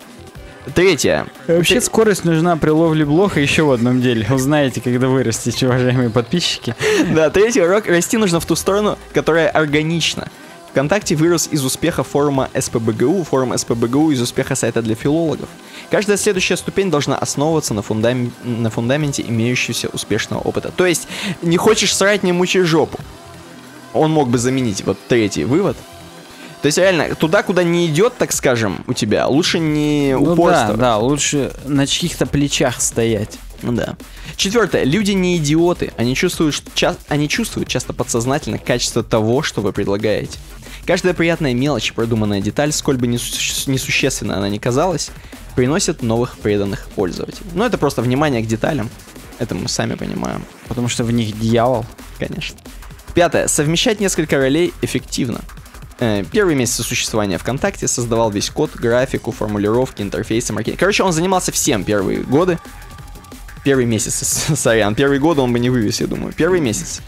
Третье. Вообще скорость нужна при ловле блоха еще в одном деле. Узнаете, когда вырастете, уважаемые подписчики. Да, третий урок. Расти нужно в ту сторону, которая органична. ВКонтакте вырос из успеха форума СПБГУ, форум СПБГУ из успеха сайта для филологов. Каждая следующая ступень должна основываться на фундаменте имеющегося успешного опыта. То есть, не хочешь срать, не мучай жопу. Он мог бы заменить вот третий вывод. То есть, реально, туда, куда не идет, так скажем, у тебя, лучше не упорствовать. Да, лучше на чьих-то плечах стоять. Да. Четвертое. Люди не идиоты. Они чувствуют часто подсознательно качество того, что вы предлагаете. Каждая приятная мелочь, продуманная деталь, сколь бы несущественна она ни казалась, приносит новых преданных пользователей. Но это просто внимание к деталям. Это мы сами понимаем. Потому что в них дьявол. Конечно. Пятое. Совмещать несколько ролей эффективно. Первые месяцы существования ВКонтакте создавал весь код, графику, формулировки, интерфейсы, маркетинг. Короче, он занимался всем первые годы. Первый месяц, сорян, первые годы он бы не вывез, я думаю. Первый месяц.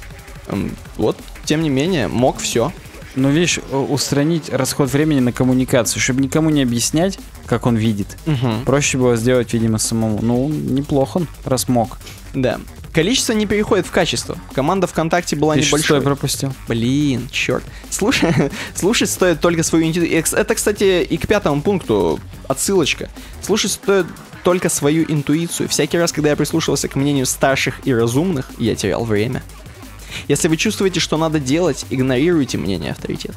Вот, тем не менее, мог все. Ну, видишь, устранить расход времени на коммуникацию, чтобы никому не объяснять, как он видит. Проще было сделать, видимо, самому. Ну, неплохо он, раз мог. Да. Количество не переходит в качество. Команда ВКонтакте была небольшой. Что я пропустил? Блин, черт. Слушать стоит только свою интуицию. Это, кстати, и к 5 пункту отсылочка. Слушать стоит только свою интуицию. Всякий раз, когда я прислушивался к мнению старших и разумных, я терял время. Если вы чувствуете, что надо делать, игнорируйте мнение авторитетов.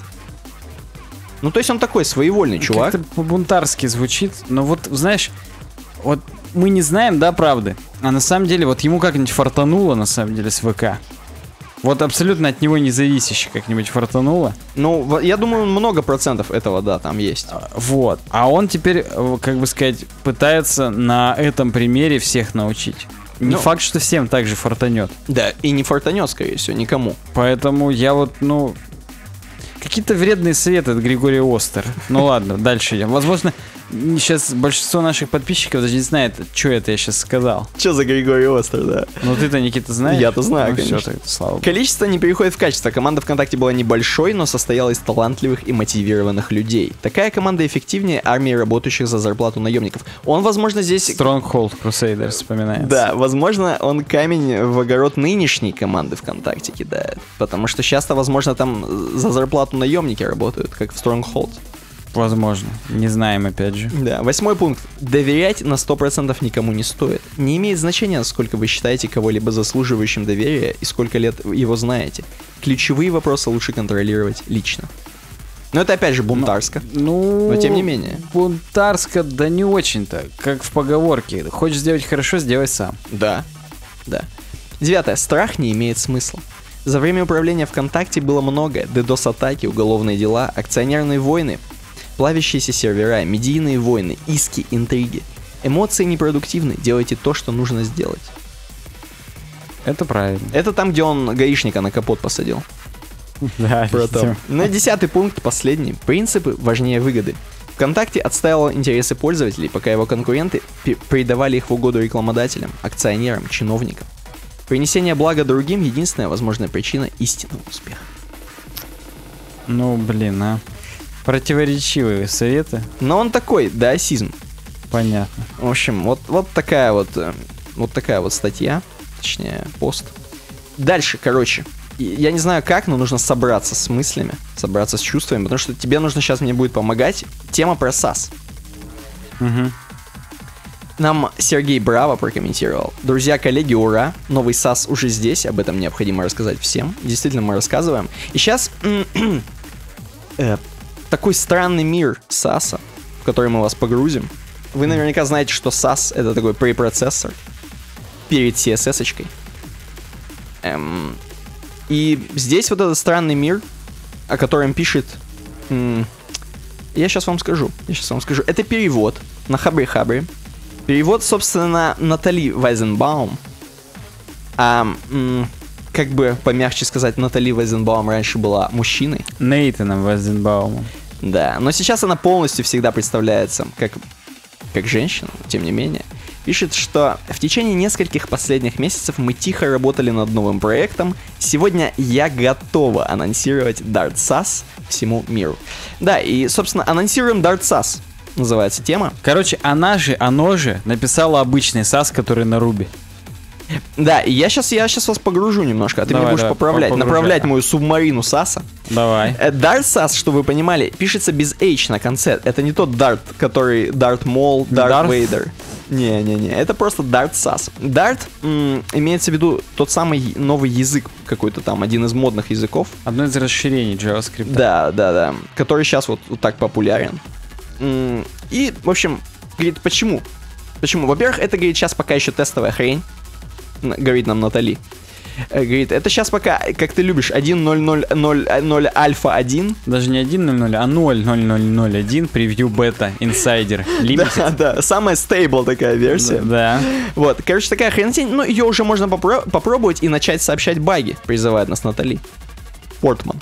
Ну, то есть он такой своевольный чувак. Как-то по-бунтарски звучит, но вот, знаешь, вот мы не знаем, да, правды. А на самом деле, вот ему как-нибудь фартануло, на самом деле, с ВК. Вот абсолютно от него независящий как-нибудь фартануло. Ну, я думаю, много процентов этого, да, там есть. Вот. А он теперь, как бы сказать, пытается на этом примере всех научить. Не факт, что всем так же фартанет. Да, и не фартанет, скорее всего, никому. Поэтому я вот, какие-то вредные советы от Григория Остер. Ну ладно, дальше идем. Возможно, Сейчас большинство наших подписчиков даже не знает, что это я сейчас сказал. Что за Григорий Остер, да? Ну ты-то, Никита, знаешь? Я-то знаю, ну, конечно. Все, так, слава богу. Количество не переходит в качество. Команда ВКонтакте была небольшой, но состояла из талантливых и мотивированных людей. Такая команда эффективнее армии работающих за зарплату наемников. Он, возможно, здесь... Stronghold Crusaders вспоминается. Да, возможно, он камень в огород нынешней команды ВКонтакте кидает. Потому что часто, возможно, там за зарплату наемники работают, как в Stronghold. Возможно. Не знаем, опять же. Да, 8 пункт. Доверять на 100% никому не стоит. Не имеет значения, сколько вы считаете кого-либо заслуживающим доверия и сколько лет его знаете. Ключевые вопросы лучше контролировать лично. Но это опять же бунтарско. Ну, но тем не менее. Бунтарско, да не очень-то. Как в поговорке. Хочешь сделать хорошо, сделай сам. Да, да. 9. Страх не имеет смысла. За время управления ВКонтакте было многое. DDoS-атаки, уголовные дела, акционерные войны, плавящиеся сервера, медийные войны, иски, интриги. Эмоции непродуктивны, делайте то, что нужно сделать. Это правильно. Это там, где он гаишника на капот посадил. Да, На 10 пункт, последний. Принципы важнее выгоды. ВКонтакте отстаивал интересы пользователей, пока его конкуренты передавали их в угоду рекламодателям, акционерам, чиновникам. Принесение блага другим — единственная возможная причина истинного успеха. Ну, блин, а. Противоречивые советы. Но он такой, даосизм. Понятно. В общем, вот такая вот статья, точнее, пост. Дальше, короче, я не знаю как, но нужно собраться с мыслями, собраться с чувствами, потому что тебе нужно сейчас мне будет помогать. Тема про САС. Угу. Нам Сергей Браво прокомментировал. Друзья, коллеги, ура! Новый САС уже здесь, об этом необходимо рассказать всем. Действительно, мы рассказываем. И сейчас такой странный мир САСа, в который мы вас погрузим. Вы наверняка знаете, что САС — это такой препроцессор перед CSS-очкой. И здесь вот этот странный мир, о котором пишет... Я сейчас вам скажу. Это перевод на Хабре-Хабре. Перевод, собственно, Натали Вайзенбаум. Как бы помягче сказать, Натали Вайзенбаум раньше была мужчиной. Нейтаном Вайзенбаумом. Да, но сейчас она полностью всегда представляется как женщина, тем не менее. Пишет, что в течение нескольких последних месяцев мы тихо работали над новым проектом. Сегодня я готова анонсировать Dart SAS всему миру. Да, и, собственно, анонсируем Dart SAS. Называется тема. Короче, оно же написала обычный SAS, который на Ruby. Да, и я сейчас вас погружу немножко, а ты мне будешь направлять мою субмарину САСа. Давай. Dart SAS, чтобы вы понимали, пишется без H на конце. Это не тот Dart, который Dart Maul, Dart Vader. Не, это просто Dart SAS. Dart имеется в виду тот самый новый язык, какой-то там, один из модных языков. Одно из расширений JavaScript. Да, который сейчас вот так популярен. И, в общем, говорит, почему? Во-первых, это, говорит, сейчас пока еще тестовая хрень. Говорит нам Натали. Говорит, это сейчас пока, как ты любишь, 1.0.0.0 альфа 1. Даже не 1.0.0, а 0.0.0.0.1 превью бета инсайдер limited. Да, самая стейбл такая версия. Да. Вот, короче, такая хренотень. Ну, ее уже можно попробовать и начать сообщать баги, призывает нас Натали Портман.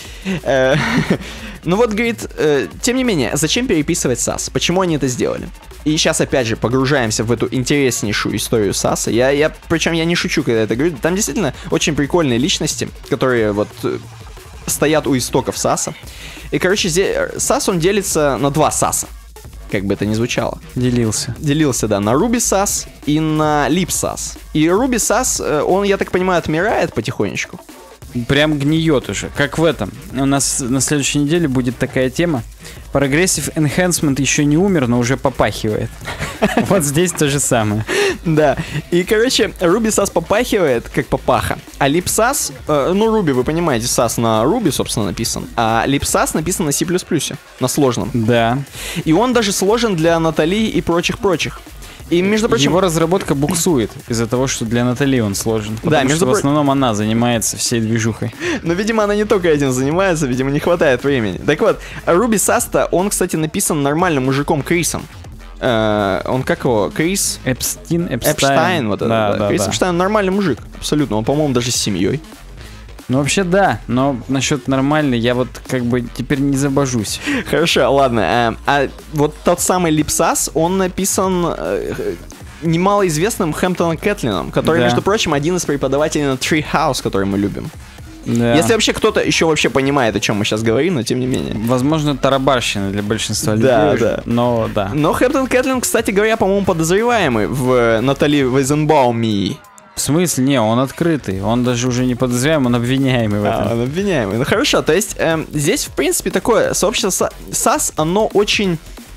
Ну вот, говорит, тем не менее, зачем переписывать SAS? Почему они это сделали? И сейчас, опять же, погружаемся в эту интереснейшую историю SAS. Причем я не шучу, когда это говорю. Там действительно очень прикольные личности, которые вот стоят у истоков SAS. И, короче, SAS, он делится на два SAS. Как бы это ни звучало. Делился, да, на Ruby SAS и на Lib SAS. И Ruby SAS, он, я так понимаю, отмирает потихонечку. Прям гниет уже, как в этом. У нас на следующей неделе будет такая тема. Progressive Enhancement еще не умер, но уже попахивает. Вот здесь то же самое. Да, и, короче, Ruby SAS попахивает, как папаха. А Lib SAS, ну, Ruby, вы понимаете, SAS на Ruby, собственно, написан. А Lib SAS написан на C++, на сложном. Да. И он даже сложен для Натали и прочих-прочих. И, между прочим, его разработка буксует из-за того, что для Натали он сложен. Потому что в основном она занимается всей движухой. Но, видимо, она не только этим занимается, видимо, не хватает времени. Так вот, Ruby SAS-то, он, кстати, написан нормальным мужиком Крисом. Он как его? Крис? Эпстайн. Вот это, да. Крис Эпштайн нормальный мужик, абсолютно. Он, по-моему, даже с семьей. Ну, вообще, да, но насчет нормальной я вот как бы теперь не забожусь. Хорошо, ладно. А вот тот самый Lipsas, он написан немалоизвестным Хэмптоном Кэтлином, который, между прочим, один из преподавателей на Treehouse, который мы любим. Да. Если вообще кто-то еще вообще понимает, о чем мы сейчас говорим, но тем не менее. Возможно, тарабарщина для большинства людей. Да. Но да. Но Хэмптон Кэтлин, кстати говоря, по-моему, подозреваемый в Натали Вайзенбауме. В смысле? Не, он открытый. Он даже уже не подозреваемый, он обвиняемый в этом. Он обвиняемый. Ну хорошо, то есть здесь, в принципе, такое сообщество САС, оно очень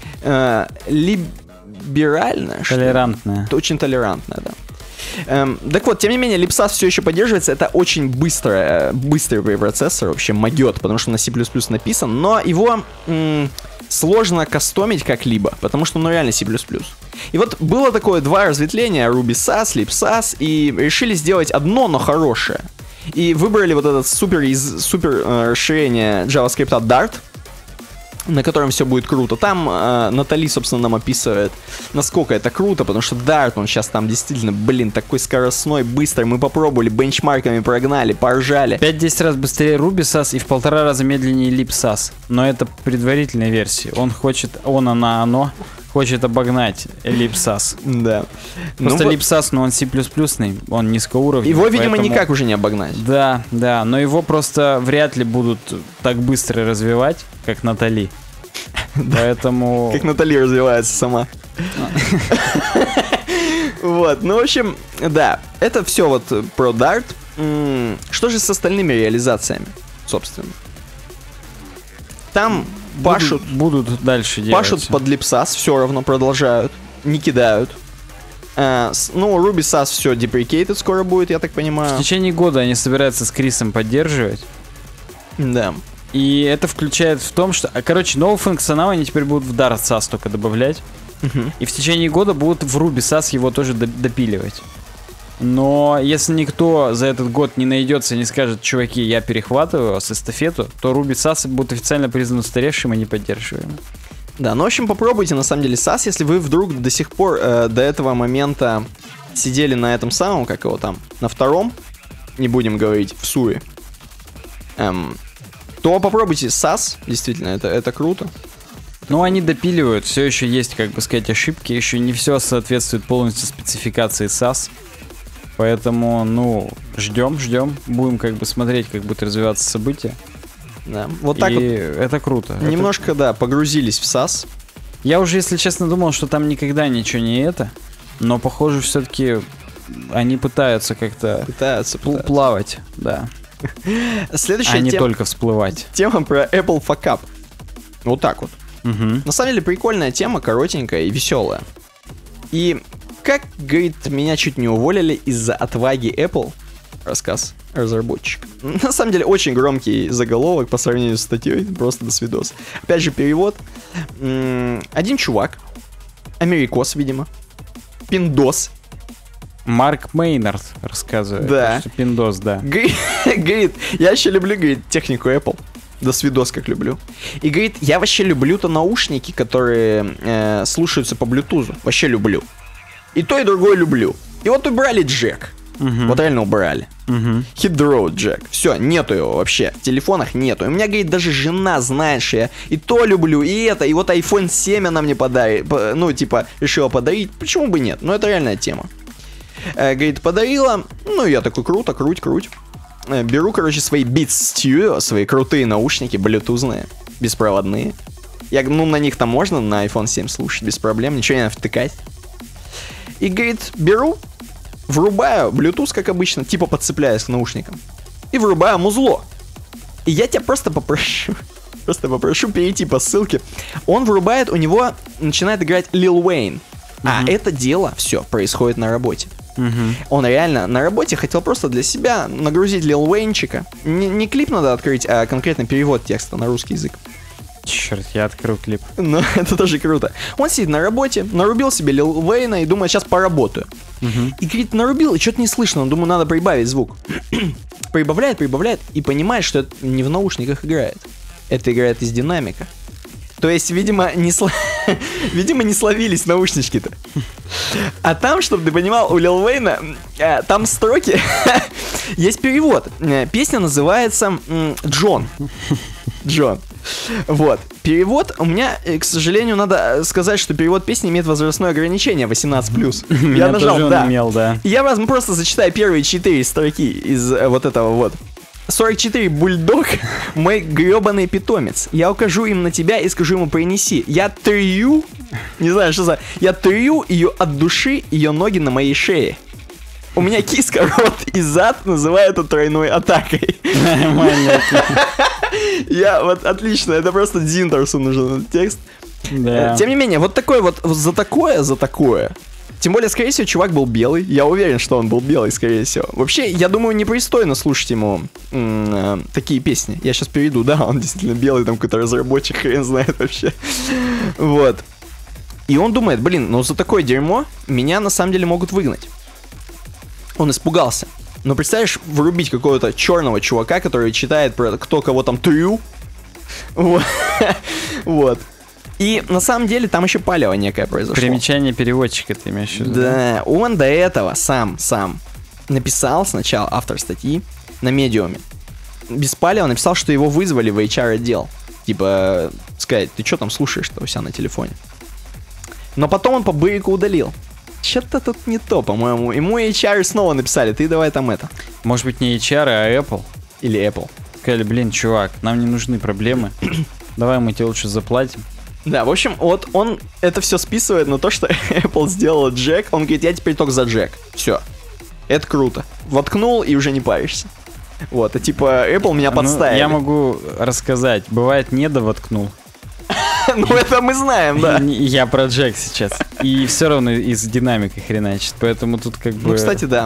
либеральное. Толерантное. Очень толерантное, да. Так вот, тем не менее, Lipsas все еще поддерживается. Это очень быстрый препроцессор, вообще могет, потому что на C++ написан, но его сложно кастомить как-либо, потому что он реально C++. И вот было такое два разветвления: RubySAS, Lipsas, и решили сделать одно, но хорошее. И выбрали вот этот супер расширение JavaScript Dart, на котором все будет круто. Там Натали, собственно, нам описывает, насколько это круто, потому что Dart, он сейчас там действительно, такой скоростной, быстрый. Мы попробовали, бенчмарками прогнали, поржали. 5-10 раз быстрее RubySAS и в 1,5 раза медленнее Lipsas. Но это предварительная версия. Он хочет, оно хочет обогнать Lipsas. Да. Просто Lipsas, но он C++, он низкоуровневый. Его, видимо, никак уже не обогнать. Да, но его просто вряд ли будут так быстро развивать, как Натали. Поэтому... Как Натали развивается сама. Вот, ну, в общем, да, это все вот про Dart. Что же с остальными реализациями, собственно? Там будут дальше делать. Пашут под Lipsas, все равно продолжают, не кидают. RubySAS все deprecated скоро будет, я так понимаю. В течение года они собираются с Крисом поддерживать. Да. И это включает в том, что... новый функционал они теперь будут в DartSAS только добавлять. И в течение года будут в RubySAS его тоже допиливать. Но если никто за этот год не найдется и не скажет: чуваки, я перехватываю вас эстафету, то RubySAS будет официально признан устаревшим и неподдерживаемым. Да, ну, в общем, попробуйте, на самом деле, SAS, если вы вдруг до сих пор, до этого момента сидели на этом самом, как его там, на втором, не будем говорить, в Суе, то попробуйте SAS, действительно, это круто. Ну, они допиливают, все еще есть, как бы сказать, ошибки, еще не все соответствует полностью спецификации SAS. Поэтому, ждем, будем как бы смотреть, как будут развиваться события. Да, вот так. И вот это круто. Немножко, да, погрузились в SAS. Я уже, если честно, думал, что там никогда ничего не это, но, похоже, все-таки они пытаются как-то плавать, да. Следующая не только всплывать. Тема про Apple Fuck Up. Вот так вот. Угу. На самом деле прикольная тема, коротенькая и веселая. И как, говорит, меня чуть не уволили из-за отваги Apple, рассказ разработчика. На самом деле очень громкий заголовок по сравнению с статьей, просто до свидос. Опять же перевод. Один чувак, америкос, видимо, пиндос. Марк Мейнард рассказывает, да. Что пиндос, да. Говорит, я еще люблю, говорит, технику Apple. До свидос, как люблю. И говорит, я вообще люблю-то наушники, которые слушаются по Bluetooth. Вообще люблю. И то, и другое люблю. И вот убрали джек. Вот реально убрали. Hit the road джек. Все, нету его вообще. В телефонах нету. И у меня, говорит, даже жена знает, что я и то люблю, и это. И вот iPhone 7 она мне подарит. Решила подарить. Почему бы нет? Ну, это реальная тема. Говорит, подарила. Ну, я такой, круто, круть. Беру, свои Beats Studio, свои крутые наушники, блютузные, беспроводные. На них там можно на iPhone 7 слушать без проблем, ничего не надо втыкать. И, говорит, беру, врубаю Bluetooth, как обычно, подцепляюсь к наушникам, и врубаю музло. И я тебя просто попрошу перейти по ссылке. Он врубает, у него начинает играть Lil Wayne. А это дело все происходит на работе. Он реально на работе хотел просто для себя нагрузить Lil Wayne'чика. Не клип надо открыть, а конкретно перевод текста на русский язык. Черт, я открыл клип. Но это тоже круто. Он сидит на работе, нарубил себе Lil Wayne и думает, сейчас поработаю. И, говорит, нарубил, и что-то не слышно. Он думает, надо прибавить звук. Прибавляет, и понимает, что это не в наушниках играет. Это играет из динамика. То есть, видимо, не словились наушнички-то. А там, чтобы ты понимал, у Lil Wayne там строки Есть перевод. Песня называется «Джон». Джон. Вот. Перевод у меня, к сожалению, надо сказать, что перевод песни имеет возрастное ограничение 18+. Я нажал «да». Имел, да. Я вам просто зачитаю первые 4 строки из вот этого вот. 44 бульдог, мой гребаный питомец. Я укажу им на тебя и скажу ему принеси. Я трю, не знаю, что за... Я трю ее от души, ее ноги на моей шее. У меня киска, рот и зад называют это тройной атакой. Я вот отлично, это просто Дзинтерсу нужен этот текст. Да. Тем не менее, вот такое вот за такое. Тем более, скорее всего, чувак был белый. Я уверен, что он был белый, скорее всего. Вообще, я думаю, непристойно слушать ему такие песни. Я сейчас перейду, да, он действительно белый, там какой-то разработчик, хрен знает вообще. Вот. И он думает, блин, ну за такое дерьмо меня на самом деле могут выгнать. Он испугался. Но представляешь, врубить какого-то черного чувака, который читает про кто кого там трю. Вот. И на самом деле там еще палево некое произошло. Примечание переводчика ты имеешь в виду? Да, он до этого сам написал сначала автор статьи на Медиуме. Без палева написал, что его вызвали в HR-отдел. Типа, сказать, ты что там слушаешь-то у себя на телефоне? Но потом он по бырику удалил. Что-то тут не то, по-моему. Ему HR снова написали, ты давай там это. Может быть не HR, а Apple? Или Apple. Сказали, блин, чувак, нам не нужны проблемы. Давай мы тебе лучше заплатим. Да, в общем, вот он это все списывает на то, что Apple сделала джек. Он говорит, я теперь только за джек. Все. Это круто. Воткнул и уже не паришься. Вот, а типа Apple меня подставили. Я могу рассказать. Бывает, не довоткнул. Ну, это мы знаем, да. Я про джек сейчас. И все равно из динамика хреначит. Поэтому тут как бы... Ну, кстати, да.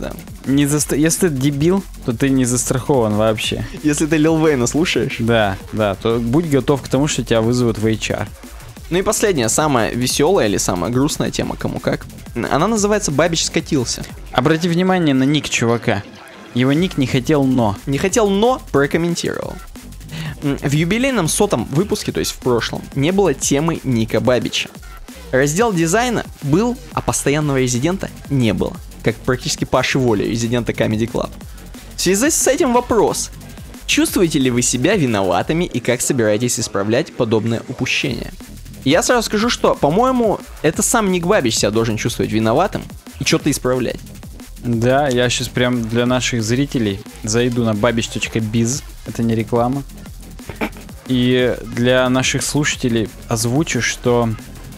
Если ты дебил, то ты не застрахован вообще. Если ты Лил Вейна слушаешь. Да, то будь готов к тому, что тебя вызовут в HR. Ну и последняя, самая веселая или самая грустная тема, кому как. Она называется «Бабич скатился». Обрати внимание на ник чувака. Его ник не хотел «но». Не хотел «но», прокомментировал. В юбилейном 100-м выпуске, то есть в прошлом, не было темы Ника Бабича. Раздел дизайна был, а постоянного резидента не было. Как практически Паши Воли, резидента Comedy Club. В связи с этим вопрос. Чувствуете ли вы себя виноватыми и как собираетесь исправлять подобное упущение? Я сразу скажу, что, по-моему, это сам Ник Бабич себя должен чувствовать виноватым и что-то исправлять. Да, я сейчас прям для наших зрителей зайду на babish.biz. Это не реклама. И для наших слушателей озвучу, что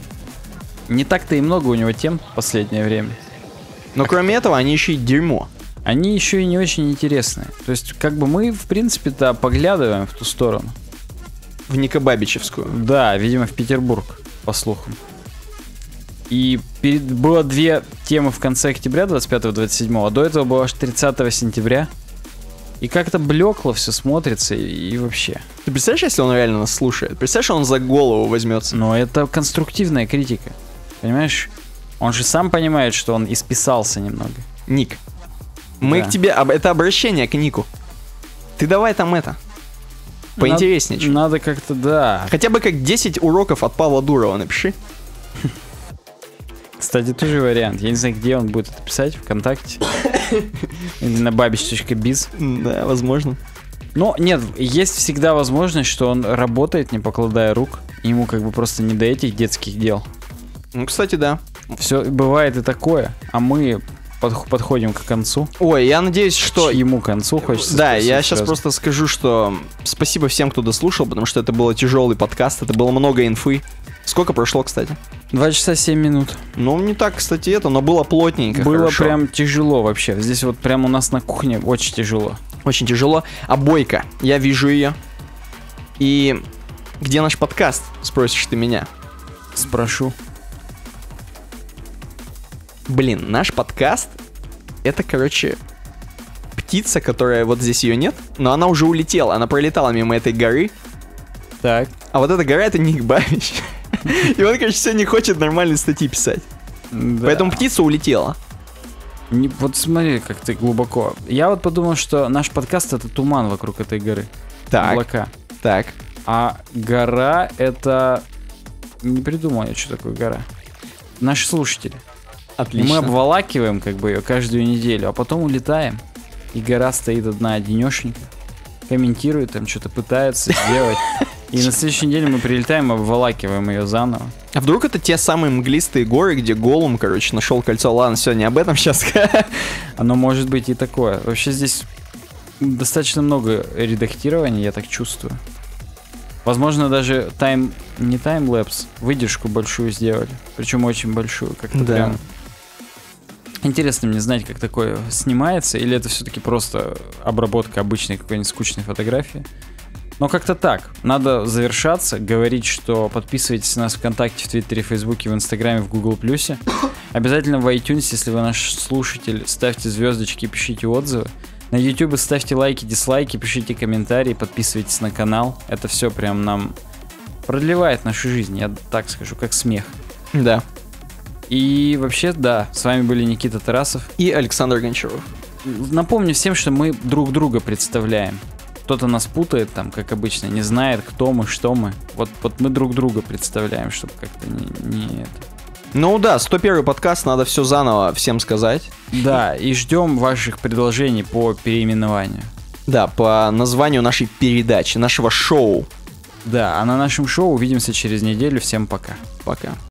не так-то и много у него тем в последнее время. Но кроме этого, они еще и дерьмо. Они еще и не очень интересные. То есть, как бы мы, в принципе-то, поглядываем в ту сторону. В Никобабичевскую. Да, видимо, в Петербург, по слухам. И было 2 темы в конце октября, 25-27, а до этого было аж 30 сентября. И как-то блекло все смотрится и вообще. Ты представляешь, если он реально нас слушает? Представляешь, он за голову возьмется? Но это конструктивная критика. Понимаешь? Он же сам понимает, что он исписался немного. Ник, мы к тебе... Это обращение к Нику. Ты давай там это. Поинтереснее. Надо как-то, да. Хотя бы как 10 уроков от Павла Дурова напиши. Кстати, тоже вариант. Я не знаю, где он будет это писать, ВКонтакте. Или на babish.biz. Да, возможно. Но нет, есть всегда возможность, что он работает, не покладая рук. Ему как бы просто не до этих детских дел. Ну, кстати, да. Все бывает и такое, а мы подходим к концу. Ой, я надеюсь, что... Ему к концу хочется. Да, я сейчас просто скажу, что спасибо всем, кто дослушал, потому что это был тяжелый подкаст, это было много инфы. Сколько прошло, кстати? 2 часа 7 минут. Ну, не так, кстати, но было плотненько. Было хорошо. Прям тяжело вообще. Здесь вот прям у нас на кухне очень тяжело. Очень тяжело. А Бойко, я вижу ее. И где наш подкаст? Спросишь ты меня. Спрошу. Блин, наш подкаст — это, короче, птица, которая... Вот здесь ее нет, но она уже улетела. Она пролетала мимо этой горы. Так. А вот эта гора — это Ник Бабич. И он, короче, все не хочет нормальные статьи писать. Да. Поэтому птица улетела. Вот смотри, как ты глубоко. Я вот подумал, что наш подкаст — это туман вокруг этой горы. Так. Облака. Так. А гора — это... Не придумал я, что такое гора. Наши слушатели. Отлично. И мы обволакиваем как бы ее каждую неделю, а потом улетаем. и гора стоит одна одинешенька, комментирует, там что-то пытается сделать. И на следующей неделе мы прилетаем и обволакиваем ее заново. А вдруг это те самые мглистые горы, где Голум, короче, нашел кольцо? Ладно, все, не об этом сейчас. Оно может быть и такое. Вообще здесь достаточно много редактирования, я так чувствую. Возможно, даже не таймлэпс, выдержку большую сделали. Причем очень большую. Как-то прям... Интересно мне знать, как такое снимается, или это все-таки просто обработка обычной какой-нибудь скучной фотографии. Но как-то так. Надо завершаться, говорить, что подписывайтесь на нас ВКонтакте, в Твиттере, в Фейсбуке, в Инстаграме, в Google+. Обязательно в iTunes, если вы наш слушатель, ставьте звездочки, пишите отзывы. На YouTube ставьте лайки, дизлайки, пишите комментарии, подписывайтесь на канал. Это все прям нам продлевает нашу жизнь, я так скажу, как смех. Да. И вообще, да, с вами были Никита Тарасов и Александр Гончаров. Напомню всем, что мы друг друга представляем. Кто-то нас путает, там, как обычно, не знает, кто мы, что мы. Вот мы друг друга представляем, чтобы как-то не это. Ну да, 101-й подкаст, надо все заново всем сказать. Да, и ждем ваших предложений по переименованию. Да, по названию нашей передачи, нашего шоу. Да, а на нашем шоу увидимся через неделю. Всем пока. Пока.